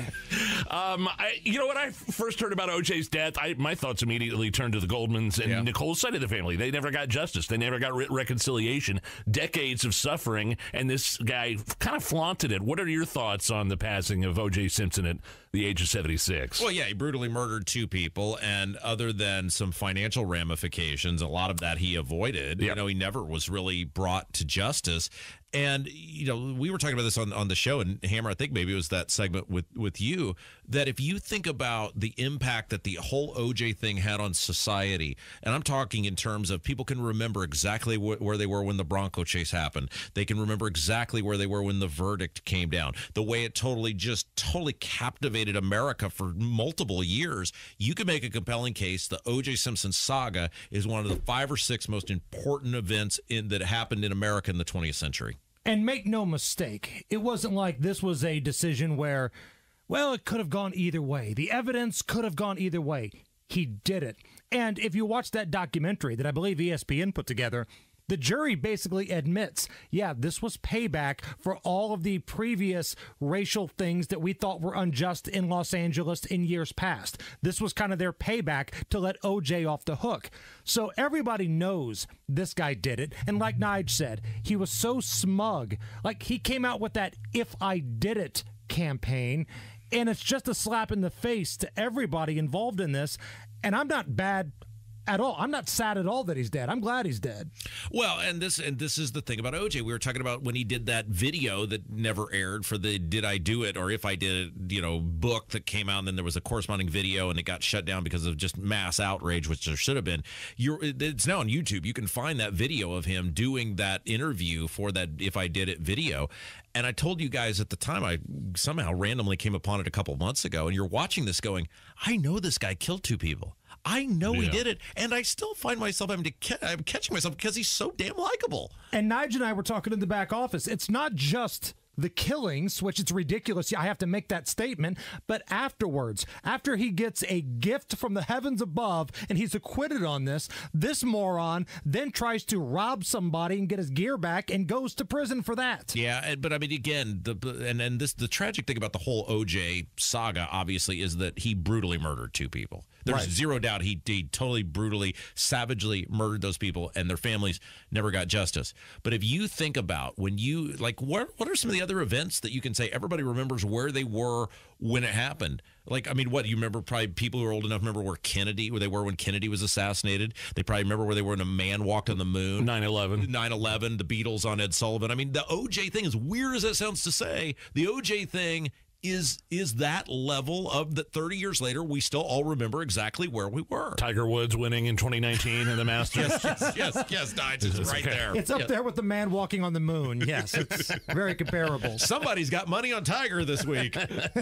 Um, I, you know, when I first heard about O J's death, I, my thoughts immediately turned to the Goldmans and yeah. Nicole's side of the family. They never got justice. They never got re- reconciliation. Decades of suffering, and this guy kind of flaunted it. What are your thoughts on the passing of O J Simpson at the age of seventy-six? Well, yeah, he brutally murdered two people, and other than some financial ramifications, a lot of that he avoided. Yep. You know, he never was really brought to justice. And, you know, we were talking about this on, on the show, and Hammer, I think maybe it was that segment with, with you, that if you think about the impact that the whole O J thing had on society, and I'm talking in terms of people can remember exactly wh- where they were when the Bronco chase happened. They can remember exactly where they were when the verdict came down. The way it totally, just totally captivated America for multiple years. You can make a compelling case the O J Simpson saga is one of the five or six most important events in that happened in America in the twentieth century. And make no mistake, it wasn't like this was a decision where, well, it could have gone either way. The evidence could have gone either way. He did it. And if you watch that documentary that I believe E S P N put together, the jury basically admits, yeah, this was payback for all of the previous racial things that we thought were unjust in Los Angeles in years past. This was kind of their payback to let O J off the hook. So everybody knows this guy did it. And like Nige said, he was so smug. Like, he came out with that "If I Did It" campaign, and it's just a slap in the face to everybody involved in this. And I'm not bad at all. I'm not sad at all that he's dead. I'm glad he's dead. Well, and this and this is the thing about O J. We were talking about when he did that video that never aired for the Did I Do It or If I Did It, you know, book that came out, and then there was a corresponding video and it got shut down because of just mass outrage, which there should have been. You're, it's now on YouTube. You can find that video of him doing that interview for that If I Did It video. And I told you guys at the time, I somehow randomly came upon it a couple of months ago, and you're watching this going, I know this guy killed two people. I know yeah. he did it, and I still find myself having to ca- I'm catching myself because he's so damn likable. And Nigel and I were talking in the back office. It's not just the killings, which it's ridiculous. I have to make that statement. But afterwards, after he gets a gift from the heavens above and he's acquitted on this, this moron then tries to rob somebody and get his gear back and goes to prison for that. Yeah, but I mean, again, the and, and this the tragic thing about the whole O J saga, obviously, is that he brutally murdered two people. There's right. zero doubt he, he totally brutally, savagely murdered those people, and their families never got justice. But if you think about when you, like, what what are some of the other other events that you can say everybody remembers where they were when it happened? Like, I mean, what, you remember probably people who are old enough remember where Kennedy, where they were when Kennedy was assassinated. They probably remember where they were when a man walked on the moon. nine eleven. nine eleven, the Beatles on Ed Sullivan. I mean, the O J thing, as weird as that sounds to say, the O J thing is is that level of that thirty years later, we still all remember exactly where we were. Tiger Woods winning in twenty nineteen in the Masters. yes, yes, yes, yes, Nigel, it's right okay. there. It's up yes. there with the man walking on the moon. Yes, it's very comparable. Somebody's got money on Tiger this week.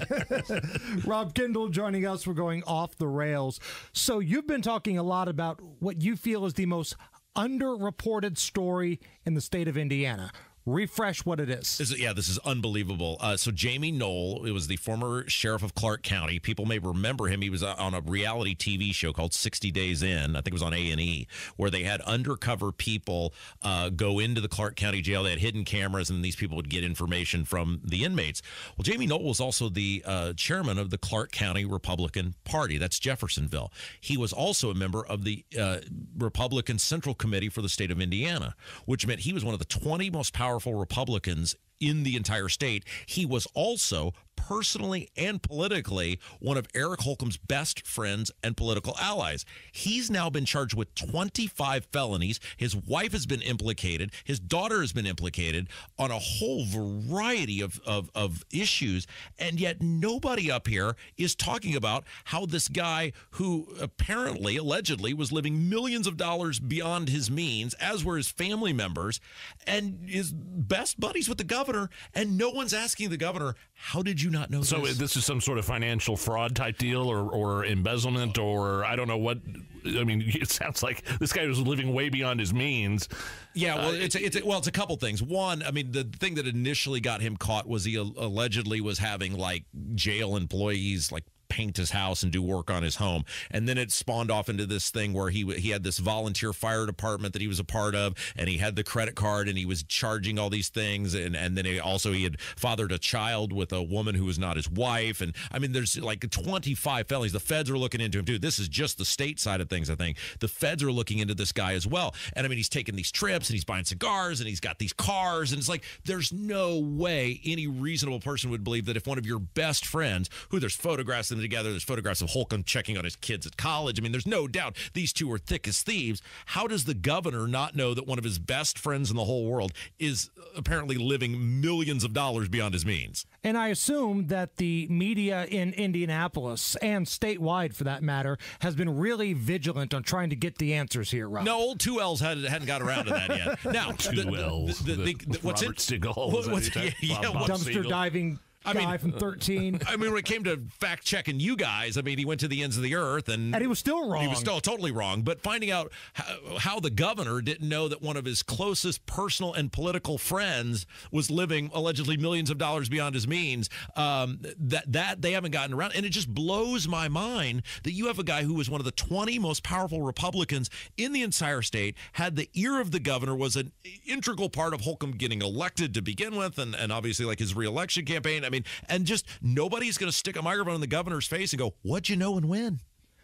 Rob Kendall joining us. We're going off the rails. So you've been talking a lot about what you feel is the most underreported story in the state of Indiana. Refresh what it is. This is yeah, this is unbelievable. Uh, so Jamie Knoll, it was the former sheriff of Clark County. People may remember him. He was on a reality T V show called sixty days in. I think it was on A and E, where they had undercover people uh, go into the Clark County jail. They had hidden cameras, and these people would get information from the inmates. Well, Jamie Knoll was also the uh, chairman of the Clark County Republican Party. That's Jeffersonville. He was also a member of the uh, Republican Central Committee for the state of Indiana, which meant he was one of the twenty most powerful Republicans in the entire state. He was also personally and politically one of Eric Holcomb's best friends and political allies. He's now been charged with twenty-five felonies. His wife has been implicated. His daughter has been implicated on a whole variety of, of, of issues. And yet nobody up here is talking about how this guy who apparently, allegedly, was living millions of dollars beyond his means, as were his family members, and is best buddies with the governor. And no one's asking the governor, how did you not know so this? So this is some sort of financial fraud type deal or, or embezzlement or I don't know what. I mean, it sounds like this guy was living way beyond his means. Yeah, well, uh, it's a, it's a, well, it's a couple things. One, I mean, the thing that initially got him caught was he allegedly was having like jail employees like paint his house and do work on his home. And then it spawned off into this thing where he he had this volunteer fire department that he was a part of, and he had the credit card, and he was charging all these things. And, and then he also he had fathered a child with a woman who was not his wife. And I mean, there's like twenty-five felonies. The feds are looking into him, too. This is just the state side of things, I think. The feds are looking into this guy as well. And I mean, he's taking these trips, and he's buying cigars, and he's got these cars. And it's like, there's no way any reasonable person would believe that if one of your best friends, who there's photographs of them together, there's photographs of Holcomb checking on his kids at college. I mean, there's no doubt these two are thick as thieves. How does the governor not know that one of his best friends in the whole world is apparently living millions of dollars beyond his means? And I assume that the media in Indianapolis and statewide, for that matter, has been really vigilant on trying to get the answers here, Rob. No, old two L's hadn't, hadn't got around to that yet. Now, two the, L's. The, the, the, the, what's Robert it? Stigall. What, what's, yeah, yeah, dumpster Siegel. diving. I guy mean, from thirteen. I mean, when it came to fact checking you guys, I mean, he went to the ends of the earth, and and he was still wrong. He was still totally wrong. But finding out how, how the governor didn't know that one of his closest personal and political friends was living allegedly millions of dollars beyond his means, um, that that they haven't gotten around, and it just blows my mind that you have a guy who was one of the twenty most powerful Republicans in the entire state, had the ear of the governor, was an integral part of Holcomb getting elected to begin with, and and obviously like his reelection campaign. I mean, and just nobody's going to stick a microphone in the governor's face and go, what'd you know and when?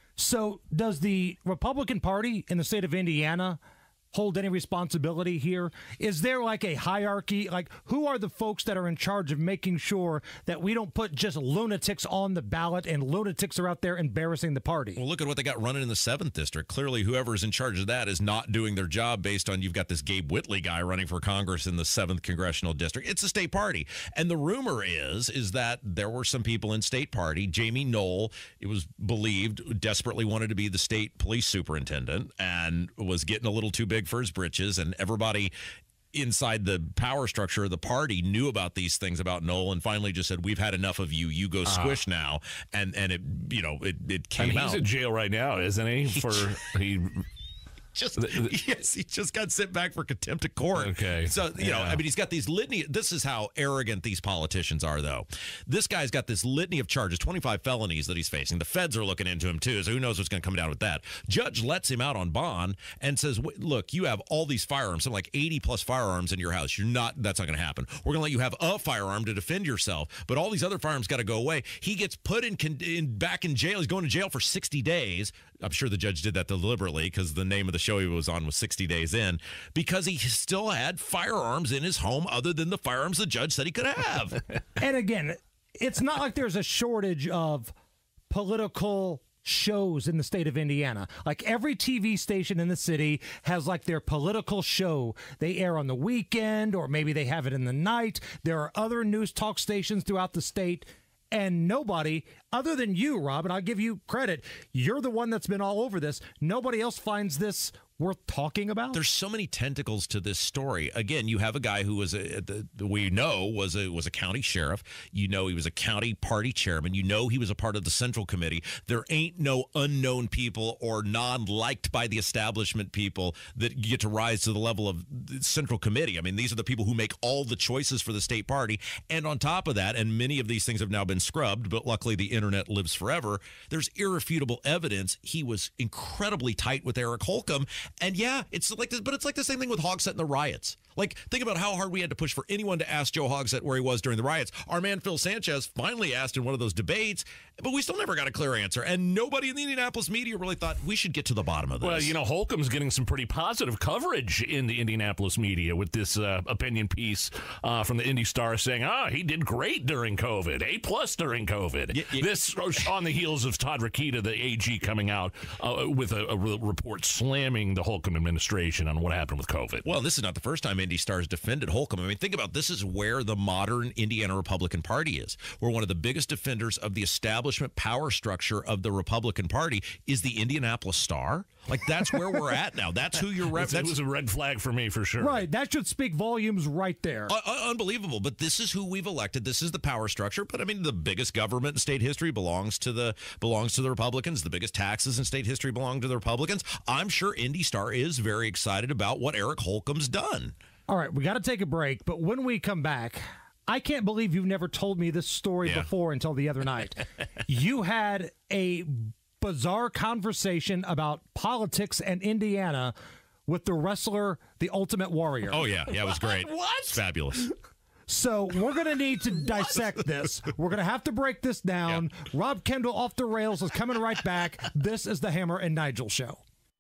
So does the Republican Party in the state of Indiana hold any responsibility here? Is there like a hierarchy? Like, who are the folks that are in charge of making sure that we don't put just lunatics on the ballot and lunatics are out there embarrassing the party? Well, look at what they got running in the seventh district. Clearly, whoever's in charge of that is not doing their job based on you've got this Gabe Whitley guy running for Congress in the seventh congressional district. It's a state party. And the rumor is, is that there were some people in state party. Jamie Knoll, it was believed, desperately wanted to be the state police superintendent and was getting a little too big for his britches, and everybody inside the power structure of the party knew about these things about Knoll, and finally just said, we've had enough of you. You go squish uh, now. And and it, you know, it, it came and out. He's in jail right now, isn't he? For he Just, yes, he just got sent back for contempt of court. Okay. So, you yeah. know, I mean, he's got these litany. This is how arrogant these politicians are, though. This guy's got this litany of charges, twenty-five felonies that he's facing. The feds are looking into him, too, so who knows what's going to come down with that. Judge lets him out on bond and says, look, you have all these firearms, something like eighty plus firearms in your house. You're not, that's not going to happen. We're going to let you have a firearm to defend yourself, but all these other firearms got to go away. He gets put in, in back in jail. He's going to jail for sixty days. I'm sure the judge did that deliberately because the name of the show he was on was sixty days in, because he still had firearms in his home other than the firearms the judge said he could have. And again, it's not like there's a shortage of political shows in the state of Indiana. Like every T V station in the city has like their political show. They air on the weekend, or maybe they have it in the night. There are other news talk stations throughout the state, and nobody other than you, Rob, and I'll give you credit, you're the one that's been all over this. Nobody else finds this worth talking about. There's so many tentacles to this story. Again, you have a guy who was a, the, the we know was a was a county sheriff. You know he was a county party chairman. You know he was a part of the Central Committee. There ain't no unknown people or non-liked by the establishment people that get to rise to the level of the Central Committee. I mean, these are the people who make all the choices for the state party. And on top of that, and many of these things have now been scrubbed, but luckily the internet lives forever, there's irrefutable evidence he was incredibly tight with Eric Holcomb. And yeah, it's like this, but it's like the same thing with Hogsett and the riots. Like, think about how hard we had to push for anyone to ask Joe Hogsett where he was during the riots. Our man Phil Sanchez finally asked in one of those debates, but we still never got a clear answer. And nobody in the Indianapolis media really thought we should get to the bottom of this. Well, you know, Holcomb's getting some pretty positive coverage in the Indianapolis media with this uh, opinion piece uh, from the Indy Star saying, ah, he did great during COVID, A plus during COVID. Y- y- this on the heels of Todd Rokita, the A G, coming out uh, with a, a report slamming the Holcomb administration on what happened with COVID. Well, this is not the first time Indy Star's defended Holcomb. I mean, think about this is where the modern Indiana Republican Party is. We're one of the biggest defenders of the establishment power structure of the Republican Party is the Indianapolis Star. Like, that's where we're at now. That's who you're rep- It was a red flag for me, for sure. Right. That should speak volumes right there. Uh, unbelievable. But this is who we've elected. This is the power structure. But I mean, the biggest government in state history belongs to the belongs to the Republicans. The biggest taxes in state history belong to the Republicans. I'm sure Indy Star is very excited about what Eric Holcomb's done. All right, we got to take a break. But when we come back, I can't believe you've never told me this story yeah. before until the other night. You had a bizarre conversation about politics and Indiana with the wrestler, the Ultimate Warrior. Oh, yeah. Yeah, it was great. What? It's fabulous. So we're going to need to dissect this. We're going to have to break this down. Yeah. Rob Kendall off the rails is coming right back. This is the Hammer and Nigel Show.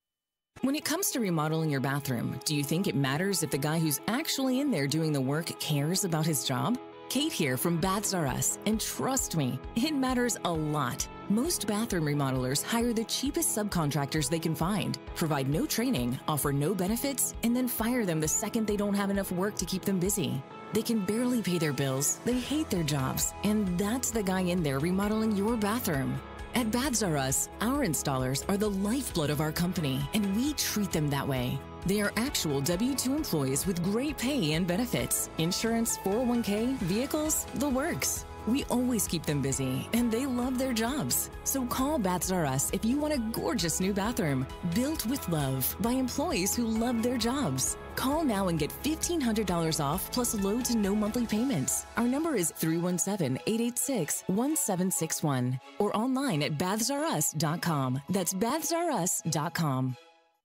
When it comes to remodeling your bathroom, do you think it matters if the guy who's actually in there doing the work cares about his job? Kate here from Baths R Us, and trust me, it matters a lot. Most bathroom remodelers hire the cheapest subcontractors they can find, provide no training, offer no benefits, and then fire them the second they don't have enough work to keep them busy. They can barely pay their bills, they hate their jobs, and that's the guy in there remodeling your bathroom. At Baths R Us, our installers are the lifeblood of our company, and we treat them that way. They are actual W two employees with great pay and benefits, insurance, four oh one k, vehicles, the works. We always keep them busy, and they love their jobs. So call Baths R Us if you want a gorgeous new bathroom, built with love by employees who love their jobs. Call now and get fifteen hundred dollars off plus low to no monthly payments. Our number is three one seven, eight eight six, one seven six one or online at baths r us dot com. That's baths r us dot com.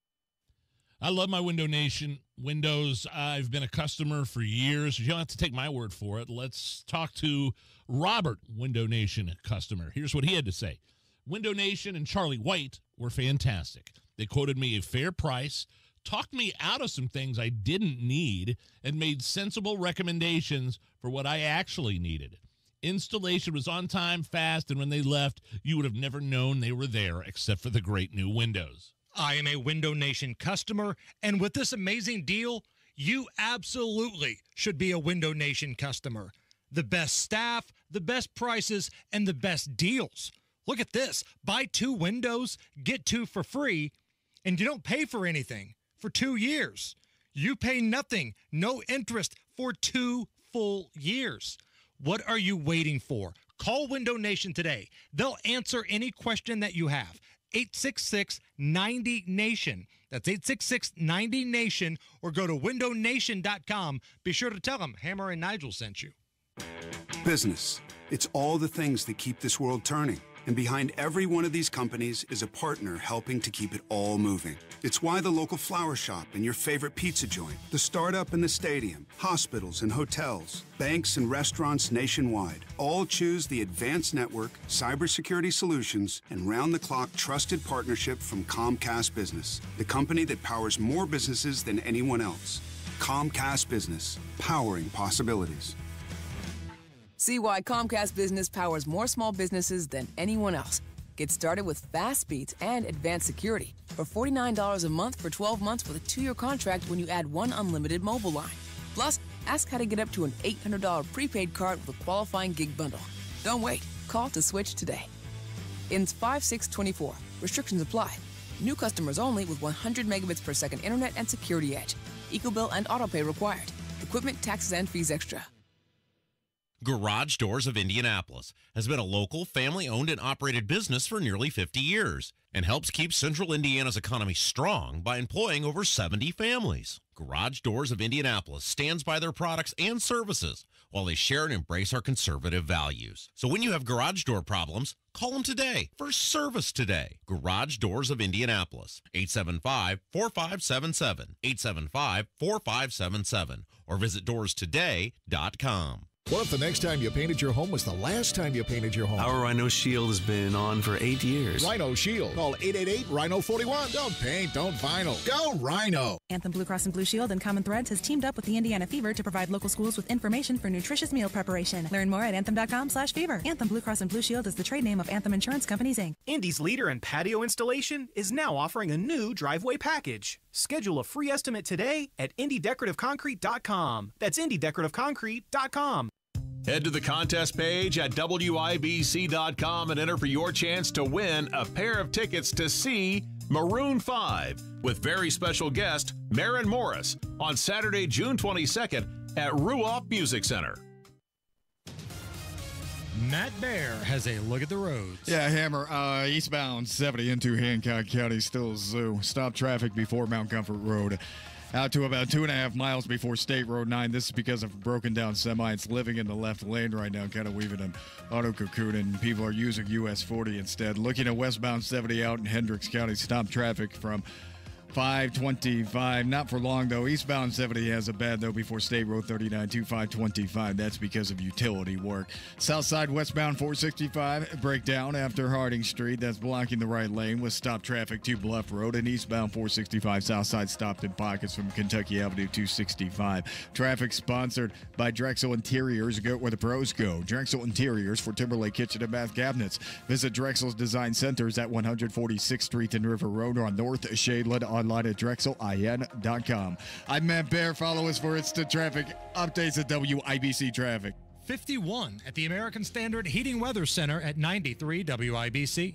I love my Window Nation windows. I've been a customer for years. You don't have to take my word for it. Let's talk to Robert, Window Nation customer. Here's what he had to say. Window Nation and Charlie White were fantastic. They quoted me a fair price, talked me out of some things I didn't need, and made sensible recommendations for what I actually needed. Installation was on time, fast, and when they left, you would have never known they were there except for the great new windows. I am a Window Nation customer, and with this amazing deal, you absolutely should be a Window Nation customer. The best staff, the best prices, and the best deals. Look at this. Buy two windows, get two for free, and you don't pay for anything for two years. You pay nothing, no interest for two full years. What are you waiting for? Call Window Nation today. They'll answer any question that you have. eight six six, nine zero, nation. That's eight six six, nine zero, nation, or go to window nation dot com. Be sure to tell them Hammer and Nigel sent you. Business. It's all the things that keep this world turning. And behind every one of these companies is a partner helping to keep it all moving. It's why the local flower shop and your favorite pizza joint, the startup and the stadium, hospitals and hotels, banks and restaurants nationwide all choose the advanced network, cybersecurity solutions, and round-the-clock trusted partnership from Comcast Business, the company that powers more businesses than anyone else. Comcast Business, powering possibilities. See why Comcast Business powers more small businesses than anyone else. Get started with fast speeds and advanced security for forty-nine dollars a month for twelve months with a two-year contract when you add one unlimited mobile line. Plus, ask how to get up to an eight hundred dollars prepaid card with a qualifying gig bundle. Don't wait. Call to switch today. Ends five six twenty-four. Restrictions apply. New customers only with one hundred megabits per second internet and security edge. EcoBill and autopay required. Equipment, taxes, and fees extra. Garage Doors of Indianapolis has been a local, family-owned and operated business for nearly fifty years and helps keep central Indiana's economy strong by employing over seventy families. Garage Doors of Indianapolis stands by their products and services while they share and embrace our conservative values. So when you have garage door problems, call them today for service today. Garage Doors of Indianapolis, eight seven five, four five seven seven, eight seven five, four five seven seven, or visit doors today dot com. What if the next time you painted your home was the last time you painted your home? Our Rhino Shield has been on for eight years. Rhino Shield. Call eight eight eight, Rhino four one. Don't paint, don't vinyl. Go Rhino. Anthem Blue Cross and Blue Shield and Common Threads has teamed up with the Indiana Fever to provide local schools with information for nutritious meal preparation. Learn more at anthem dot com slash fever. Anthem Blue Cross and Blue Shield is the trade name of Anthem Insurance Companies, Incorporated. Indy's leader in patio installation is now offering a new driveway package. Schedule a free estimate today at indy decorative concrete dot com. That's indy decorative concrete dot com. Head to the contest page at W I B C dot com and enter for your chance to win a pair of tickets to see Maroon five with very special guest Maren Morris on Saturday, June twenty-second at Ruoff Music Center. Matt Bear has a look at the roads. Yeah, Hammer, uh, eastbound seventy into Hancock County, still zoo. Stop traffic before Mount Comfort Road. Out to about two and a half miles before State Road nine. This is because of a broken down semi. It's living in the left lane right now, kind of weaving an auto cocoon, and people are using U S forty instead. Looking at westbound seventy out in Hendricks County, stop traffic from five twenty-five. Not for long, though. Eastbound seventy has a bad, though, before State Road thirty-nine to five twenty-five. That's because of utility work. Southside westbound four sixty-five, breakdown after Harding Street. That's blocking the right lane with stop traffic to Bluff Road. And eastbound four sixty-five, Southside stopped in pockets from Kentucky Avenue two sixty-five. Traffic sponsored by Drexel Interiors. Go where the pros go. Drexel Interiors for Timberlake Kitchen and Bath Cabinets. Visit Drexel's Design Centers at one forty-sixth Street and River Road, or on North Shadeland online at drexel I N dot com. I'm Matt Bear. Follow us for instant traffic updates at W I B C Traffic. fifty-one at the American Standard Heating Weather Center at ninety-three W I B C.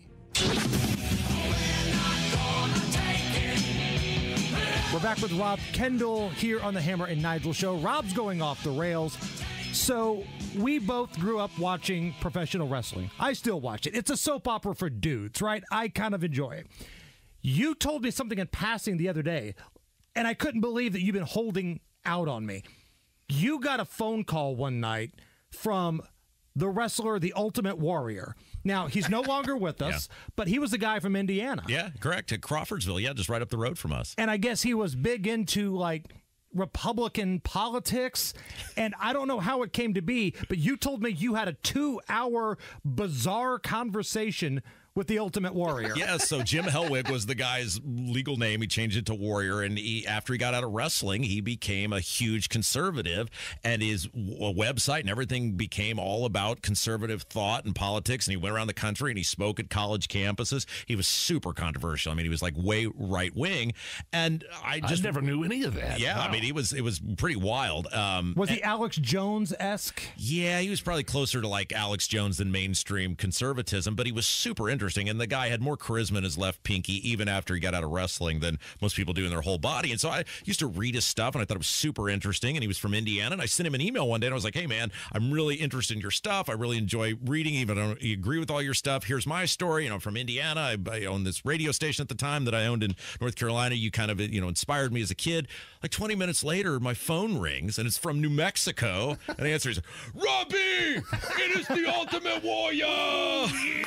We're back with Rob Kendall here on the Hammer and Nigel show. Rob's going off the rails. So we both grew up watching professional wrestling. I still watch it. It's a soap opera for dudes, right? I kind of enjoy it. You told me something in passing the other day, and I couldn't believe that you've been holding out on me. You got a phone call one night from the wrestler, the Ultimate Warrior. Now, he's no longer with us, yeah. but he was the guy from Indiana. Yeah, correct. At Crawfordsville, yeah, just right up the road from us. And I guess he was big into, like, Republican politics, and I don't know how it came to be, but you told me you had a two-hour bizarre conversation with the Ultimate Warrior. Yeah, so Jim Hellwig was the guy's legal name. He changed it to Warrior, and he, after he got out of wrestling, he became a huge conservative, and his w- website and everything became all about conservative thought and politics, and he went around the country, and he spoke at college campuses. He was super controversial. I mean, he was like way right-wing, and I just... I never knew any of that. Yeah, wow. I mean, he was it was pretty wild. Um, was he and, Alex Jones-esque? Yeah, he was probably closer to like Alex Jones than mainstream conservatism, but he was super interesting. And the guy had more charisma in his left pinky even after he got out of wrestling than most people do in their whole body. And so I used to read his stuff, and I thought it was super interesting. And he was from Indiana. And I sent him an email one day, and I was like, hey, man, I'm really interested in your stuff. I really enjoy reading, even though I don't agree with all your stuff. Here's my story. You know, I'm from Indiana. I, I owned this radio station at the time that I owned in North Carolina. You kind of, you know, inspired me as a kid. Like twenty minutes later, my phone rings, and it's from New Mexico. And the answer is, Robbie, it is the Ultimate Warrior. Yeah!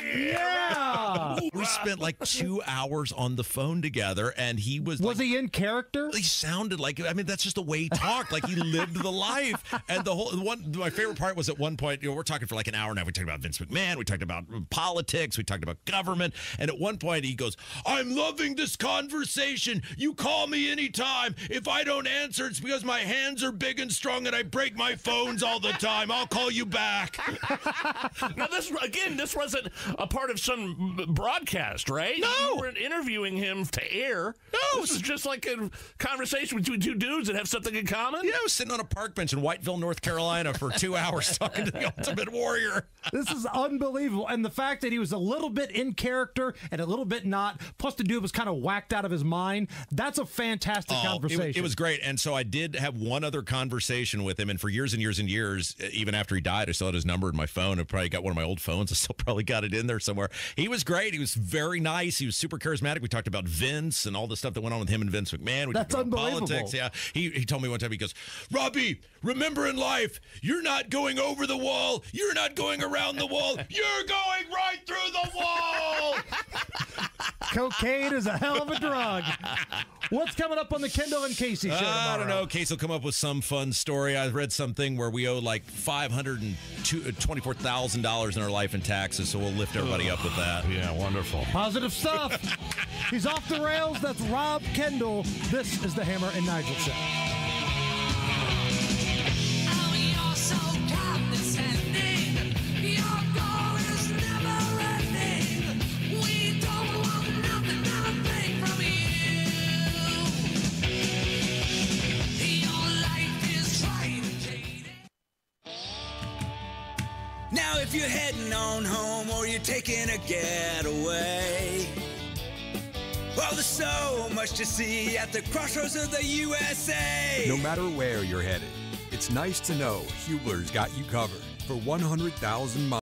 Yeah! We spent like two hours on the phone together, and he was Was like, he in character? He sounded like, I mean, that's just the way he talked. Like he lived the life. And the whole one, my favorite part was at one point, you know, we're talking for like an hour now. We talked about Vince McMahon. We talked about politics. We talked about government. And at one point he goes, I'm loving this conversation. You call me anytime. If I don't answer, it's because my hands are big and strong and I break my phones all the time. I'll call you back. Now, this, again, this wasn't a part of some broadcast, right? No. You weren't interviewing him to air. No. This is just like a conversation between two dudes that have something in common. Yeah, I was sitting on a park bench in Whiteville, North Carolina for two hours talking to the Ultimate Warrior. This is unbelievable. And the fact that he was a little bit in character and a little bit not, plus the dude was kind of whacked out of his mind, that's a fantastic Oh, conversation. It, it was great. And so I did have one other conversation with him. And for years and years and years, even after he died, I still had his number in my phone. I probably got one of my old phones. I still probably got it in there somewhere. He was great. He was very nice. He was super charismatic. We talked about Vince and all the stuff that went on with him and Vince McMahon. We That's talked about unbelievable. politics. Yeah. He, he told me one time, he goes, Robbie, remember in life, you're not going over the wall. You're not going around the wall. You're going right through the wall. Cocaine is a hell of a drug. What's coming up on the Kendall and Casey show tomorrow? I don't know. Case will come up with some fun story. I read something where we owe like five hundred twenty-four thousand dollars in our life in taxes, so we'll lift everybody up with that. Yeah, wonderful. Positive stuff. He's off the rails. That's Rob Kendall. This is the Hammer and Nigel Show. Now if you're heading on home or you're taking a getaway, well, there's so much to see at the crossroads of the U S A. No matter where you're headed, it's nice to know Hubler's got you covered for one hundred thousand miles.